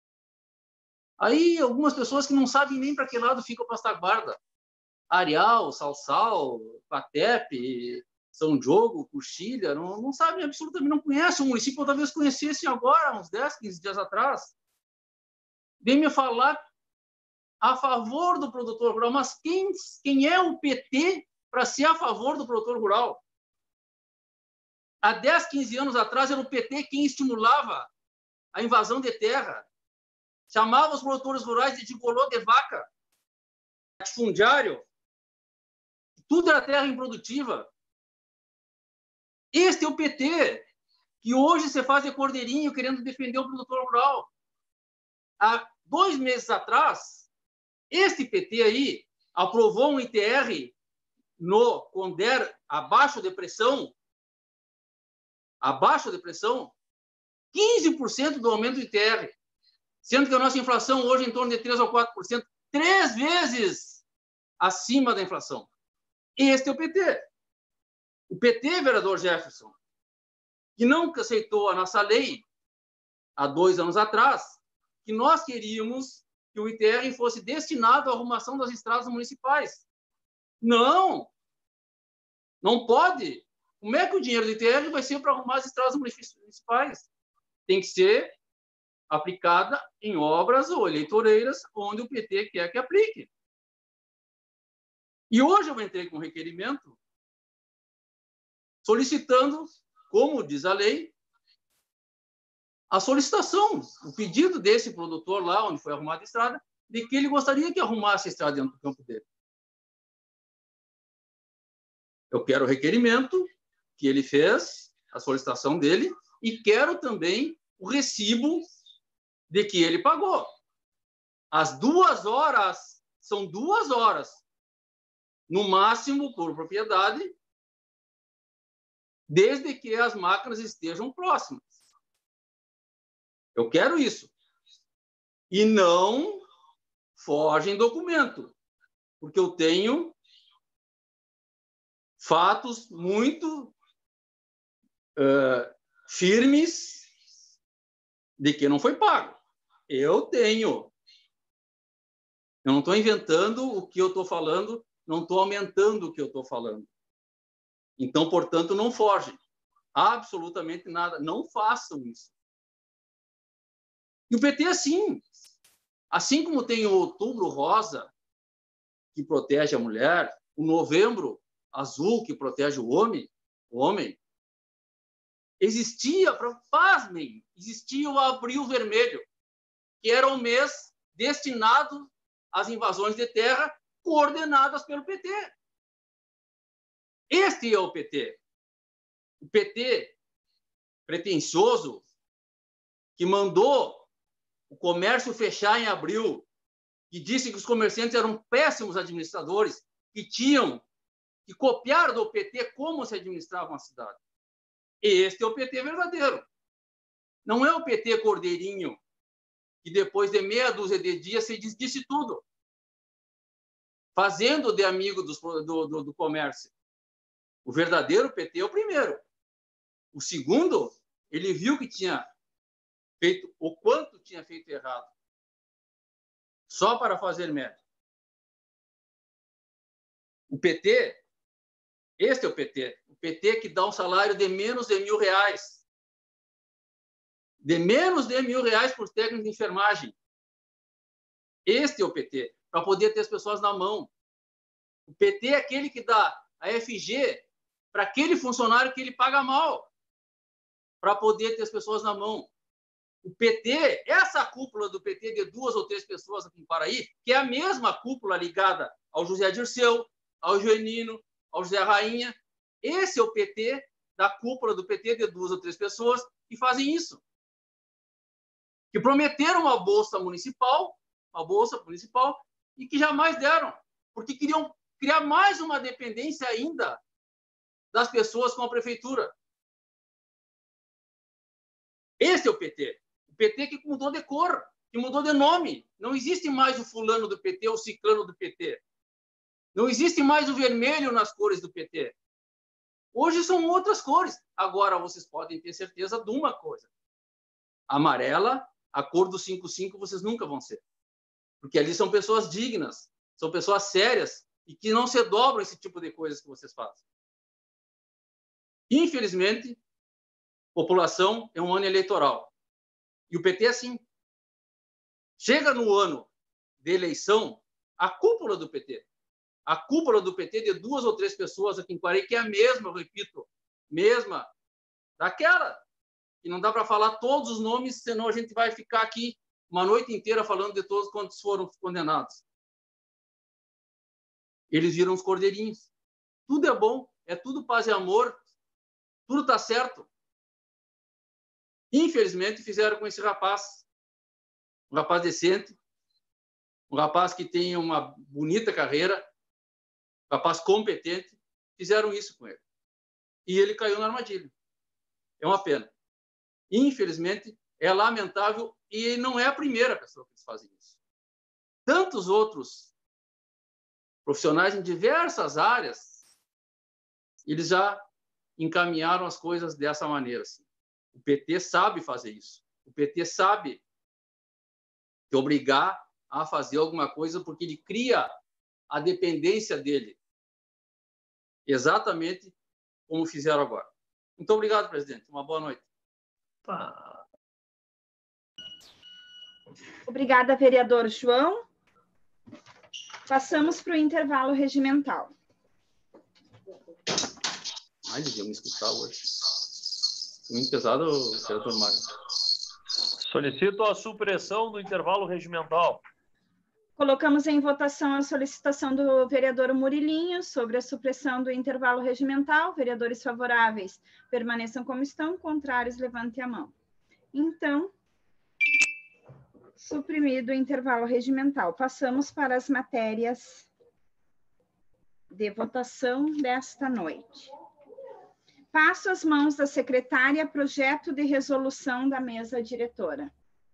L: Aí, algumas pessoas que não sabem nem para que lado fica o Pastaguarda. Areal, Salsal, Patep, São Diogo, Coxilha, não sabem absolutamente, não conhecem o município, ou talvez conhecessem agora, uns 10, 15 dias atrás. Vem me falar a favor do produtor rural, mas quem é o PT para ser a favor do produtor rural? Há 10, 15 anos atrás, era o PT quem estimulava a invasão de terra, chamava os produtores rurais de gigolô de vaca, latifundiário, tudo era terra improdutiva. Este é o PT, que hoje se faz de cordeirinho querendo defender o produtor rural. Há 2 meses atrás, este PT aí aprovou um ITR no Conder abaixo de pressão, 15% do aumento do ITR, sendo que a nossa inflação hoje é em torno de 3 ou 4%, 3 vezes acima da inflação. Este é o PT. O PT, vereador Jefferson, que não aceitou a nossa lei há 2 anos atrás, que nós queríamos que o ITR fosse destinado à arrumação das estradas municipais. Não! Não pode! Como é que o dinheiro do ITR vai ser para arrumar as estradas municipais? Tem que ser aplicada em obras ou eleitoreiras onde o PT quer que aplique. E hoje eu entrei com um requerimento solicitando, como diz a lei, a solicitação, o pedido desse produtor lá onde foi arrumada a estrada, de que ele gostaria que arrumasse a estrada dentro do campo dele. Eu quero o requerimento que ele fez, a solicitação dele, e quero também o recibo de que ele pagou. As 2 horas, são 2 horas, no máximo por propriedade, desde que as máquinas estejam próximas. Eu quero isso. E não foge em documento, porque eu tenho fatos muito firmes de que não foi pago. Eu tenho. Eu não estou inventando o que eu estou falando, não estou aumentando o que eu estou falando. Então, portanto, não foge. Absolutamente nada. Não façam isso. E o PT, assim como tem o Outubro Rosa, que protege a mulher, o Novembro Azul, que protege o homem, pasmem, existia o Abril Vermelho, que era o mês destinado às invasões de terra coordenadas pelo PT. Este é o PT. O PT pretensioso que mandou o comércio fechar em abril, que disse que os comerciantes eram péssimos administradores, que tinham que copiar do PT como se administrava uma cidade. Este é o PT verdadeiro. Não é o PT cordeirinho, que depois de meia dúzia de dias se desdisse tudo, fazendo de amigo do comércio. O verdadeiro PT é o primeiro. O segundo, ele viu que tinha feito o quanto tinha feito errado, só para fazer mérito. O PT, este é o PT que dá um salário de menos de R$1.000, de menos de R$1.000 por técnico de enfermagem. Este é o PT, para poder ter as pessoas na mão. O PT é aquele que dá a FG para aquele funcionário que ele paga mal, para poder ter as pessoas na mão. O PT, essa cúpula do PT de 2 ou 3 pessoas aqui em Paraí, que é a mesma cúpula ligada ao José Dirceu, ao Joanino, ao José Rainha, esse é o PT da cúpula do PT de 2 ou 3 pessoas que fazem isso. Que prometeram uma bolsa municipal, e que jamais deram, porque queriam criar mais uma dependência ainda das pessoas com a prefeitura. Esse é o PT. O PT que mudou de cor, que mudou de nome. Não existe mais o fulano do PT, o ciclano do PT. Não existe mais o vermelho nas cores do PT. Hoje são outras cores. Agora vocês podem ter certeza de uma coisa. Amarela, a cor do 55, vocês nunca vão ser. Porque ali são pessoas dignas, são pessoas sérias e que não se dobram esse tipo de coisas que vocês fazem. Infelizmente, população é um ano eleitoral. E o PT é assim. Chega no ano de eleição, a cúpula do PT de 2 ou 3 pessoas aqui em Quaraí, que é a mesma, eu repito, mesma daquela, que não dá para falar todos os nomes, senão a gente vai ficar aqui uma noite inteira falando de todos quantos foram condenados. Eles viram os cordeirinhos. Tudo é bom, é tudo paz e amor, tudo está certo. Infelizmente, fizeram com esse rapaz, um rapaz decente, um rapaz que tem uma bonita carreira, um rapaz competente, fizeram isso com ele. E ele caiu na armadilha. É uma pena. Infelizmente, é lamentável e não é a primeira pessoa que eles fazem isso. Tantos outros profissionais em diversas áreas, eles já encaminharam as coisas dessa maneira. Assim. O PT sabe fazer isso. O PT sabe te obrigar a fazer alguma coisa porque ele cria a dependência dele. Exatamente como fizeram agora. Muito obrigado, presidente. Uma boa noite.
A: Obrigada, vereador João. Passamos para o intervalo regimental.
L: Ai, devia me escutar hoje. Muito pesado, vereador Mário.
E: Solicito a supressão do intervalo regimental.
A: Colocamos em votação a solicitação do vereador Murilinho sobre a supressão do intervalo regimental. Vereadores favoráveis, permaneçam como estão. Contrários, levante a mão. Então, suprimido o intervalo regimental. Passamos para as matérias de votação desta noite. Passo às mãos da secretária projeto de resolução da mesa diretora.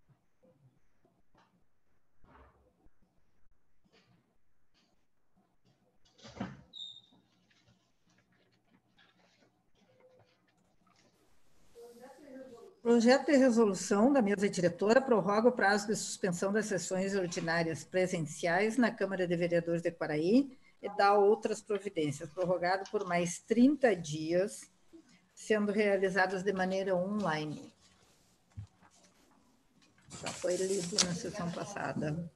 D: Projeto de resolução da mesa diretora prorroga o prazo de suspensão das sessões ordinárias presenciais na Câmara de Vereadores de Quaraí e dá outras providências, prorrogado por mais 30 dias, sendo realizadas de maneira online. Já foi lido na sessão passada.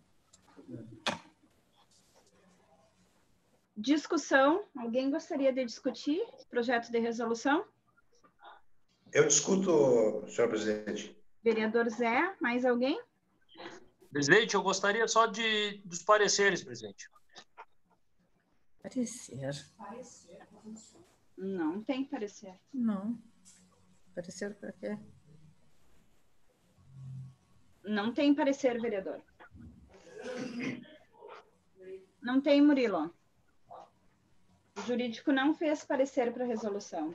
A: Discussão. Alguém gostaria de discutir projeto de resolução?
B: Eu discuto, senhor presidente.
A: Vereador Zé, mais alguém?
E: Presidente, eu gostaria só dos pareceres, presidente.
D: Parecer.
A: Não tem parecer.
D: Não. Parecer para quê?
A: Não tem parecer, vereador. Não tem, Murilo. O jurídico não fez parecer para a resolução.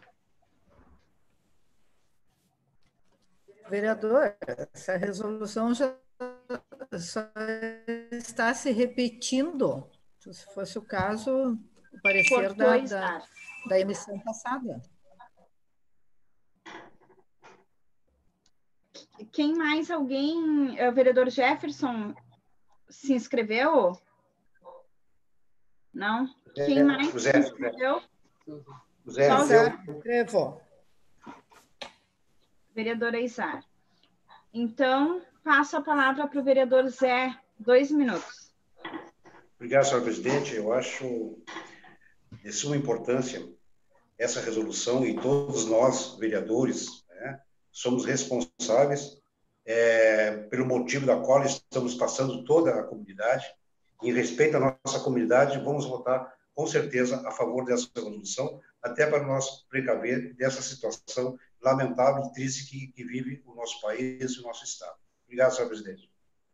D: Vereador, essa resolução já só está se repetindo. Se fosse o caso, o parecer da emissão passada.
A: Quem mais? Alguém? O vereador Jefferson se inscreveu? Não? Quem mais se inscreveu?
B: Zé,
D: inscreveu.
A: Vereadora Izar. Então, passo a palavra para o vereador Zé. 2 minutos.
B: Obrigado, senhor presidente. Eu acho de suma importância essa resolução e todos nós, vereadores, né, somos responsáveis pelo motivo da qual estamos passando toda a comunidade. Em respeito à nossa comunidade, vamos votar com certeza a favor dessa resolução, até para nós precaver dessa situação lamentável e triste que vive o nosso país e o nosso Estado. Obrigado, senhor presidente.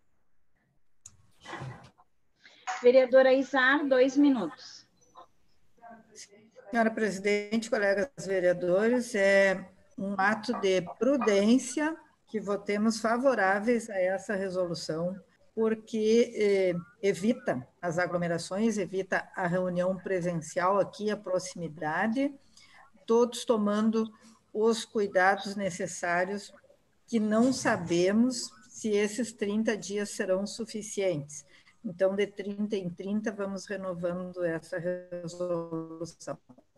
A: Vereadora Izar, 2 minutos.
D: Senhora presidente, colegas vereadores, é um ato de prudência que votemos favoráveis a essa resolução, porque evita as aglomerações, evita a reunião presencial aqui, a proximidade. todos tomando os cuidados necessários, que não sabemos se esses 30 dias serão suficientes. Então, de 30 em 30, vamos renovando essa resolução.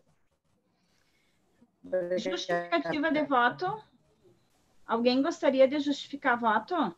A: Justificativa de voto. Alguém gostaria de justificar voto?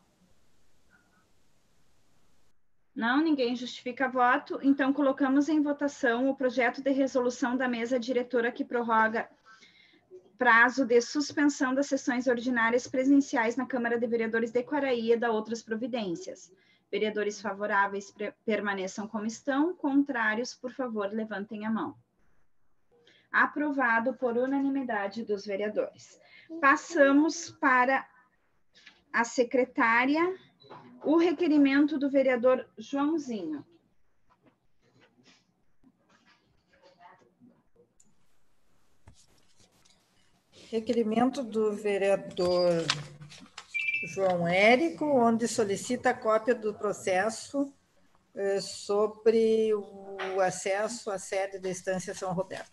A: Não, ninguém justifica voto. Então, colocamos em votação o projeto de resolução da mesa diretora que prorroga prazo de suspensão das sessões ordinárias presenciais na Câmara de Vereadores de Quaraí e da outras providências. Vereadores favoráveis permaneçam como estão, contrários, por favor, levantem a mão. Aprovado por unanimidade dos vereadores. Passamos para a secretária, o requerimento do vereador Joãozinho.
D: Requerimento do vereador João Érico, onde solicita a cópia do processo sobre o acesso à sede da Estância São Roberto.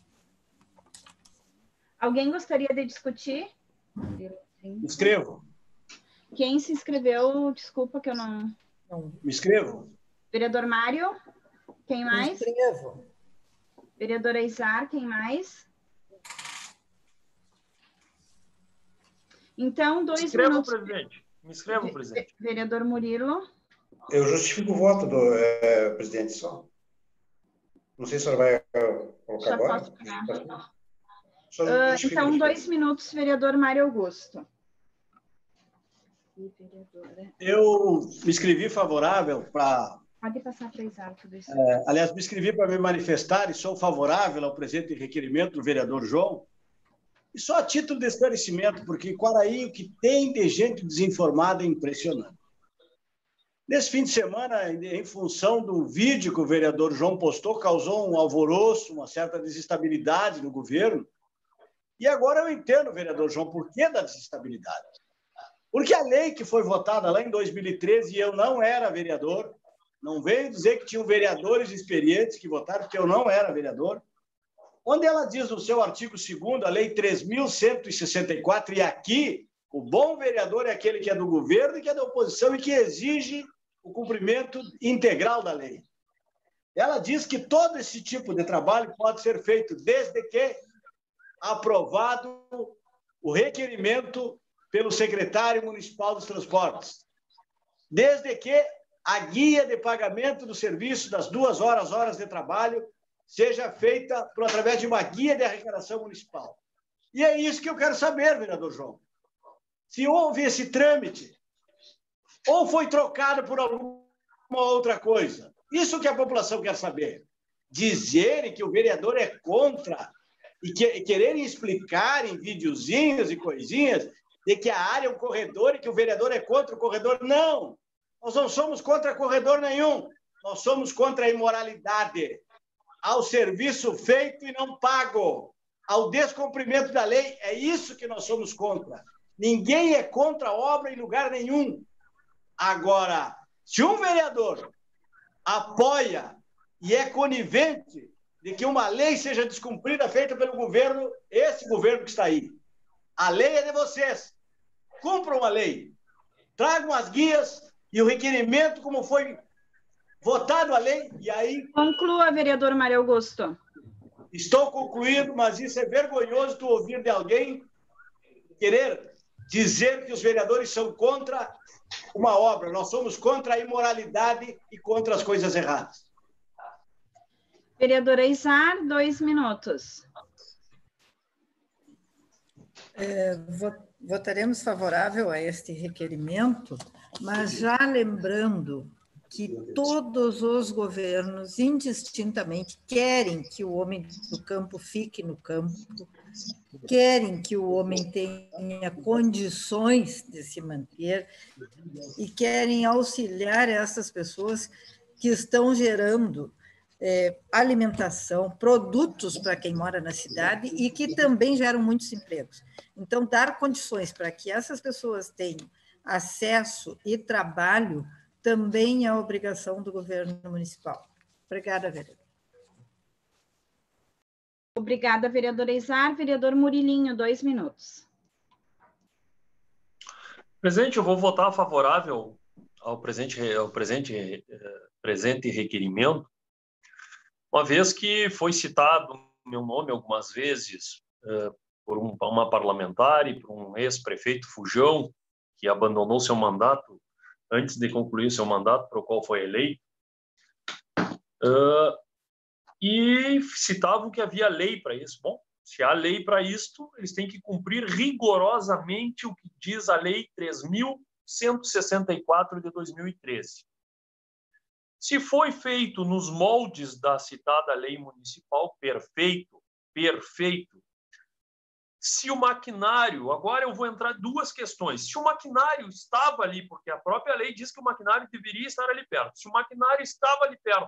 A: Alguém gostaria de discutir?
C: Inscrevo.
A: Quem se inscreveu? Desculpa que eu não...
C: Me inscrevo.
A: Vereador Mário? Quem mais?
D: Me inscrevo.
A: Vereadora Izar, quem mais? Então, 2 minutos.
E: Presidente. Me inscrevo, presidente.
A: Vereador Murilo.
B: Eu justifico o voto do presidente só. Não sei se a senhora vai colocar
A: Já
B: agora.
A: Posso então, 2 minutos, vereador Mário Augusto.
C: Eu me inscrevi favorável para...
A: Pode passar para Izar tudo isso.
C: Aliás, me inscrevi para me manifestar e sou favorável ao presente requerimento do vereador João. E só a título de esclarecimento, porque em Quaraí o que tem de gente desinformada é impressionante. Nesse fim de semana, em função do vídeo que o vereador João postou, causou um alvoroço, uma certa desestabilidade no governo. E agora eu entendo, vereador João, por que da desestabilidade. Porque a lei que foi votada lá em 2013, e eu não era vereador, não veio dizer que tinham vereadores experientes que votaram, porque eu não era vereador, onde ela diz no seu artigo 2º, a lei 3.164, e aqui o bom vereador é aquele que é do governo e que é da oposição e que exige o cumprimento integral da lei. Ela diz que todo esse tipo de trabalho pode ser feito desde que aprovado o requerimento pelo secretário municipal dos transportes, desde que a guia de pagamento do serviço das 2 horas de trabalho seja feita através de uma guia de arrecadação municipal. E é isso que eu quero saber, vereador João. Se houve esse trâmite, ou foi trocado por alguma outra coisa. Isso que a população quer saber. Dizerem que o vereador é contra e quererem explicar em videozinhos e coisinhas de que a área é um corredor e que o vereador é contra o corredor. Não! Nós não somos contra corredor nenhum. Nós somos contra a imoralidade, ao serviço feito e não pago, ao descumprimento da lei. É isso que nós somos contra. Ninguém é contra a obra em lugar nenhum. Agora, se um vereador apoia e é conivente de que uma lei seja descumprida, feita pelo governo, esse governo que está aí, a lei é de vocês. Cumpram a lei. Tragam as guias e o requerimento como foi votado a lei, e aí...
A: Conclua, vereador Mário Augusto.
C: Estou concluindo, mas isso é vergonhoso tu ouvir de alguém querer dizer que os vereadores são contra uma obra. Nós somos contra a imoralidade e contra as coisas erradas.
A: Vereadora Izar, 2 minutos.
D: Votaremos favorável a este requerimento, mas já lembrando que todos os governos, indistintamente, querem que o homem do campo fique no campo, querem que o homem tenha condições de se manter e querem auxiliar essas pessoas que estão gerando alimentação, produtos para quem mora na cidade e que também geram muitos empregos. Então, dar condições para que essas pessoas tenham acesso e trabalho também é a obrigação do governo municipal. Obrigada, vereador.
A: Obrigada, vereadora Izar. Vereador Murilinho, 2 minutos.
E: Presidente, eu vou votar favorável ao presente requerimento, uma vez que foi citado meu nome algumas vezes por uma parlamentar e por um ex-prefeito Fujão, que abandonou seu mandato antes de concluir seu mandato, para o qual foi eleito, e citavam que havia lei para isso. Bom, se há lei para isto, eles têm que cumprir rigorosamente o que diz a Lei 3.164 de 2013. Se foi feito nos moldes da citada lei municipal, perfeito, perfeito. Se o maquinário, agora eu vou entrar em 2 questões. Se o maquinário estava ali, porque a própria lei diz que o maquinário deveria estar ali perto. Se o maquinário estava ali perto,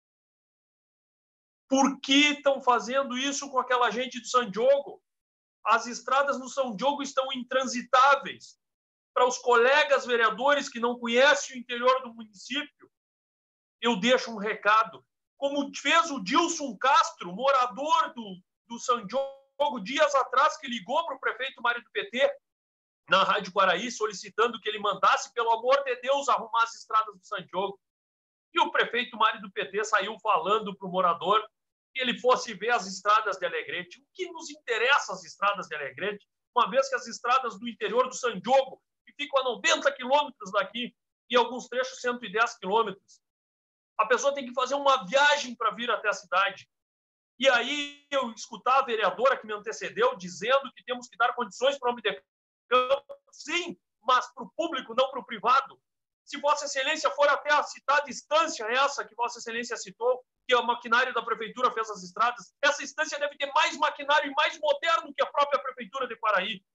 E: por que estão fazendo isso com aquela gente do São Diogo? As estradas no São Diogo estão intransitáveis. Para os colegas vereadores que não conhecem o interior do município, eu deixo um recado. Como fez o Dilson Castro, morador do São Diogo, dias atrás, que ligou para o prefeito Mário do PT, na Rádio Quaraí, solicitando que ele mandasse, pelo amor de Deus, arrumar as estradas do São Diogo. E o prefeito Mário do PT saiu falando para o morador que ele fosse ver as estradas de Alegrete. O que nos interessa as estradas de Alegrete, uma vez que as estradas do interior do São Diogo, que ficam a 90 quilômetros daqui, e alguns trechos 110 quilômetros, a pessoa tem que fazer uma viagem para vir até a cidade. E aí eu escutar a vereadora que me antecedeu dizendo que temos que dar condições para o homem de campo, sim, mas para o público, não para o privado. Se Vossa Excelência for até a citada instância, essa que Vossa Excelência citou, que é o maquinário da Prefeitura fez as estradas, essa instância deve ter mais maquinário e mais moderno que a própria Prefeitura de Quaraí.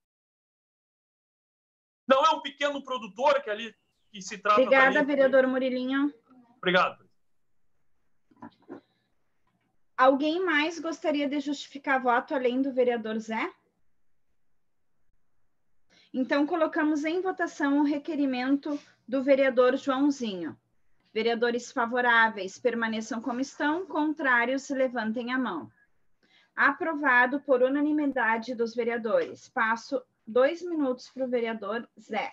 E: Não é um pequeno produtor que ali que se trata.
A: Obrigada, vereador Murilinho.
E: Obrigado.
A: Alguém mais gostaria de justificar voto além do vereador Zé? Então, colocamos em votação o requerimento do vereador Joãozinho. Vereadores favoráveis, permaneçam como estão. Contrários, levantem a mão. Aprovado por unanimidade dos vereadores. Passo 2 minutos para o vereador Zé.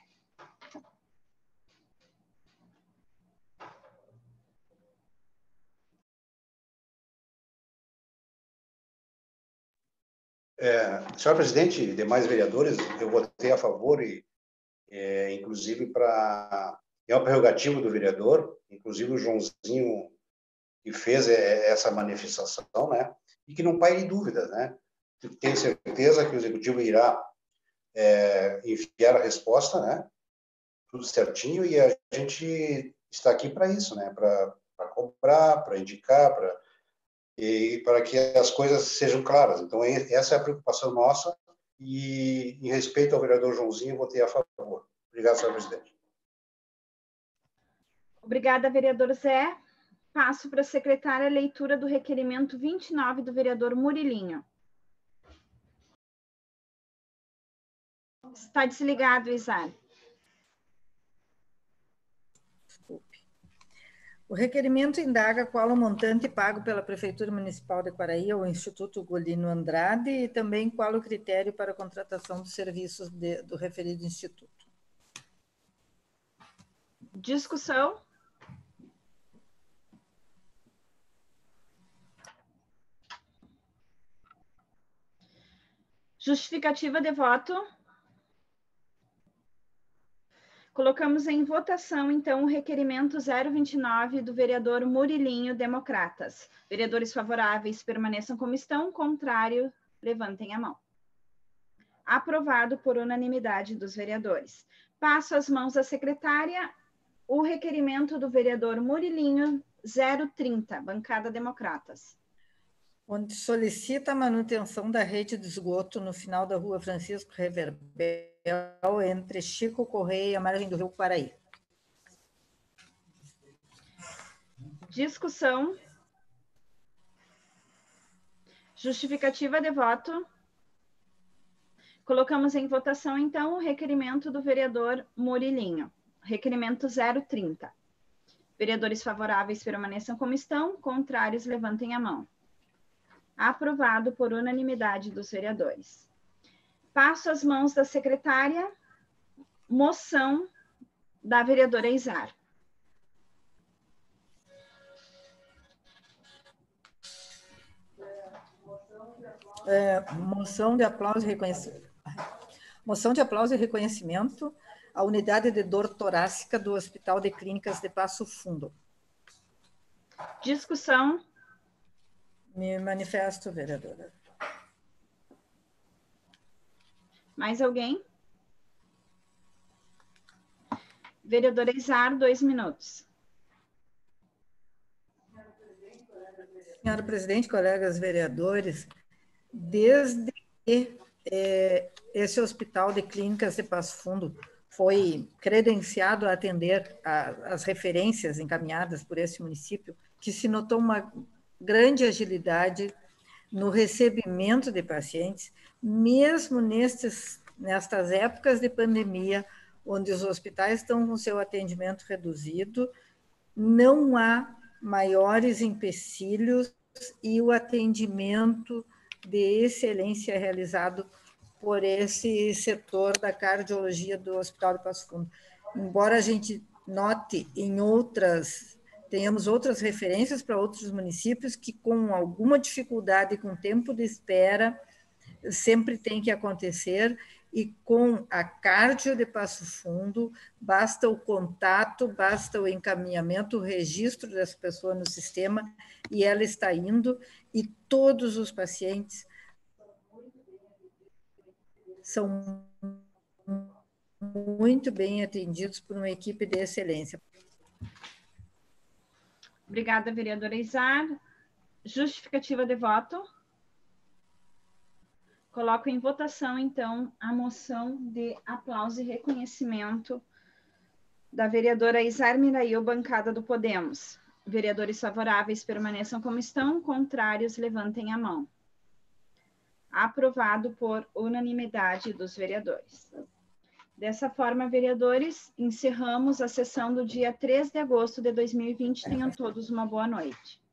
B: Senhor presidente e demais vereadores, eu votei a favor e, inclusive, é uma prerrogativa do vereador, inclusive o Joãozinho que fez essa manifestação, né? E que não paire dúvidas, né? Tenho certeza que o executivo irá enviar a resposta, né? Tudo certinho, e a gente está aqui para isso, né? Para cobrar, para indicar, e para que as coisas sejam claras. Então, essa é a preocupação nossa, e em respeito ao vereador Joãozinho, eu votei a favor. Obrigado, senhor presidente.
A: Obrigada, vereador Zé. Passo para a secretária a leitura do requerimento 29 do vereador Murilinho. Está desligado, Izar.
D: O requerimento indaga qual o montante pago pela Prefeitura Municipal de Quaraí ao Instituto Golino Andrade e também qual o critério para a contratação dos serviços do referido instituto.
A: Discussão. Justificativa de voto. Colocamos em votação, então, o requerimento 029 do vereador Murilinho, Democratas. Vereadores favoráveis, permaneçam como estão. Contrário, levantem a mão. Aprovado por unanimidade dos vereadores. Passo as mãos à secretária o requerimento do vereador Murilinho, 030, bancada Democratas.
D: Onde solicita a manutenção da rede de esgoto no final da rua Francisco Reverbel, entre Chico Correia e a margem do rio Quaraí.
A: Discussão. Justificativa de voto. Colocamos em votação, então, o requerimento do vereador Murilinho. Requerimento 030. Vereadores favoráveis permaneçam como estão, contrários levantem a mão. Aprovado por unanimidade dos vereadores. Passo às mãos da secretária, moção da vereadora Izar.
D: Moção de aplauso e reconhecimento. Moção de aplauso e reconhecimento à unidade de dor torácica do Hospital de Clínicas de Passo Fundo.
A: Discussão.
D: Me manifesto, vereadora.
A: Mais alguém? Vereadora Izar, 2 minutos.
D: Senhora presidente, colegas vereadores, desde que esse Hospital de Clínicas de Passo Fundo foi credenciado a atender as referências encaminhadas por esse município, que se notou uma grande agilidade no recebimento de pacientes, mesmo nestas épocas de pandemia, onde os hospitais estão com seu atendimento reduzido, não há maiores empecilhos e o atendimento de excelência realizado por esse setor da cardiologia do Hospital de Passo Fundo. Embora a gente note tenhamos outras referências para outros municípios que, com alguma dificuldade, com tempo de espera, sempre tem que acontecer, e com a cardio de Passo Fundo, basta o contato, basta o encaminhamento, o registro dessa pessoa no sistema, e ela está indo, e todos os pacientes são muito bem atendidos por uma equipe de excelência.
A: Obrigada, vereadora Izar. Justificativa de voto. Coloco em votação, então, a moção de aplauso e reconhecimento da vereadora Izar Mirail, bancada do Podemos. Vereadores favoráveis permaneçam como estão, contrários levantem a mão. Aprovado por unanimidade dos vereadores. Dessa forma, vereadores, encerramos a sessão do dia 3 de agosto de 2020. Tenham todos uma boa noite.